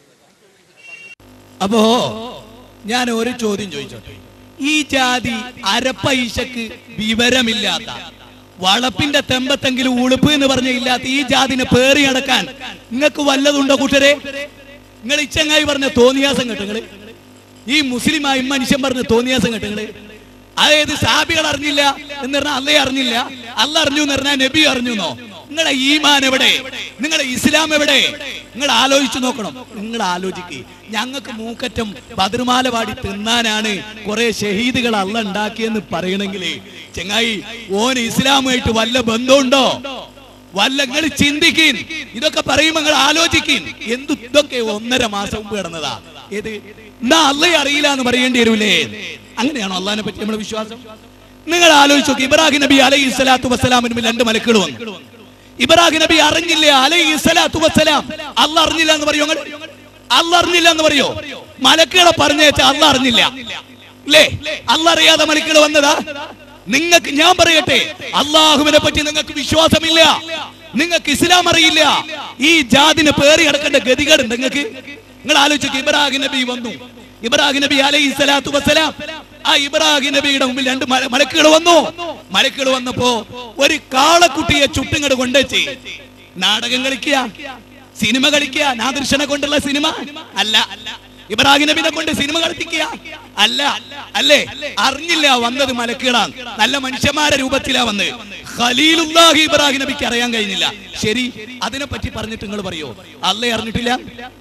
അപ്പോ ഞാൻ ഒരു ചോദ്യം ചോദിച്ചോട്ടെ. ഈ ജാതി അരപ്പൈശക്ക് വിവരമില്ലാത്ത, വളപ്പിന്റെ തെമ്പത്തെങ്കിലും ഉളുപ്പ് എന്ന് പറഞ്ഞ ഇല്ലാത്ത ഈ ജാതിനെ പേറി അടക്കാൻ നിങ്ങൾക്ക് വല്ലതുണ്ടോ കൂട്ടരെ? നിങ്ങൾ ഇച്ചങ്ങായി പറഞ്ഞ തോന്നിയാസം കേട്ടുങ്ങള്, ഈ മുസ്ലിമായി മനുഷ്യൻ പറഞ്ഞ തോന്നിയാസം കേട്ടുങ്ങള്. അതായത് സാബികൾ അറിഞ്ഞില്ല എന്ന് പറഞ്ഞാൽ അല്ലേ അറിഞ്ഞില്ല, അല്ല അറിഞ്ഞു എന്ന് പറഞ്ഞാൽ നബി അറിഞ്ഞുന്നോ? നിങ്ങളെ ഈമാൻ എവിടെ? നിങ്ങളെ ഇസ്ലാം എവിടെ? നിങ്ങൾ ആലോചിച്ചു നോക്കണം. നിങ്ങൾ ആലോചിക്ക്. ഞങ്ങൾക്ക് മൂക്കറ്റം ബദർമാല പാടി തിന്നാനാണ് കുറെ ഷഹീദുകൾ അല്ല ഉണ്ടാക്കിയെന്ന് പറയണെങ്കിലേ ചെങ്ങായി ഓന് ഇസ്ലാമുമായിട്ട് വല്ല ബന്ധമുണ്ടോ? വല്ല നിങ്ങൾ ചിന്തിക്കീൻ. ഇതൊക്കെ പറയുമ്പോ നിങ്ങൾ ആലോചിക്കീൻ. എന്തു ഇതൊക്കെ ഒന്നര മാസം മുമ്പ് കിടന്നതാ. ഏത് എന്നാ അല്ലേ അറിയില്ല എന്ന് പറയേണ്ടി വരൂലേ? അങ്ങനെയാണോ അള്ളാഹിനെ പറ്റി നമ്മുടെ വിശ്വാസം? നിങ്ങൾ ആലോചിച്ചു നോക്കി. ഇബ്രാഹിം നബി അലൈഹി സ്വലാത്തു വസ്സലാമിന് രണ്ട് മലക്കുകൾ വന്നു. ഇബ്രാഹിം നബി അറിഞ്ഞില്ല അലൈഹി സ്വലാത്തു വസ്സലാം. അല്ല അറിഞ്ഞില്ല എന്ന് പറയോ? അല്ല അറിഞ്ഞില്ല എന്ന് പറയോ? മലക്കുകളെ പറഞ്ഞേച്ച അല്ല അറിഞ്ഞില്ല അല്ലേ? അല്ല അറിയാതെ മലക്കുകൾ വന്നതാ? നിങ്ങൾക്ക് ഞാൻ പറയട്ടെ, അള്ളാഹുവിനെ പറ്റി നിങ്ങൾക്ക് വിശ്വാസമില്ല, നിങ്ങൾക്ക് ഇസ്ലാം അറിയില്ല, ഈ ജാതിനെ പേറി അടക്കേണ്ട ഗതികേടുണ്ട് നിങ്ങൾക്ക്. നിങ്ങൾ ആലോചിച്ചു. ഇബ്രാഹിം നബി വന്നു. ഇബ്രാഹിം നബി അലൈഹി സ്വലാത്തു വസ്സലാം, ആ ഇബ്രാഹിം നബിയുടെ മുമ്പിൽ രണ്ട് മലക്കുകൾ വന്നു. മലക്കുകൾ വന്നപ്പോ ഒരു കാളക്കുട്ടിയെ ചുട്ടുങ്ങട് കൊണ്ടുവച്ച് നാടകം കളിക്കുക, സിനിമ കളിക്കുക. നാദൃശനെ കൊണ്ടുള്ള സിനിമ അല്ല, ഇബ്രാഹിം നബിനെ കൊണ്ട് സിനിമ കളിപ്പിക്കുക അല്ല, അല്ലേ? അറിഞ്ഞില്ല വന്നത് മലക്കുകളാണ്. നല്ല മനുഷ്യന്മാരെ രൂപത്തിലാ വന്നത്. ഖലീലുല്ലാഹി ഇബ്രാഹിം നബിക്ക് അറിയാൻ കഴിഞ്ഞില്ല. ശരി, അതിനെ പറ്റി പറഞ്ഞിട്ട് നിങ്ങൾ പറയോ അല്ലേ അറിഞ്ഞിട്ടില്ല?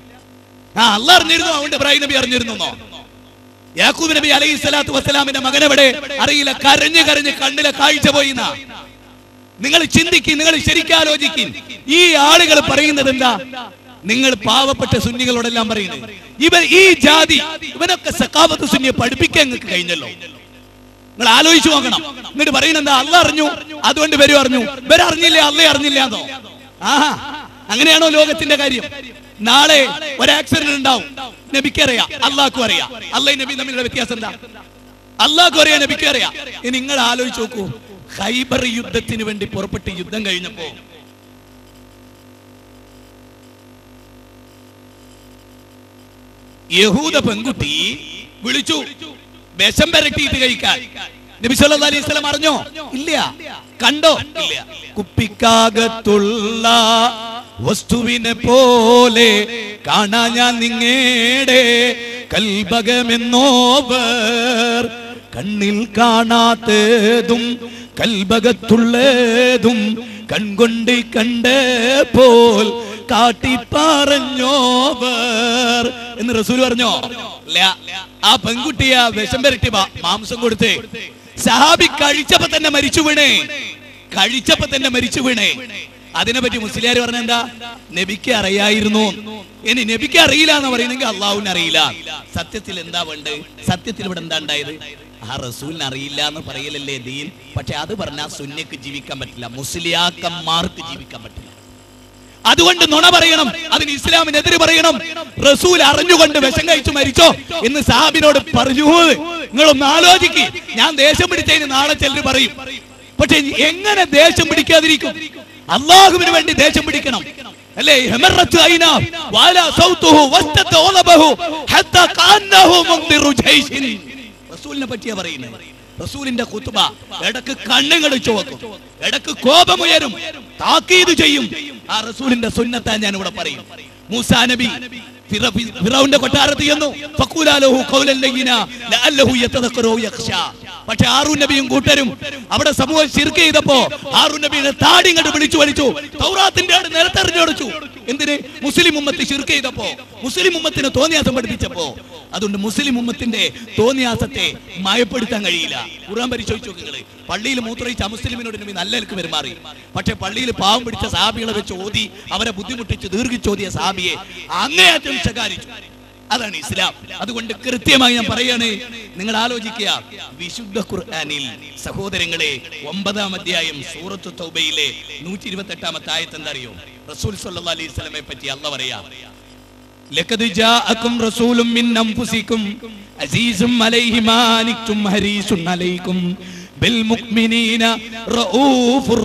ആ അല്ല അറിഞ്ഞിരുന്നു, അതുകൊണ്ട് ഇബ്രാഹിം നബി അറിഞ്ഞിരുന്നോ? യാക്കൂബ് നബി അലൈഹി സ്വലാത്തു വസ്സലാമിന്റെ മകനെവിടെ അറിയില്ല, കരഞ്ഞ് കരഞ്ഞ് കണ്ണിലെ കാഴ്ച പോയിന്ന. നിങ്ങൾ ചിന്തിക്കും, നിങ്ങൾ ശരിക്കാലോചിക്കും. ഈ ആളുകൾ പറയുന്നത് എന്താ? നിങ്ങൾ പാവപ്പെട്ട സുന്നികളോടെല്ലാം പറയുന്നത് ഇവൻ ഈ ജാതി ഇവനൊക്കെ സഖാവത്ത് സുന്നിയെ പഠിപ്പിക്കാൻ നിങ്ങൾക്ക് കഴിഞ്ഞല്ലോ. നിങ്ങൾ ആലോചിച്ചു നോക്കണം. എന്നിട്ട് പറയുന്നത് എന്താ? അല്ല അറിഞ്ഞു അതുകൊണ്ട് വരും അറിഞ്ഞു, ഇവരെ അറിഞ്ഞില്ല അല്ലേ അറിഞ്ഞില്ല എന്നോ? ആഹാ, അങ്ങനെയാണോ ലോകത്തിന്റെ കാര്യം? നാളെ ഒരു ആക്സിഡന്റ് ഉണ്ടാവും, നബിക്ക് അറിയാം, അള്ളാഹ്ക്കും അറിയാം. അള്ളാഹ് നബി തമ്മിലുള്ള വ്യത്യാസം എന്താ? അള്ളാഹ്ക്കും അറിയാം, നബിക്ക് അറിയാം. ഇനി നിങ്ങൾ ആലോചിച്ച് നോക്കൂ. ഖൈബർ യുദ്ധത്തിന് വേണ്ടി പുറപ്പെട്ട് യുദ്ധം കഴിഞ്ഞപ്പോ യഹൂദ പെൺകുട്ടി വിളിച്ചു വിഷം പരട്ടിയിട്ട് കഴിക്കാൻ. നബി സല്ലല്ലാഹു അലൈഹി വസല്ലം അറിഞ്ഞോ? ഇല്ല. കണ്ടോ? ഇല്ല. കുപ്പിക്കകത്തുള്ള വസ്തുവിനെ പോലെ കാണാ ഞാൻ നിങ്ങേടെ കൽബകമെന്നോവർ, കണ്ണിൽ കാണാത്തതും കൽബകത്തുള്ളതും കൺകൊണ്ട് കണ്ടപ്പോൾ കാട്ടി പറഞ്ഞോവർ എന്ന് റസൂൽ പറഞ്ഞോ? ഇല്ല. ആ പെൺകുട്ടിയ വിഷം പരട്ടി മാംസം കൊടുത്ത് സഹാബി കഴിച്ചപ്പോ തന്നെ മരിച്ചു വീണേ, കഴിച്ചപ്പോ തന്നെ മരിച്ചു വീണേ. അതിനെ പറ്റി മുസ്ലിയാർ പറഞ്ഞ എന്താ? നബിക്ക് അറിയായിരുന്നു. ഇനി നബിക്ക് അറിയില്ല എന്ന് പറയുന്നെങ്കിൽ അള്ളാഹുവിന് അറിയില്ല. സത്യത്തിൽ എന്താ വേണ്ടത്? സത്യത്തിൽ ഇവിടെ എന്താ ഉണ്ടായത്? ആ റസൂലിന് അറിയില്ല എന്ന് പറയലല്ലേ ദീൻ. പക്ഷെ അത് പറഞ്ഞാൽ സുന്നക്ക് ജീവിക്കാൻ പറ്റില്ല, മുസ്ലിയാക്കന്മാർക്ക് ജീവിക്കാൻ പറ്റില്ല. അതുകൊണ്ട് നുണ പറയണം, അതിന് ഇസ്ലാമിനെതിരെ പറയണം. റസൂൽ അറിഞ്ഞുകൊണ്ട് വിഷം കഴിച്ചു മരിച്ചോ എന്ന് സഹാബിനോട് പറഞ്ഞു. നിങ്ങളൊന്ന് ആലോചിക്ക്. ഞാൻ ദേഷ്യം പിടിച്ചതിന് നാളെ ചിലർ പറയും. പക്ഷെ എങ്ങനെ ദേഷ്യം പിടിക്കാതിരിക്കും? അള്ളാഹുവിന് വേണ്ടി ദേഷ്യം പിടിക്കണം അല്ലേ? റസൂലിനെ പറ്റിയാ പറയുന്നത്. റസൂലിന്റെ ഖുത്ബ ഇടക്ക് കണ്ണുകൾ ചുവക്കും, ഇടക്ക് കോപമുയരും, താക്കീത് ചെയ്യും. ആ റസൂലിന്റെ സുന്നത്താ ഞാൻ ഇവിടെ പറയും. മൂസാ നബി ഫിറൗന്റെ കൊട്ടാരത്തിൽ ചെന്നു. ഫഖൂലഹു ഖൗലൻ ലയ്യിന ലഅല്ലഹു യതദക്കറു യഖ്ശാ. പക്ഷെ ഹാറൂൻ നബിയും കൂട്ടരും അവിടെ സമൂഹം ശിർക്ക് ചെയ്തപ്പോ ഹാറൂൻ നബിയുടെ താടി ഇങ്ങോട്ട് വിളിച്ചു വലിച്ചു, തൗറാത്തിന്റെ ആട് നിലത്തെറിഞ്ഞൊടിച്ചു. എന്തിന്? മുസ്ലിം ഉമ്മത്ത് ശിർക്ക് ചെയ്തപ്പോ, മുസ്ലിം ഉമ്മത്തിന് തോന്നിയാസം പഠിപ്പിച്ചപ്പോ. അതുകൊണ്ട് മുസ്ലിം ഉമ്മത്തിന്റെ തോന്നിയാസത്തെ മയപ്പെടുത്താൻ കഴിയില്ല. ഖുർആൻ പരിശോധിച്ചു നോക്കുകള്. പള്ളിയിൽ മൂത്രയിച്ച മുസ്ലിമിനോട് നബി നല്ല നിലക്ക് പെരുമാറി. പക്ഷെ പള്ളിയിൽ പാവം പിടിച്ച സഹാബികളെ വെച്ച് ഓതി അവരെ ബുദ്ധിമുട്ടിച്ച് ദീർഘിച്ചോതിയ സഹാബിയെ അങ്ങേയറ്റം ശകാരിച്ചു. അതാണ് ഇസ്ലാം. അതുകൊണ്ട് കൃത്യമായി ഞാൻ പറയാണ്, നിങ്ങൾ ആലോചിക്കുക. വിശുദ്ധ ഖുർആനിൽ സഹോദരങ്ങളെ ഒമ്പതാം അധ്യായം സൂറത്തു തൗബയിലെ നൂറ്റി ഇരുപത്തി എട്ടാമത്തെ ആയത്ത് എന്താ അറിയോ? റസൂൽ സല്ലല്ലാഹു അലൈഹി വസല്ലമയെ പറ്റി അല്ലാഹ് പറയാ, ലഖദ് ജാഅകും റസൂലും മിൻ അൻഫുസികും അസീസും അലൈഹി മാ അനിതും ഹരീസുൻ അലൈക്കും ബിൽ മുഅ്മിനീന റഊഫുർ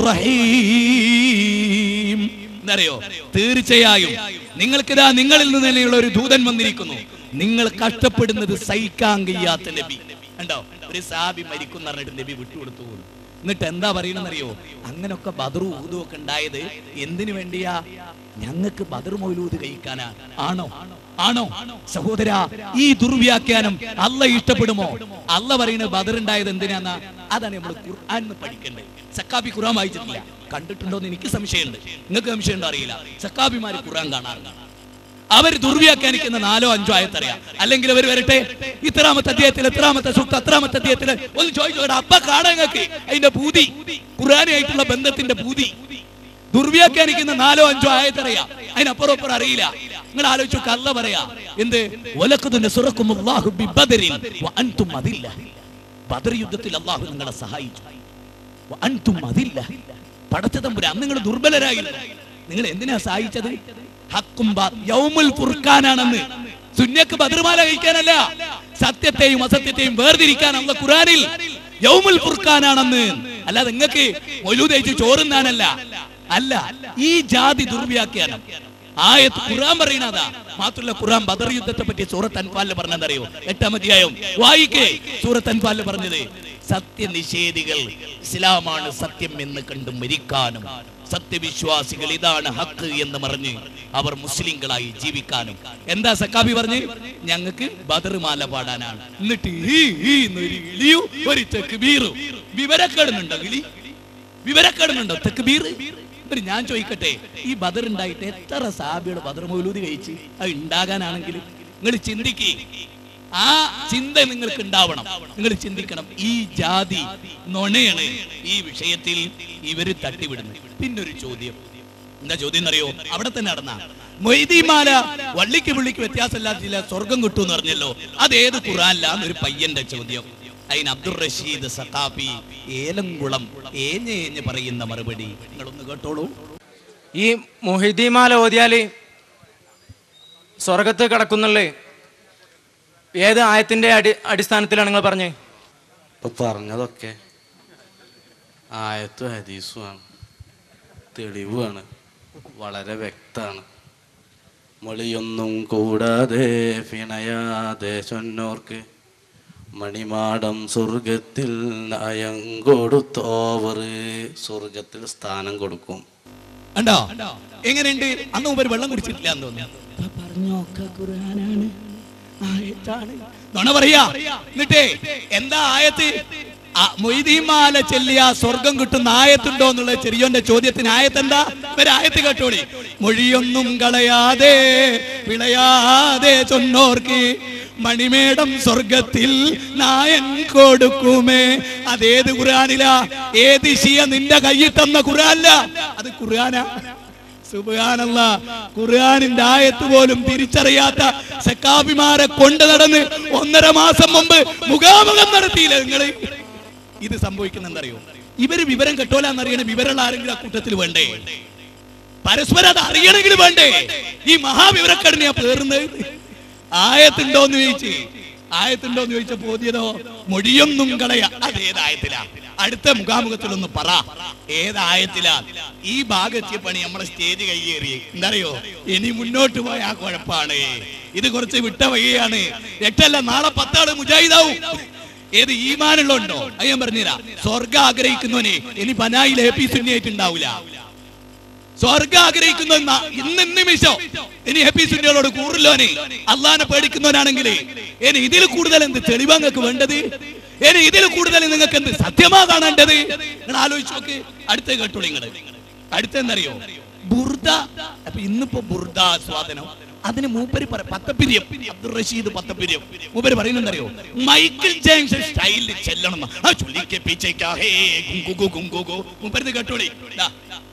റഹീം. എന്നറിയോ? തീർച്ചയായും നിങ്ങൾക്കിതാ നിങ്ങളിൽ നിന്ന് തന്നെയുള്ള ഒരു ദൂതൻ വന്നിരിക്കുന്നു, നിങ്ങൾ കഷ്ടപ്പെടുന്നത് സഹിക്കാൻ കഴിയാത്ത നബി. കണ്ടോ? ഒരു സഹാബി മരിക്കുന്ന പറഞ്ഞിട്ട് നബി വിട്ടുകൊടുത്തു. എന്നിട്ട് എന്താ പറയണെന്നറിയോ? അങ്ങനൊക്കെ ബദറും ഊതും ഒക്കെ ഉണ്ടായത് എന്തിനു വേണ്ടിയാ? ഞങ്ങൾക്ക് ബദർ മൗലൂദ് കഴിക്കാനാ. ആണോ? ആണോ സഹോദര? ഈ ദുർവ്യാഖ്യാനം അല്ല ഇഷ്ടപ്പെടുമോ? അല്ല പറയുന്നത് ബദർ ഉണ്ടായത് എന്തിനാന്നാ? അതാണ് നമ്മൾ ഖുർആൻ പഠിക്കേണ്ടത്. സക്കാബി ഖുർആൻ വായിച്ചിട്ടില്ല, കണ്ടിട്ടുണ്ടോന്ന് എനിക്ക് സംശയമുണ്ട്. നിങ്ങൾക്ക് സംശയം ഉണ്ടോ അറിയില്ല. സക്കാബിമാര് ഖുർആൻ കാണാറില്ല. അവർ ദുർവ്യാഖ്യാനിക്കുന്ന നാലോ അഞ്ചോ ആയത്തറിയാം. അല്ലെങ്കിൽ അവർ വരട്ടെ, ഇത്രാമത്തെ അധ്യായത്തിൽ എത്രാമത്തെ സൂക്തം എത്രാമത്തെ അധ്യായത്തിൽ ഒന്ന് ചോദിച്ചോട്ടെ, അപ്പ കാണാൻ നിങ്ങൾക്ക് അതിന്റെ പൂതി, ഖുർആനായിട്ടുള്ള ബന്ധത്തിന്റെ പൂതി. ദുർവ്യാഖ്യാനിക്കുന്ന നാലോ അഞ്ചോ ആയത്തറിയാം, അതിനപ്പുറം അപ്പുറം അറിയില്ല. നിങ്ങൾ ആലോചിച്ചു, അല്ല പറയാ എന്ത്? വലഖദ് നസറകുമുല്ലാഹു ബിബദരിൻ വഅൻതും അദില്ല. ബദർ യുദ്ധത്തിൽ അല്ലാഹു നിങ്ങളെ സഹായിച്ചു. വഅൻതും അദില്ല. പടച്ച തമ്പുരാൻ നിങ്ങൾ ദുർബലരായിരുന്നു. നിങ്ങൾ എന്തിനാ സഹായിച്ചത്? ഹക്കും യൗമുൽ ഫുർഖാനാണെന്ന്. സുന്നക്ക് ബദർമാല കഴിക്കാനല്ല, സത്യത്തെയും അസത്യത്തെയും വേർതിരിക്കാൻ അല്ലാഹു ഖുർആനിൽ യൗമുൽ ഫുർഖാനാണെന്ന്. അല്ലാതെ നിങ്ങൾക്ക് മൗലൂദ് കഴിച്ച് ചോറുന്നാനല്ല. അല്ല, ഈ ജാതി ദുർവ്യാഖ്യാനം ആയത്ത് ഖുർആൻ പറയുന്നതാ. മാത്രമല്ല ഖുർആൻ ബദർ യുദ്ധത്തെ പറ്റി സൂറത്ത് അൻഫാലിൽ പറഞ്ഞതറിയോ? എട്ടാം അധ്യായം വായിക്കേ. സൂറത്ത് അൻഫാലിൽ പറഞ്ഞത് സത്യനിഷേധികൾ ഇസ്ലാമാണ് സത്യം എന്ന് കണ്ടു മരിക്കാനും സത്യവിശ്വാസികൾ ഇതാണ് ഹക്ക് എന്ന് പറഞ്ഞ് അവർ മുസ്ലിങ്ങളായി ജീവിക്കാനും. എന്താ സക്കാബി പറഞ്ഞ്? ഞങ്ങൾക്ക് ബദർ മാല പാടാനാണ്. എന്നിട്ട് ഒരു തക്ബീർ. വിവരക്കേടുന്നുണ്ടോ? കിളി വിവരക്കേടുന്നുണ്ടോ? തക്ബീർ. ഞാൻ ചോദിക്കട്ടെ, ഈ ബദർ ഉണ്ടായിട്ട് എത്ര സഹാബികൾ ബദർ മൗലൂദ് കഴിച്ച്? അത് ഉണ്ടാകാനാണെങ്കിൽ നിങ്ങൾ ചിന്തിക്ക്. ആ ചിന്ത നിങ്ങൾക്ക് ഉണ്ടാവണം. നിങ്ങൾ ചിന്തിക്കണം, ഈ ജാതി നുണയാണ് ഈ വിഷയത്തിൽ ഇവര് തട്ടിവിടുന്നത്. പിന്നൊരു ചോദ്യം, എന്താ ചോദ്യം എന്നറിയോ? അവിടെ തന്നെ നടന്ന മൊയ്തീമാല വള്ളിക്ക് പുള്ളിക്ക് വ്യത്യാസമില്ലാത്തില്ല, സ്വർഗം കിട്ടും എന്ന് പറഞ്ഞല്ലോ. അതേത് ഖുർആനിലാന്നൊരു പയ്യന്റെ ചോദ്യം. അതിന് അബ്ദുൾ റഷീദ് സഖാഫി ഏലംകുളം ഏഞ്ഞ് ഏഞ്ഞ് പറയുന്ന മറുപടി നിങ്ങളൊന്ന് കേട്ടോളൂ. ഈ മുഹിദ്ദീമാല ഓതിയാല് സ്വർഗത്ത് കിടക്കുന്നുള്ളേ ഏത് ആയത്തിന്റെ അടി അടിസ്ഥാനത്തിലാണ് നിങ്ങൾ പറഞ്ഞേ? ഇപ്പൊ പറഞ്ഞതൊക്കെ ആയത്തും ഹദീസുമാണ്, തെളിവാണ്, വളരെ വ്യക്തമാണ്. മൊളിയൊന്നും കൂടാതെ പിണയാതെ ചൊന്നോർക്ക് മണിമാടം സ്വർഗത്തിൽ നയം കൊടുത്തോവർ സ്വർഗത്തിൽ സ്ഥാനം കൊടുക്കും. കണ്ടോ എങ്ങനെയുണ്ട്? അന്ന് മുമ്പ് വെള്ളം കുടിച്ചിട്ടില്ല എന്ന് തോന്നുന്നു. പറഞ്ഞോക്കെ ഖുർആനാണ്, ആയത്താണ്. നുണ പറയാ. എന്നിട്ടേ എന്താ ആയത്ത്? മൊയ്തീമാല ചെല്ലിയ സ്വർഗം കിട്ടുന്ന ആയത്തുണ്ടോ എന്നുള്ള ചെറിയോന്റെ ചോദ്യത്തിന് ആയത്ത് എന്താ? ഒരായത്ത് കേട്ടോളി. മൊഴിയൊന്നും കളയാതെ വിളയാതെ ചൊന്നോർക്ക് മണിമേടം സ്വർഗത്തിൽ നായൻ കൊടുക്കുമേ. അതേത് ഖുർആനിലാ? ഏത് ഷിയ നിന്റെ കയ്യിൽ തന്ന ഖുർആനില? അത് ഖുർആനാ? സുബ്ഹാനല്ലാഹ്. ഖുർആനിന്റെ ആയത്ത് പോലും തിരിച്ചറിയാത്ത സക്കാബിമാരെ കൊണ്ട് നടന്ന് ഒന്നര മാസം മുമ്പ് മുഖാമുഖം നടത്തിയില്ല നിങ്ങള്. ഇത് സംഭവിക്കുന്ന എന്തറിയോ? ഇവര് വിവരം കെട്ടോലാന്നറിയണ വിവരമുള്ള ആരെങ്കിലും ആ കൂട്ടത്തിൽ വേണ്ടേ? പരസ്പരം അത് അറിയണമെങ്കിൽ വേണ്ടേ? ഈ മഹാവിവരക്കെടനെയാ പേറുന്നത്. ആയത്തുണ്ടോന്ന് ചോദിച്ച് ആയത്തുണ്ടോന്ന് ചോദിച്ച പോതിയതോ മൊഴിയൊന്നും കളയാ. അതേതായത്തിലാ? അടുത്ത മുഖാമുഖത്തിലൊന്ന് പറ, ഏതായത്തിലാ? ഈ ഭാഗത്തെ പണി നമ്മളെ സ്റ്റേജ് കയ്യേറി. എന്തറിയോ? ഇനി മുന്നോട്ട് പോയ ആ കുഴപ്പാണ്. ഇത് കുറച്ച് വിട്ട വഴിയാണ്. എട്ടല്ല, നാളെ പത്താള് മുജാഹിദാവും. ഏത് ഈമാനുള്ളോ? അത് ഞാൻ പറഞ്ഞുതരാം. സ്വർഗം ആഗ്രഹിക്കുന്നവനെ ഇനി ബനായിൽ എ പി സുന്നിയായിട്ട് ഉണ്ടാവൂല. സ്വർഗം ആഗ്രഹിക്കുന്ന ഇന്ന് നിമിഷം ഇനി എ പി സുന്നികളോട് കൂറില്ലോനെ അള്ളാനെ പേടിക്കുന്നവനാണെങ്കിൽ ഇനി ഇതിൽ കൂടുതൽ എന്ത് തെളിവാ നിങ്ങൾക്ക് വേണ്ടത്? ഇനി ഇതിൽ കൂടുതൽ നിങ്ങൾക്ക് എന്ത് സത്യമാ കാണേണ്ടത്? നിങ്ങൾ ആലോചിച്ച് നോക്ക്. അടുത്ത കേട്ടോളൂ നിങ്ങള്. അടുത്തെന്തറിയോ? ബുർദ. അപ്പൊ ഇന്നിപ്പോ ബുർദ ആസ്വാദനം, അതിന് മൂപ്പര് പത്തപ്പിരിയം, അബ്ദുൾ റഷീദ് പത്തപ്പിരിയം മൂപ്പര് പറയുന്നറിയോ? മൈക്കിൾ ജാക്സൺ സ്റ്റൈലിൽ ചെല്ലണം. മൂപ്പര് കേട്ടോളി.